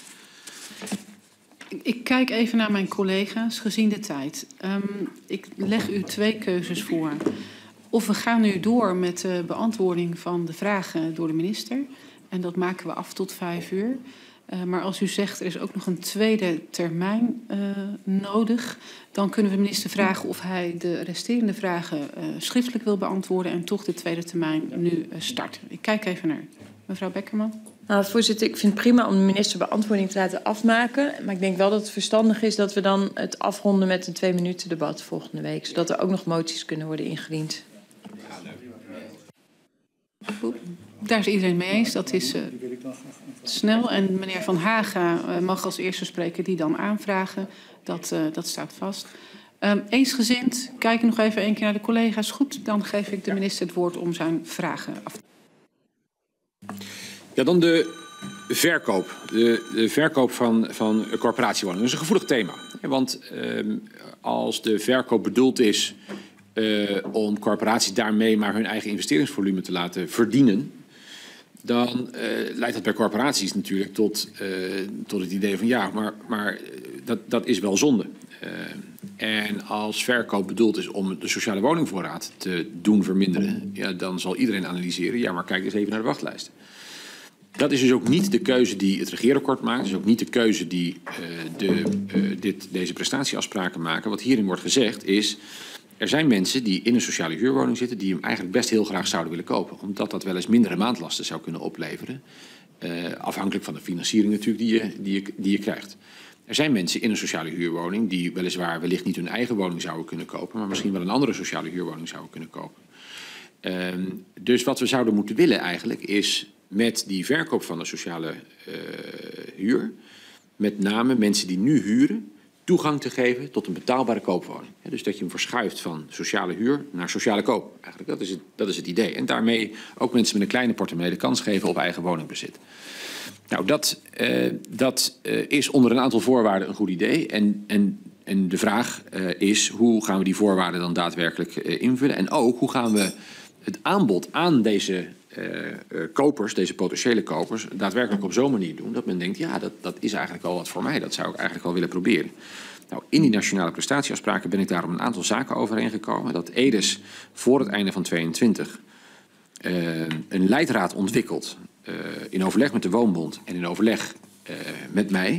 Ik kijk even naar mijn collega's, gezien de tijd. Ik leg u 2 keuzes voor. Of we gaan nu door met de beantwoording van de vragen door de minister. En dat maken we af tot 5 uur. Maar als u zegt er is ook nog een tweede termijn nodig, dan kunnen we de minister vragen of hij de resterende vragen schriftelijk wil beantwoorden en toch de tweede termijn nu starten. Ik kijk even naar mevrouw Beckerman. Nou, voorzitter, ik vind het prima om de minister beantwoording te laten afmaken. Maar ik denk wel dat het verstandig is dat we dan het afronden met een 2 minuten debat volgende week. Zodat er ook nog moties kunnen worden ingediend. Daar is iedereen mee eens. Dat is snel. En meneer Van Haga mag als eerste spreken die dan aanvragen. Dat staat vast. Eensgezind, kijken nog even 1 keer naar de collega's. Goed, dan geef ik de minister het woord om zijn vragen af te. Ja, dan de verkoop. De verkoop van corporatiewoningen. Dat is een gevoelig thema. Want als de verkoop bedoeld is om corporaties daarmee maar hun eigen investeringsvolume te laten verdienen, dan leidt dat bij corporaties natuurlijk tot het idee van ja, maar dat is wel zonde. En als verkoop bedoeld is om de sociale woningvoorraad te doen verminderen, ja, dan zal iedereen analyseren, ja, maar kijk eens even naar de wachtlijsten. Dat is dus ook niet de keuze die het regeerakkoord maakt. Dat is ook niet de keuze die deze prestatieafspraken maken. Wat hierin wordt gezegd is, er zijn mensen die in een sociale huurwoning zitten die hem eigenlijk best heel graag zouden willen kopen. Omdat dat wel eens mindere maandlasten zou kunnen opleveren. Afhankelijk van de financiering natuurlijk die je krijgt. Er zijn mensen in een sociale huurwoning die weliswaar wellicht niet hun eigen woning zouden kunnen kopen, maar misschien wel een andere sociale huurwoning zouden kunnen kopen. Dus wat we zouden moeten willen eigenlijk is met die verkoop van de sociale huur, met name mensen die nu huren, toegang te geven tot een betaalbare koopwoning. Dus dat je hem verschuift van sociale huur naar sociale koop. Eigenlijk, dat is het idee. En daarmee ook mensen met een kleine portemonnee de kans geven op eigen woningbezit. Nou, dat is onder een aantal voorwaarden een goed idee. En de vraag is, hoe gaan we die voorwaarden dan daadwerkelijk invullen? En ook, hoe gaan we het aanbod aan deze kopers, deze potentiële kopers, daadwerkelijk op zo'n manier doen dat men denkt, ja, dat is eigenlijk wel wat voor mij. Dat zou ik eigenlijk wel willen proberen. Nou, in die nationale prestatieafspraken ben ik daarom een aantal zaken overeengekomen. Dat EDES voor het einde van 2022 een leidraad ontwikkelt in overleg met de Woonbond en in overleg met mij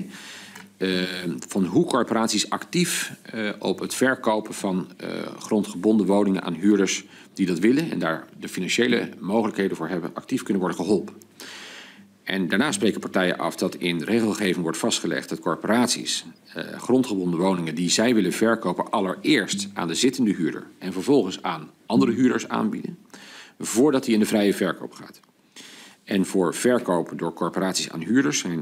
van hoe corporaties actief op het verkopen van grondgebonden woningen aan huurders die dat willen en daar de financiële mogelijkheden voor hebben, actief kunnen worden geholpen. En daarna spreken partijen af dat in regelgeving wordt vastgelegd dat corporaties grondgebonden woningen die zij willen verkopen allereerst aan de zittende huurder en vervolgens aan andere huurders aanbieden, voordat die in de vrije verkoop gaat. En voor verkopen door corporaties aan huurders zijn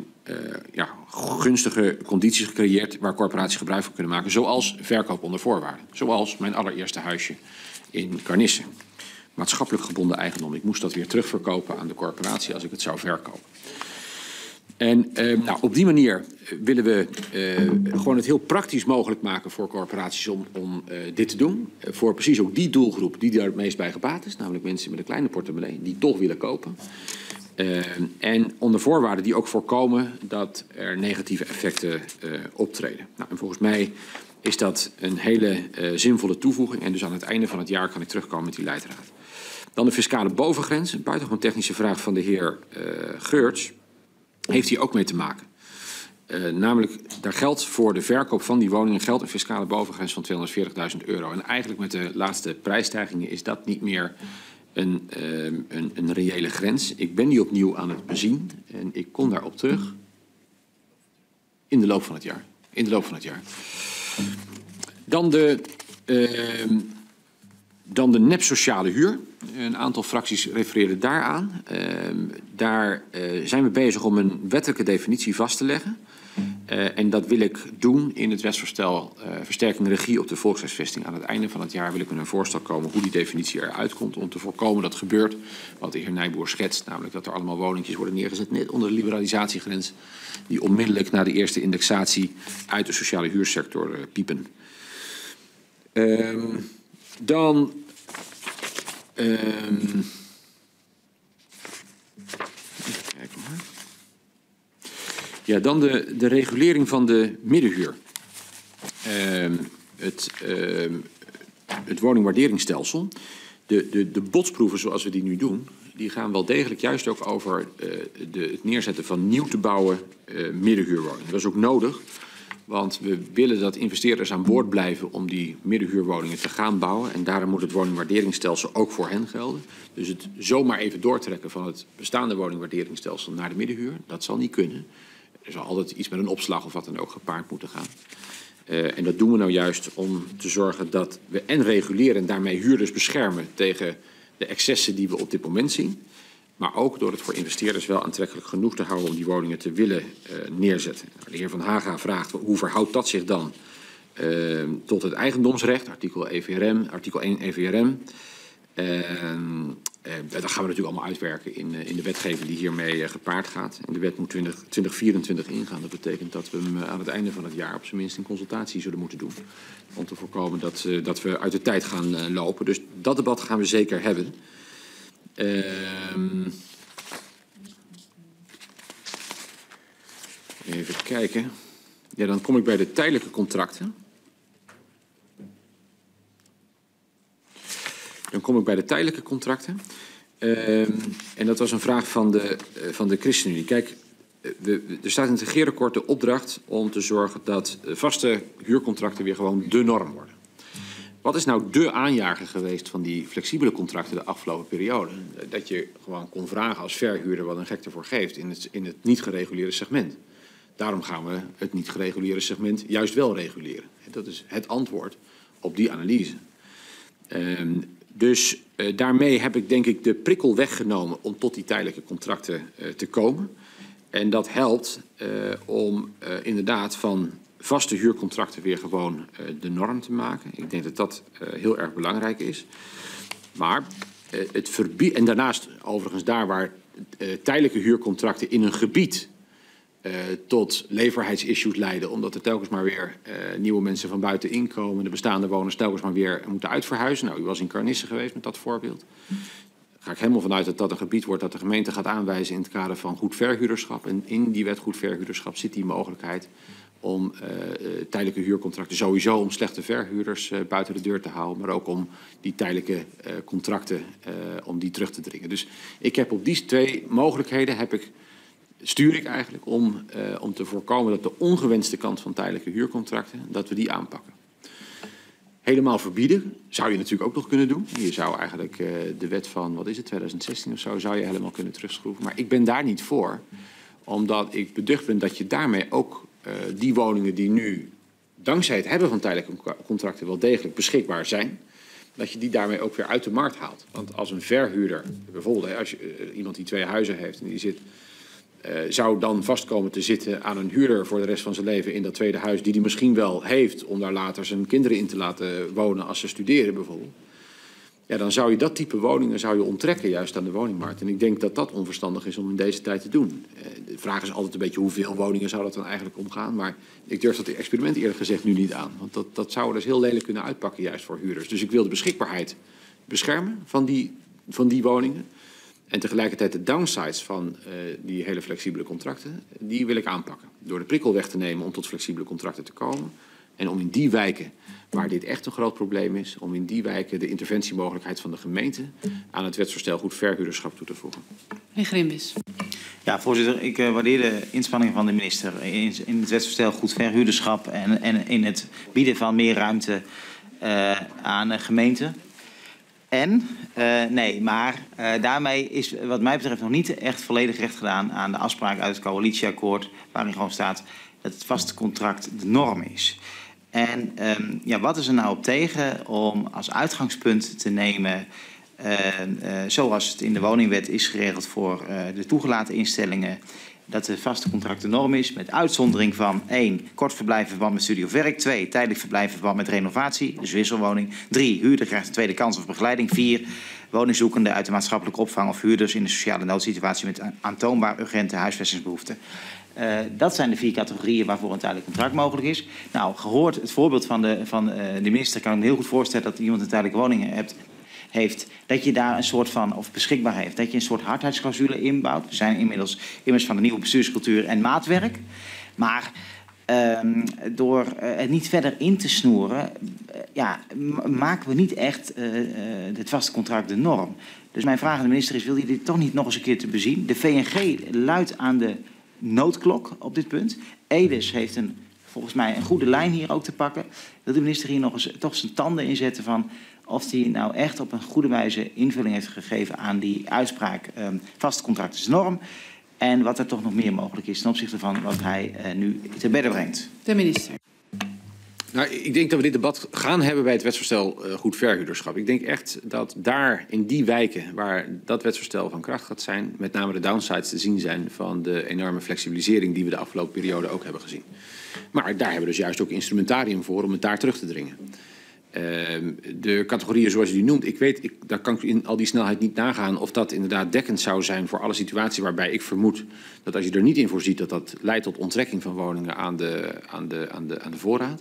gunstige condities gecreëerd waar corporaties gebruik van kunnen maken, zoals verkoop onder voorwaarden. Zoals mijn allereerste huisje in Carnisse. Maatschappelijk gebonden eigendom. Ik moest dat weer terugverkopen aan de corporatie als ik het zou verkopen. En op die manier willen we gewoon het heel praktisch mogelijk maken voor corporaties om dit te doen. Voor precies ook die doelgroep die daar het meest bij gebaat is. Namelijk mensen met een kleine portemonnee die toch willen kopen. En onder voorwaarden die ook voorkomen dat er negatieve effecten optreden. Nou, en volgens mij is dat een hele zinvolle toevoeging. En dus aan het einde van het jaar kan ik terugkomen met die leidraad. Dan de fiscale bovengrens. Een buitengewoon technische vraag van de heer Geurts. Heeft hier ook mee te maken. Namelijk, daar geldt voor de verkoop van die woningen geldt een fiscale bovengrens van €240.000. En eigenlijk met de laatste prijsstijgingen is dat niet meer een reële grens. Ik ben die opnieuw aan het bezien en ik kom daarop terug in de loop van het jaar. Dan de nep-sociale huur. Een aantal fracties refereerden daaraan. Daar zijn we bezig om een wettelijke definitie vast te leggen. En dat wil ik doen in het wetsvoorstel versterking regie op de volkshuisvesting. Aan het einde van het jaar wil ik met een voorstel komen hoe die definitie eruit komt. Om te voorkomen dat gebeurt wat de heer Nijboer schetst. Namelijk dat er allemaal woningjes worden neergezet net onder de liberalisatiegrens. Die onmiddellijk na de eerste indexatie uit de sociale huursector piepen. Dan de regulering van de middenhuur. Het woningwaarderingsstelsel. De botsproeven zoals we die nu doen, die gaan wel degelijk juist ook over het neerzetten van nieuw te bouwen middenhuurwoningen. Dat is ook nodig. Want we willen dat investeerders aan boord blijven om die middenhuurwoningen te gaan bouwen. En daarom moet het woningwaarderingsstelsel ook voor hen gelden. Dus het zomaar even doortrekken van het bestaande woningwaarderingsstelsel naar de middenhuur, dat zal niet kunnen. Er zal altijd iets met een opslag of wat dan ook gepaard moeten gaan. En dat doen we nou juist om te zorgen dat we en reguleren en daarmee huurders beschermen tegen de excessen die we op dit moment zien. Maar ook door het voor investeerders wel aantrekkelijk genoeg te houden om die woningen te willen neerzetten. De heer Van Haga vraagt hoe verhoudt dat zich dan tot het eigendomsrecht, artikel 1 EVRM. Dat gaan we natuurlijk allemaal uitwerken in de wetgeving die hiermee gepaard gaat. En de wet moet 2024 ingaan. Dat betekent dat we hem aan het einde van het jaar op zijn minst in consultatie zullen moeten doen. Om te voorkomen dat we uit de tijd gaan lopen. Dus dat debat gaan we zeker hebben. Even kijken. Ja, dan kom ik bij de tijdelijke contracten. En dat was een vraag van de ChristenUnie. Kijk, er staat in het regeerakkoord de opdracht om te zorgen dat vaste huurcontracten weer gewoon de norm worden. Wat is nou de aanjager geweest van die flexibele contracten de afgelopen periode? Dat je gewoon kon vragen als verhuurder wat een gek ervoor geeft in het niet gereguleerde segment. Daarom gaan we het niet gereguleerde segment juist wel reguleren. Dat is het antwoord op die analyse. Dus daarmee heb ik denk ik de prikkel weggenomen om tot die tijdelijke contracten te komen. En dat helpt om inderdaad van vaste huurcontracten weer gewoon de norm te maken. Ik denk dat dat heel erg belangrijk is. Maar het verbiedt, en daarnaast overigens daar waar tijdelijke huurcontracten in een gebied tot leefbaarheidsissues leiden, omdat er telkens maar weer nieuwe mensen van buiten inkomen, de bestaande woners telkens maar weer moeten uitverhuizen. Nou, u was in Carnisse geweest met dat voorbeeld. Daar ga ik helemaal vanuit dat dat een gebied wordt dat de gemeente gaat aanwijzen in het kader van goed verhuurderschap. En in die wet goed verhuurderschap zit die mogelijkheid om tijdelijke huurcontracten sowieso om slechte verhuurders buiten de deur te houden, maar ook om die tijdelijke contracten om die terug te dringen. Dus ik heb op die 2 mogelijkheden stuur ik eigenlijk om te voorkomen dat de ongewenste kant van tijdelijke huurcontracten, dat we die aanpakken. Helemaal verbieden zou je natuurlijk ook nog kunnen doen. Je zou eigenlijk de wet van, wat is het, 2016 of zo, zou je helemaal kunnen terugschroeven. Maar ik ben daar niet voor, omdat ik beducht ben dat je daarmee ook die woningen die nu dankzij het hebben van tijdelijke contracten wel degelijk beschikbaar zijn, dat je die daarmee ook weer uit de markt haalt. Want als een verhuurder, bijvoorbeeld als je, iemand die 2 huizen heeft en die zit, zou dan vastkomen te zitten aan een huurder voor de rest van zijn leven in dat tweede huis, die hij misschien wel heeft om daar later zijn kinderen in te laten wonen als ze studeren bijvoorbeeld. Ja, dan zou je dat type woningen onttrekken juist aan de woningmarkt. En ik denk dat dat onverstandig is om in deze tijd te doen. De vraag is altijd een beetje hoeveel woningen zou dat dan eigenlijk omgaan. Maar ik durf dat experiment eerlijk gezegd nu niet aan. Want dat zou dus heel lelijk kunnen uitpakken juist voor huurders. Dus ik wil de beschikbaarheid beschermen van die woningen. En tegelijkertijd de downsides van die hele flexibele contracten, die wil ik aanpakken. Door de prikkel weg te nemen om tot flexibele contracten te komen. En om in die wijken waar dit echt een groot probleem is, om in die wijken de interventiemogelijkheid van de gemeente aan het wetsvoorstel goed verhuurderschap toe te voegen. Meneer Grimwis. Ja, voorzitter, ik waardeer de inspanningen van de minister in het wetsvoorstel goed verhuurderschap en in het bieden van meer ruimte aan gemeenten. Daarmee is wat mij betreft nog niet echt volledig recht gedaan aan de afspraak uit het coalitieakkoord, waarin gewoon staat dat het vaste contract de norm is. En wat is er nou op tegen om als uitgangspunt te nemen, zoals het in de woningwet is geregeld voor de toegelaten instellingen, dat de vaste contract de norm is, met uitzondering van 1. kort verblijf in verband met studie of werk. 2. tijdelijk verblijf in verband met renovatie, dus wisselwoning. 3. huurder krijgt een tweede kans of begeleiding. 4. woningzoekenden uit de maatschappelijke opvang of huurders in een sociale noodsituatie met aantoonbaar urgente huisvestingsbehoeften. Dat zijn de 4 categorieën waarvoor een tijdelijk contract mogelijk is. Nou, gehoord het voorbeeld van de minister, kan ik me heel goed voorstellen dat iemand een tijdelijke woning heeft, dat je daar een soort van, of beschikbaar heeft, dat je een soort hardheidsclausule inbouwt. We zijn inmiddels van de nieuwe bestuurscultuur en maatwerk. Maar door het niet verder in te snoeren, maken we niet echt het vaste contract de norm. Dus mijn vraag aan de minister is, wil je dit toch niet nog eens een keer te bezien? De VNG luidt aan de noodklok op dit punt. Edes heeft volgens mij een goede lijn hier ook te pakken. Wil de minister hier nog eens toch zijn tanden inzetten van of hij nou echt op een goede wijze invulling heeft gegeven aan die uitspraak vaste contract is de norm. En wat er toch nog meer mogelijk is ten opzichte van wat hij nu te bedden brengt. De minister. Nou, ik denk dat we dit debat gaan hebben bij het wetsvoorstel goed verhuurderschap. Ik denk echt dat daar in die wijken waar dat wetsvoorstel van kracht gaat zijn, met name de downsides te zien zijn van de enorme flexibilisering die we de afgelopen periode ook hebben gezien. Maar daar hebben we dus juist ook instrumentarium voor om het daar terug te dringen. De categorieën zoals u die noemt, daar kan ik in al die snelheid niet nagaan of dat inderdaad dekkend zou zijn voor alle situaties waarbij ik vermoed dat als je er niet in voorziet dat dat leidt tot onttrekking van woningen aan de voorraad.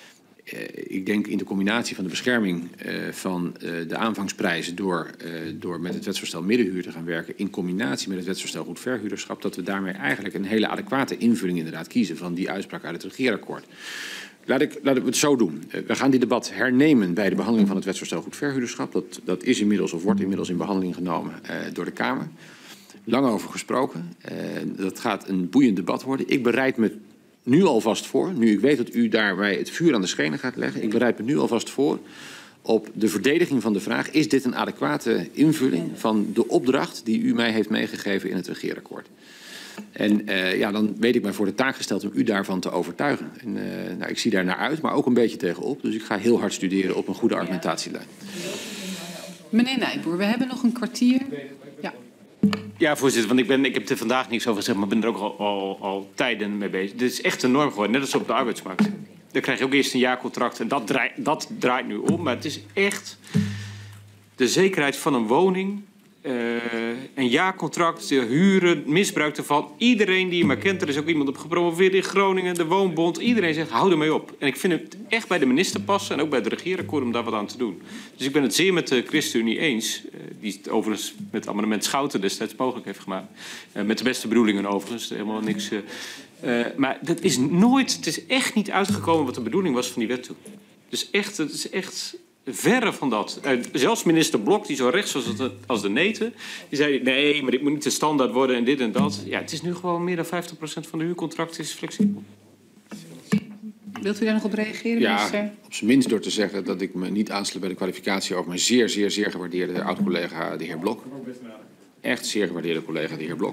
Ik denk in de combinatie van de bescherming van de aanvangsprijzen door met het wetsvoorstel middenhuur te gaan werken, in combinatie met het wetsvoorstel goed verhuurderschap, dat we daarmee eigenlijk een hele adequate invulling inderdaad kiezen van die uitspraak uit het regeerakkoord. Laten we het zo doen. We gaan dit debat hernemen bij de behandeling van het wetsvoorstel goed verhuurderschap. Dat is inmiddels of wordt inmiddels in behandeling genomen door de Kamer. Lang over gesproken. Dat gaat een boeiend debat worden. Ik bereid me nu alvast voor, nu ik weet dat u daarbij het vuur aan de schenen gaat leggen. Ik bereid me nu alvast voor op de verdediging van de vraag, is dit een adequate invulling van de opdracht die u mij heeft meegegeven in het regeerakkoord? En dan weet ik mij voor de taak gesteld om u daarvan te overtuigen. En ik zie daar naar uit, maar ook een beetje tegenop. Dus ik ga heel hard studeren op een goede argumentatielijn. Meneer Nijboer, we hebben nog een kwartier. Ja. Ja, voorzitter, want ik heb er vandaag niks over gezegd, maar ben er ook al tijden mee bezig. Dit is echt een norm geworden, net als op de arbeidsmarkt. Dan krijg je ook eerst een jaarcontract en dat draait nu om. Maar het is echt de zekerheid van een woning, een jaarcontract, de huren, misbruik ervan. Iedereen die je maar kent, er is ook iemand op gepromoveerd in Groningen, de Woonbond. Iedereen zegt, hou ermee op. En ik vind het echt bij de minister passen en ook bij het regeerakkoord om daar wat aan te doen. Dus ik ben het zeer met de ChristenUnie eens, die het overigens met het amendement Schouten destijds mogelijk heeft gemaakt. Met de beste bedoelingen overigens, helemaal niks. Maar het is echt niet uitgekomen wat de bedoeling was van die wet toen. Dus het is echt verre van dat. Zelfs minister Blok, die zo rechts was als de neten, die zei, nee, maar dit moet niet de standaard worden en dit en dat. Ja, het is nu gewoon meer dan 50% van de huurcontracten is flexibel. Wilt u daar nog op reageren, minister? Ja, op zijn minst door te zeggen dat ik me niet aansluit bij de kwalificatie over mijn zeer, zeer, zeer gewaardeerde oud-collega, de heer Blok. Echt zeer gewaardeerde collega, de heer Blok.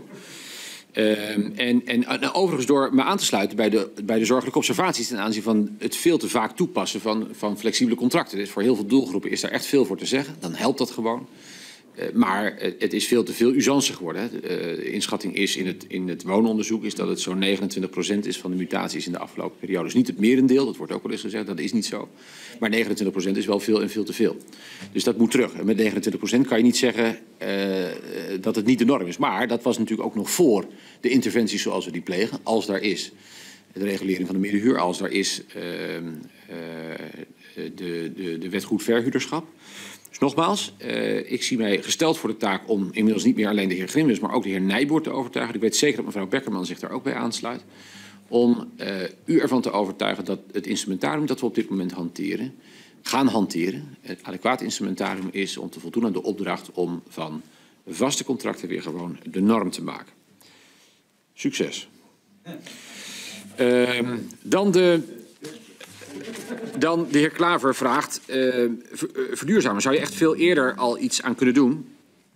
En overigens door me aan te sluiten bij de zorgelijke observaties ten aanzien van het veel te vaak toepassen van flexibele contracten. Dus voor heel veel doelgroepen is daar echt veel voor te zeggen. Dan helpt dat gewoon. Maar het is veel te veel usance geworden. Hè. De inschatting is in het woononderzoek is dat het zo'n 29% is van de mutaties in de afgelopen periode. Dus niet het merendeel, dat wordt ook wel eens gezegd, dat is niet zo. Maar 29% is wel veel en veel te veel. Dus dat moet terug. En met 29% kan je niet zeggen dat het niet de norm is. Maar dat was natuurlijk ook nog voor de interventies zoals we die plegen. Als daar is de regulering van de middenhuur, als daar is de wet goed verhuurderschap. Dus nogmaals, ik zie mij gesteld voor de taak om inmiddels niet meer alleen de heer Grimwis, maar ook de heer Nijboer te overtuigen. Ik weet zeker dat mevrouw Beckerman zich daar ook bij aansluit. Om u ervan te overtuigen dat het instrumentarium dat we op dit moment gaan hanteren, het adequaat instrumentarium is om te voldoen aan de opdracht om van vaste contracten weer gewoon de norm te maken. Succes. Dan de heer Klaver vraagt, verduurzamen. Zou je echt veel eerder al iets aan kunnen doen?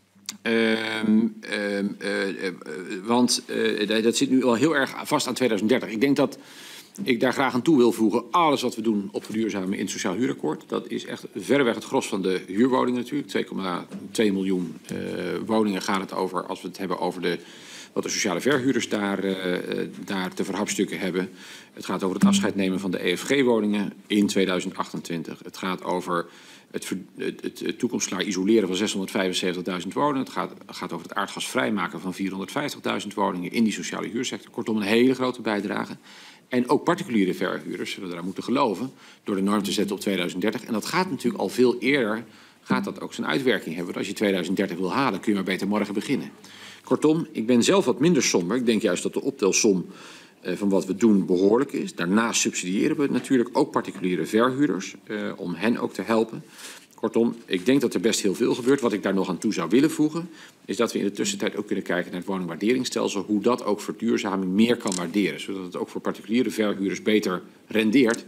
Want dat zit nu al heel erg vast aan 2030. Ik denk dat ik daar graag aan toe wil voegen. Alles wat we doen op verduurzamen in het sociaal huurakkoord. Dat is echt verreweg het gros van de huurwoningen natuurlijk. 2,2 miljoen woningen gaat het over als we het hebben over wat de sociale verhuurders daar te verhapstukken hebben. Het gaat over het afscheid nemen van de EFG-woningen in 2028. Het gaat over het toekomstklaar isoleren van 675.000 woningen. Het gaat over het aardgas vrijmaken van 450.000 woningen in die sociale huursector. Kortom, een hele grote bijdrage. En ook particuliere verhuurders zullen eraan moeten geloven door de norm te zetten op 2030. En dat gaat natuurlijk al veel eerder, gaat dat ook zijn uitwerking hebben. Want als je 2030 wil halen, kun je maar beter morgen beginnen. Kortom, ik ben zelf wat minder somber. Ik denk juist dat de optelsom van wat we doen behoorlijk is. Daarnaast subsidiëren we natuurlijk ook particuliere verhuurders om hen ook te helpen. Kortom, ik denk dat er best heel veel gebeurt. Wat ik daar nog aan toe zou willen voegen, is dat we in de tussentijd ook kunnen kijken naar het woningwaarderingsstelsel, hoe dat ook verduurzaming meer kan waarderen, zodat het ook voor particuliere verhuurders beter rendeert.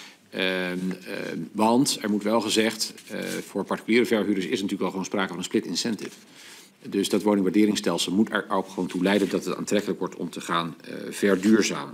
Want er moet wel gezegd, voor particuliere verhuurders is natuurlijk wel gewoon sprake van een split incentive. Dus dat woningwaarderingsstelsel moet er ook gewoon toe leiden dat het aantrekkelijk wordt om te gaan verduurzamen.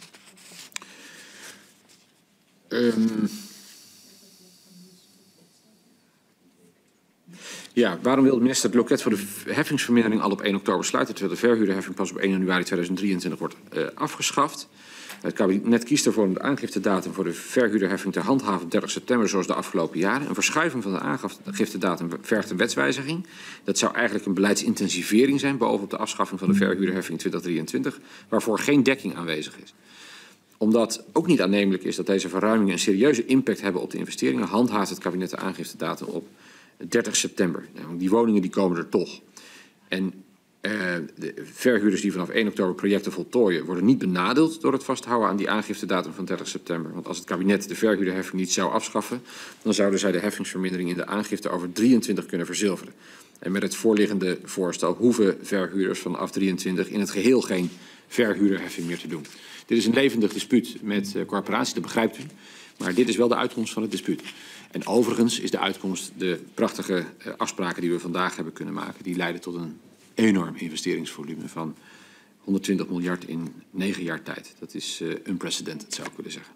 Ja, waarom wil de minister het loket voor de heffingsvermindering al op 1 oktober sluiten, terwijl de verhuurderheffing pas op 1 januari 2023 wordt afgeschaft? Het kabinet kiest ervoor om de aangiftedatum voor de verhuurderheffing te handhaven op 30 september zoals de afgelopen jaren. Een verschuiving van de aangiftedatum vergt een wetswijziging. Dat zou eigenlijk een beleidsintensivering zijn bovenop de afschaffing van de verhuurderheffing 2023, waarvoor geen dekking aanwezig is. Omdat ook niet aannemelijk is dat deze verruimingen een serieuze impact hebben op de investeringen, handhaaft het kabinet de aangiftedatum op 30 september. Die woningen die komen er toch. En de verhuurders die vanaf 1 oktober projecten voltooien worden niet benadeeld door het vasthouden aan die aangiftedatum van 30 september. Want als het kabinet de verhuurderheffing niet zou afschaffen, dan zouden zij de heffingsvermindering in de aangifte over 23 kunnen verzilveren. En met het voorliggende voorstel hoeven verhuurders vanaf 23 in het geheel geen verhuurderheffing meer te doen. Dit is een levendig dispuut met corporaties, dat begrijpt u. Maar dit is wel de uitkomst van het dispuut. En overigens is de uitkomst de prachtige afspraken die we vandaag hebben kunnen maken. Die leiden tot een enorm investeringsvolume van 120 miljard in 9 jaar tijd. Dat is unprecedented, zou ik willen zeggen.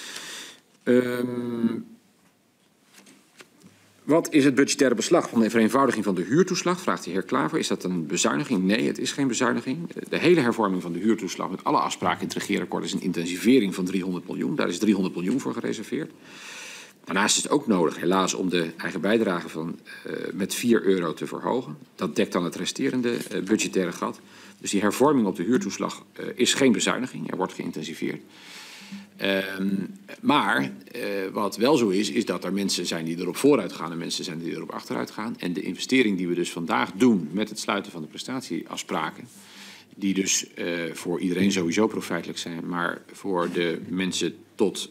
Wat is het budgettaire beslag van de vereenvoudiging van de huurtoeslag? Vraagt de heer Klaver. Is dat een bezuiniging? Nee, het is geen bezuiniging. De hele hervorming van de huurtoeslag met alle afspraken in het regeerakkoord is een intensivering van 300 miljoen. Daar is 300 miljoen voor gereserveerd. Daarnaast is het ook nodig, helaas, om de eigen bijdrage van met €4 te verhogen. Dat dekt dan het resterende budgettaire gat. Dus die hervorming op de huurtoeslag is geen bezuiniging. Er wordt geïntensiveerd. Maar wat wel zo is dat er mensen zijn die erop vooruit gaan en mensen zijn die erop achteruit gaan. En de investering die we dus vandaag doen met het sluiten van de prestatieafspraken, die dus voor iedereen sowieso profijtelijk zijn, maar voor de mensen tot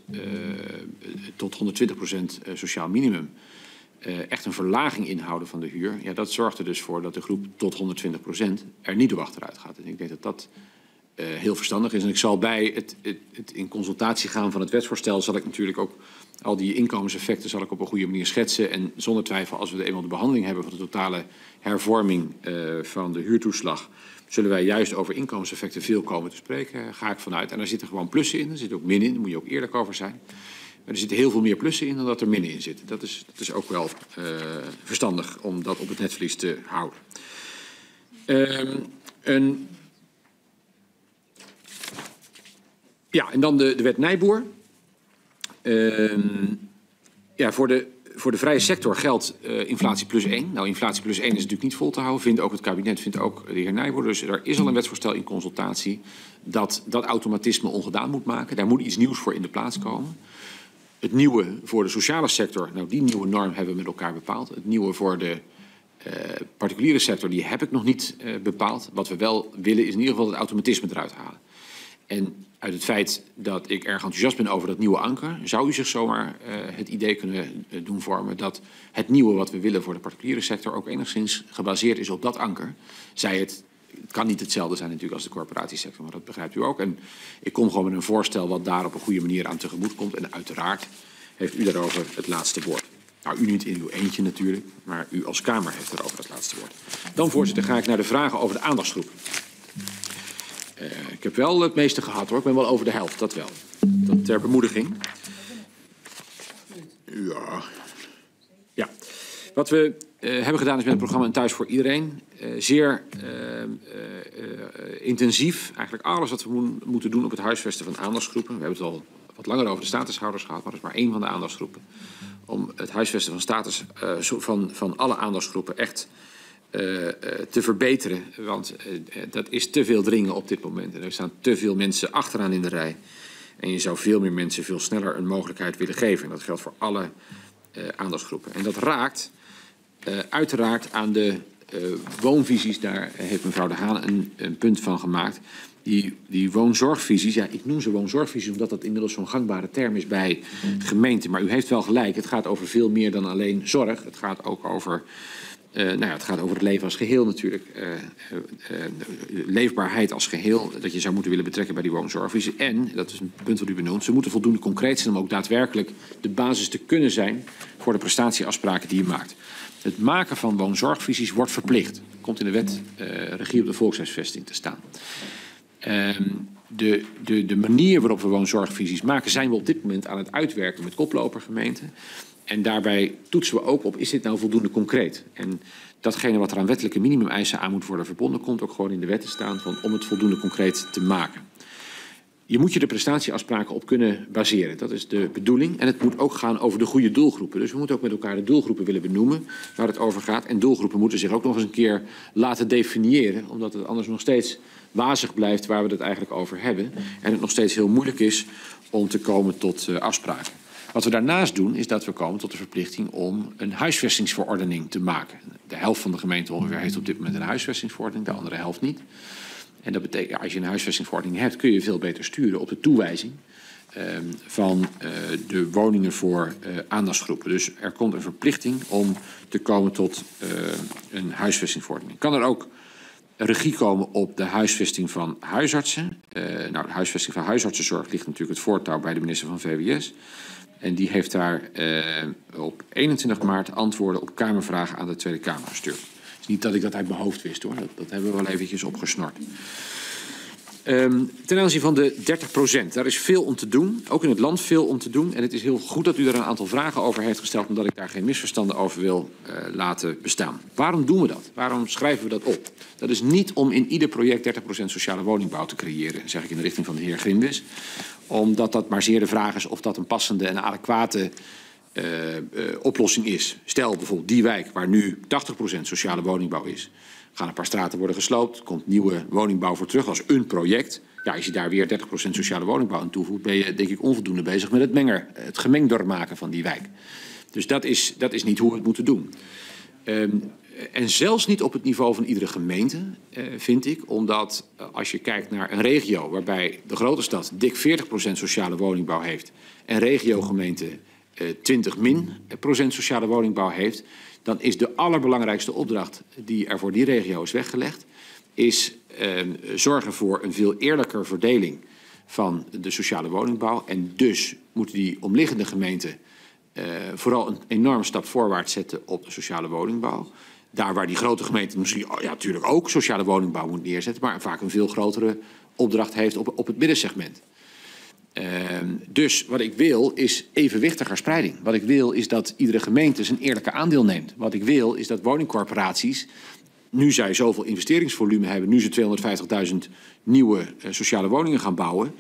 120% sociaal minimum echt een verlaging inhouden van de huur. Ja, dat zorgt er dus voor dat de groep tot 120% er niet op achteruit gaat. En ik denk dat dat heel verstandig is. En ik zal bij het in consultatie gaan van het wetsvoorstel, zal ik natuurlijk ook al die inkomenseffecten zal ik op een goede manier schetsen. En zonder twijfel, als we eenmaal de behandeling hebben van de totale hervorming van de huurtoeslag, zullen wij juist over inkomenseffecten veel komen te spreken, ga ik vanuit. En daar zitten gewoon plussen in, er zit ook min in, daar moet je ook eerlijk over zijn. Maar er zitten heel veel meer plussen in dan dat er minnen in zitten. Dat is ook wel verstandig om dat op het netvlies te houden. Ja, en dan de wet Nijboer. Ja, voor de vrije sector geldt inflatie plus 1. Nou, inflatie plus 1 is natuurlijk niet vol te houden. Vindt ook het kabinet, vindt ook de heer Nijboer. Dus er is al een wetsvoorstel in consultatie dat automatisme ongedaan moet maken. Daar moet iets nieuws voor in de plaats komen. Het nieuwe voor de sociale sector, nou die nieuwe norm hebben we met elkaar bepaald. Het nieuwe voor de particuliere sector, die heb ik nog niet bepaald. Wat we wel willen is in ieder geval het automatisme eruit halen. En uit het feit dat ik erg enthousiast ben over dat nieuwe anker, zou u zich zomaar het idee kunnen doen vormen dat het nieuwe wat we willen voor de particuliere sector ook enigszins gebaseerd is op dat anker. Zij het kan niet hetzelfde zijn natuurlijk als de corporatiesector, maar dat begrijpt u ook. En ik kom gewoon met een voorstel wat daar op een goede manier aan tegemoet komt. En uiteraard heeft u daarover het laatste woord. Nou, u niet in uw eentje natuurlijk, maar u als Kamer heeft daarover het laatste woord. Dan, voorzitter, ga ik naar de vragen over de aandachtsgroep. Ik heb wel het meeste gehad hoor, ik ben wel over de helft, dat wel. Dat ter bemoediging. Ja. Wat we hebben gedaan is met het programma Een Thuis voor Iedereen zeer intensief, eigenlijk alles wat we moeten doen op het huisvesten van aandachtsgroepen. We hebben het al wat langer over de statushouders gehad, maar dat is maar één van de aandachtsgroepen. Om het huisvesten van status van alle aandachtsgroepen echt te verbeteren, want dat is te veel dringen op dit moment. En er staan te veel mensen achteraan in de rij. En je zou veel meer mensen veel sneller een mogelijkheid willen geven. En dat geldt voor alle aandachtsgroepen. En dat raakt uiteraard aan de woonvisies. Daar heeft mevrouw De Haan een punt van gemaakt. Die woonzorgvisies, ja, ik noem ze woonzorgvisies omdat dat inmiddels zo'n gangbare term is bij gemeenten. Maar u heeft wel gelijk, het gaat over veel meer dan alleen zorg. Het gaat ook over het gaat over het leven als geheel natuurlijk. Leefbaarheid als geheel, dat je zou moeten willen betrekken bij die woonzorgvisie. En, dat is een punt wat u benoemt, ze moeten voldoende concreet zijn om ook daadwerkelijk de basis te kunnen zijn voor de prestatieafspraken die je maakt. Het maken van woonzorgvisies wordt verplicht. Komt in de wet regie op de volkshuisvesting te staan. De manier waarop we woonzorgvisies maken zijn we op dit moment aan het uitwerken met koplopergemeenten. En daarbij toetsen we ook op, is dit nou voldoende concreet? En datgene wat er aan wettelijke minimumeisen aan moet worden verbonden, komt ook gewoon in de wet te staan om het voldoende concreet te maken. Je moet je de prestatieafspraken op kunnen baseren. Dat is de bedoeling. En het moet ook gaan over de goede doelgroepen. Dus we moeten ook met elkaar de doelgroepen willen benoemen waar het over gaat. En doelgroepen moeten zich ook nog eens een keer laten definiëren, omdat het anders nog steeds wazig blijft waar we het eigenlijk over hebben. En het nog steeds heel moeilijk is om te komen tot afspraken. Wat we daarnaast doen, is dat we komen tot de verplichting om een huisvestingsverordening te maken. De helft van de gemeente ongeveer heeft op dit moment een huisvestingsverordening, de andere helft niet. En dat betekent, als je een huisvestingsverordening hebt, kun je veel beter sturen op de toewijzing van de woningen voor aandachtsgroepen. Dus er komt een verplichting om te komen tot een huisvestingsverordening. Kan er ook regie komen op de huisvesting van huisartsen? De huisvesting van huisartsenzorg ligt natuurlijk het voortouw bij de minister van VWS. En die heeft daar op 21 maart antwoorden op Kamervragen aan de Tweede Kamer gestuurd. Het is niet dat ik dat uit mijn hoofd wist hoor, dat hebben we wel eventjes opgesnord. Ten aanzien van de 30%, daar is veel om te doen. Ook in het land veel om te doen. En het is heel goed dat u daar een aantal vragen over heeft gesteld, omdat ik daar geen misverstanden over wil laten bestaan. Waarom doen we dat? Waarom schrijven we dat op? Dat is niet om in ieder project 30% sociale woningbouw te creëren, zeg ik in de richting van de heer Grimwis. Omdat dat maar zeer de vraag is of dat een passende en adequate oplossing is. Stel bijvoorbeeld die wijk waar nu 80% sociale woningbouw is. Gaan een paar straten worden gesloopt, komt nieuwe woningbouw voor terug als een project. Ja, als je daar weer 30% sociale woningbouw aan toevoegt, ben je denk ik onvoldoende bezig met het gemengder maken van die wijk. Dus dat is niet hoe we het moeten doen. En zelfs niet op het niveau van iedere gemeente, vind ik. Omdat als je kijkt naar een regio waarbij de grote stad dik 40% sociale woningbouw heeft en regiogemeente 20% sociale woningbouw heeft, dan is de allerbelangrijkste opdracht die er voor die regio is weggelegd, is zorgen voor een veel eerlijker verdeling van de sociale woningbouw. En dus moeten die omliggende gemeenten vooral een enorme stap voorwaarts zetten op de sociale woningbouw. Daar waar die grote gemeente misschien natuurlijk ook sociale woningbouw moet neerzetten, maar vaak een veel grotere opdracht heeft op het middensegment. Dus wat ik wil is evenwichtiger spreiding. Wat ik wil is dat iedere gemeente zijn eerlijke aandeel neemt. Wat ik wil is dat woningcorporaties, nu zij zoveel investeringsvolume hebben, nu ze 250.000 nieuwe sociale woningen gaan bouwen,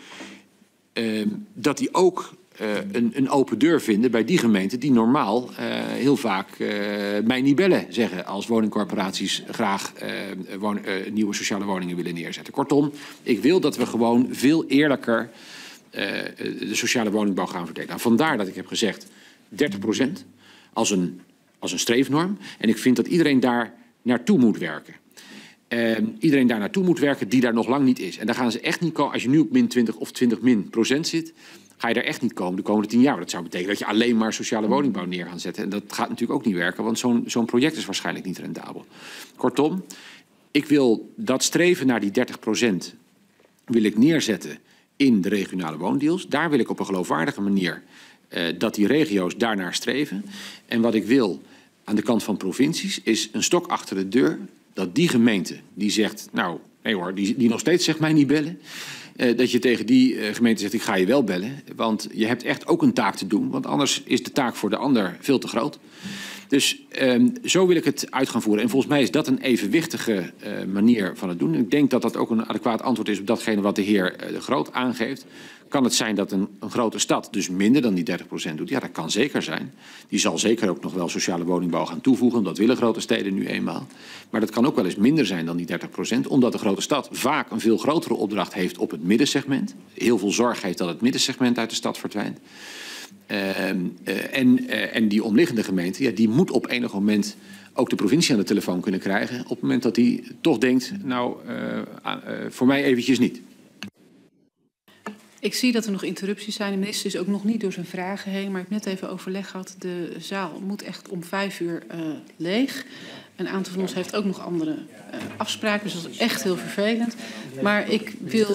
dat die ook een open deur vinden bij die gemeenten die normaal heel vaak mij niet bellen, zeggen als woningcorporaties graag nieuwe sociale woningen willen neerzetten. Kortom, ik wil dat we gewoon veel eerlijker de sociale woningbouw gaan verdelen. Nou, vandaar dat ik heb gezegd 30% als een streefnorm. En ik vind dat iedereen daar naartoe moet werken. Iedereen daar naartoe moet werken die daar nog lang niet is. En daar gaan ze echt niet komen. Als je nu op min 20 of 20% zit, ga je daar echt niet komen de komende 10 jaar. Dat zou betekenen dat je alleen maar sociale woningbouw neer gaat zetten. En dat gaat natuurlijk ook niet werken, want zo'n project is waarschijnlijk niet rendabel. Kortom, ik wil dat streven naar die 30% wil ik neerzetten in de regionale woondeals. Daar wil ik op een geloofwaardige manier dat die regio's daarnaar streven. En wat ik wil aan de kant van provincies is een stok achter de deur, dat die gemeente die zegt, nou, nee hoor, die nog steeds zegt mij niet bellen, dat je tegen die gemeente zegt, ik ga je wel bellen. Want je hebt echt ook een taak te doen, want anders is de taak voor de ander veel te groot. Dus zo wil ik het uit gaan voeren. En volgens mij is dat een evenwichtige manier van het doen. Ik denk dat dat ook een adequaat antwoord is op datgene wat de heer De Groot aangeeft. Kan het zijn dat een grote stad dus minder dan die 30% doet? Ja, dat kan zeker zijn. Die zal zeker ook nog wel sociale woningbouw gaan toevoegen. Dat willen grote steden nu eenmaal. Maar dat kan ook wel eens minder zijn dan die 30%. Omdat de grote stad vaak een veel grotere opdracht heeft op het middensegment. Heel veel zorg heeft dat het middensegment uit de stad verdwijnt. En die omliggende gemeente, ja, die moet op enig moment ook de provincie aan de telefoon kunnen krijgen. Op het moment dat die toch denkt, nou, voor mij eventjes niet. Ik zie dat er nog interrupties zijn. De minister is ook nog niet door zijn vragen heen. Maar ik heb net even overleg gehad. De zaal moet echt om 5:00 leeg. Een aantal van ons heeft ook nog andere afspraken. Dus dat is echt heel vervelend. Maar ik wil...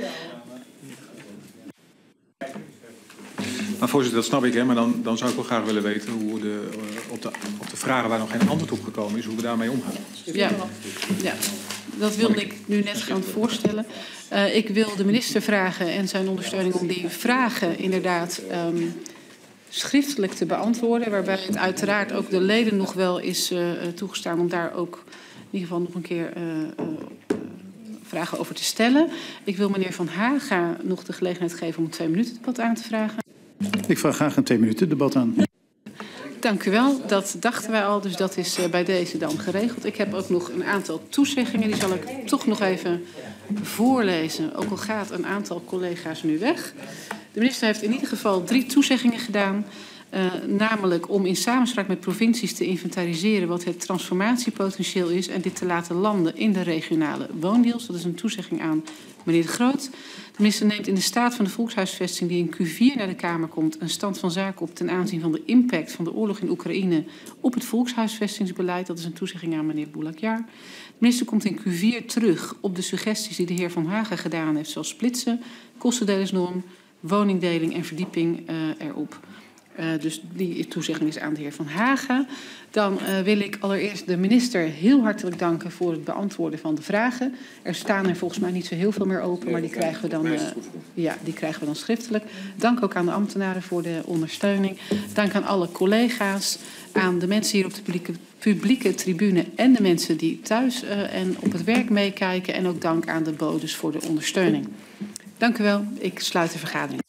Maar voorzitter, dat snap ik, hè, maar dan zou ik wel graag willen weten hoe op de vragen waar nog geen antwoord op gekomen is, hoe we daarmee omgaan. Ja, dat wilde ik nu net gaan voorstellen. Ik wil de minister vragen en zijn ondersteuning om die vragen inderdaad schriftelijk te beantwoorden. Waarbij het uiteraard ook de leden nog wel is toegestaan om daar ook in ieder geval nog een keer vragen over te stellen. Ik wil meneer Van Haga nog de gelegenheid geven om een 2 minuten debat aan te vragen. Ik vraag graag een 2 minuten debat aan. Dank u wel. Dat dachten wij al, dus dat is bij deze dan geregeld. Ik heb ook nog een aantal toezeggingen. Die zal ik toch nog even voorlezen. Ook al gaat een aantal collega's nu weg. De minister heeft in ieder geval 3 toezeggingen gedaan. Namelijk om in samenspraak met provincies te inventariseren wat het transformatiepotentieel is en dit te laten landen in de regionale woondeals. Dat is een toezegging aan meneer De Groot. De minister neemt in de staat van de volkshuisvesting die in Q4 naar de Kamer komt een stand van zaken op ten aanzien van de impact van de oorlog in Oekraïne op het volkshuisvestingsbeleid. Dat is een toezegging aan meneer Boulakjar. De minister komt in Q4 terug op de suggesties die de heer Van Haga gedaan heeft, zoals splitsen, kostendelingsnorm, woningdeling en verdieping erop. Dus die toezegging is aan de heer Van Hagen. Dan wil ik allereerst de minister heel hartelijk danken voor het beantwoorden van de vragen. Er staan er volgens mij niet zo heel veel meer open, maar die krijgen we dan, die krijgen we dan schriftelijk. Dank ook aan de ambtenaren voor de ondersteuning. Dank aan alle collega's, aan de mensen hier op de publieke tribune en de mensen die thuis en op het werk meekijken. En ook dank aan de bodes voor de ondersteuning. Dank u wel. Ik sluit de vergadering.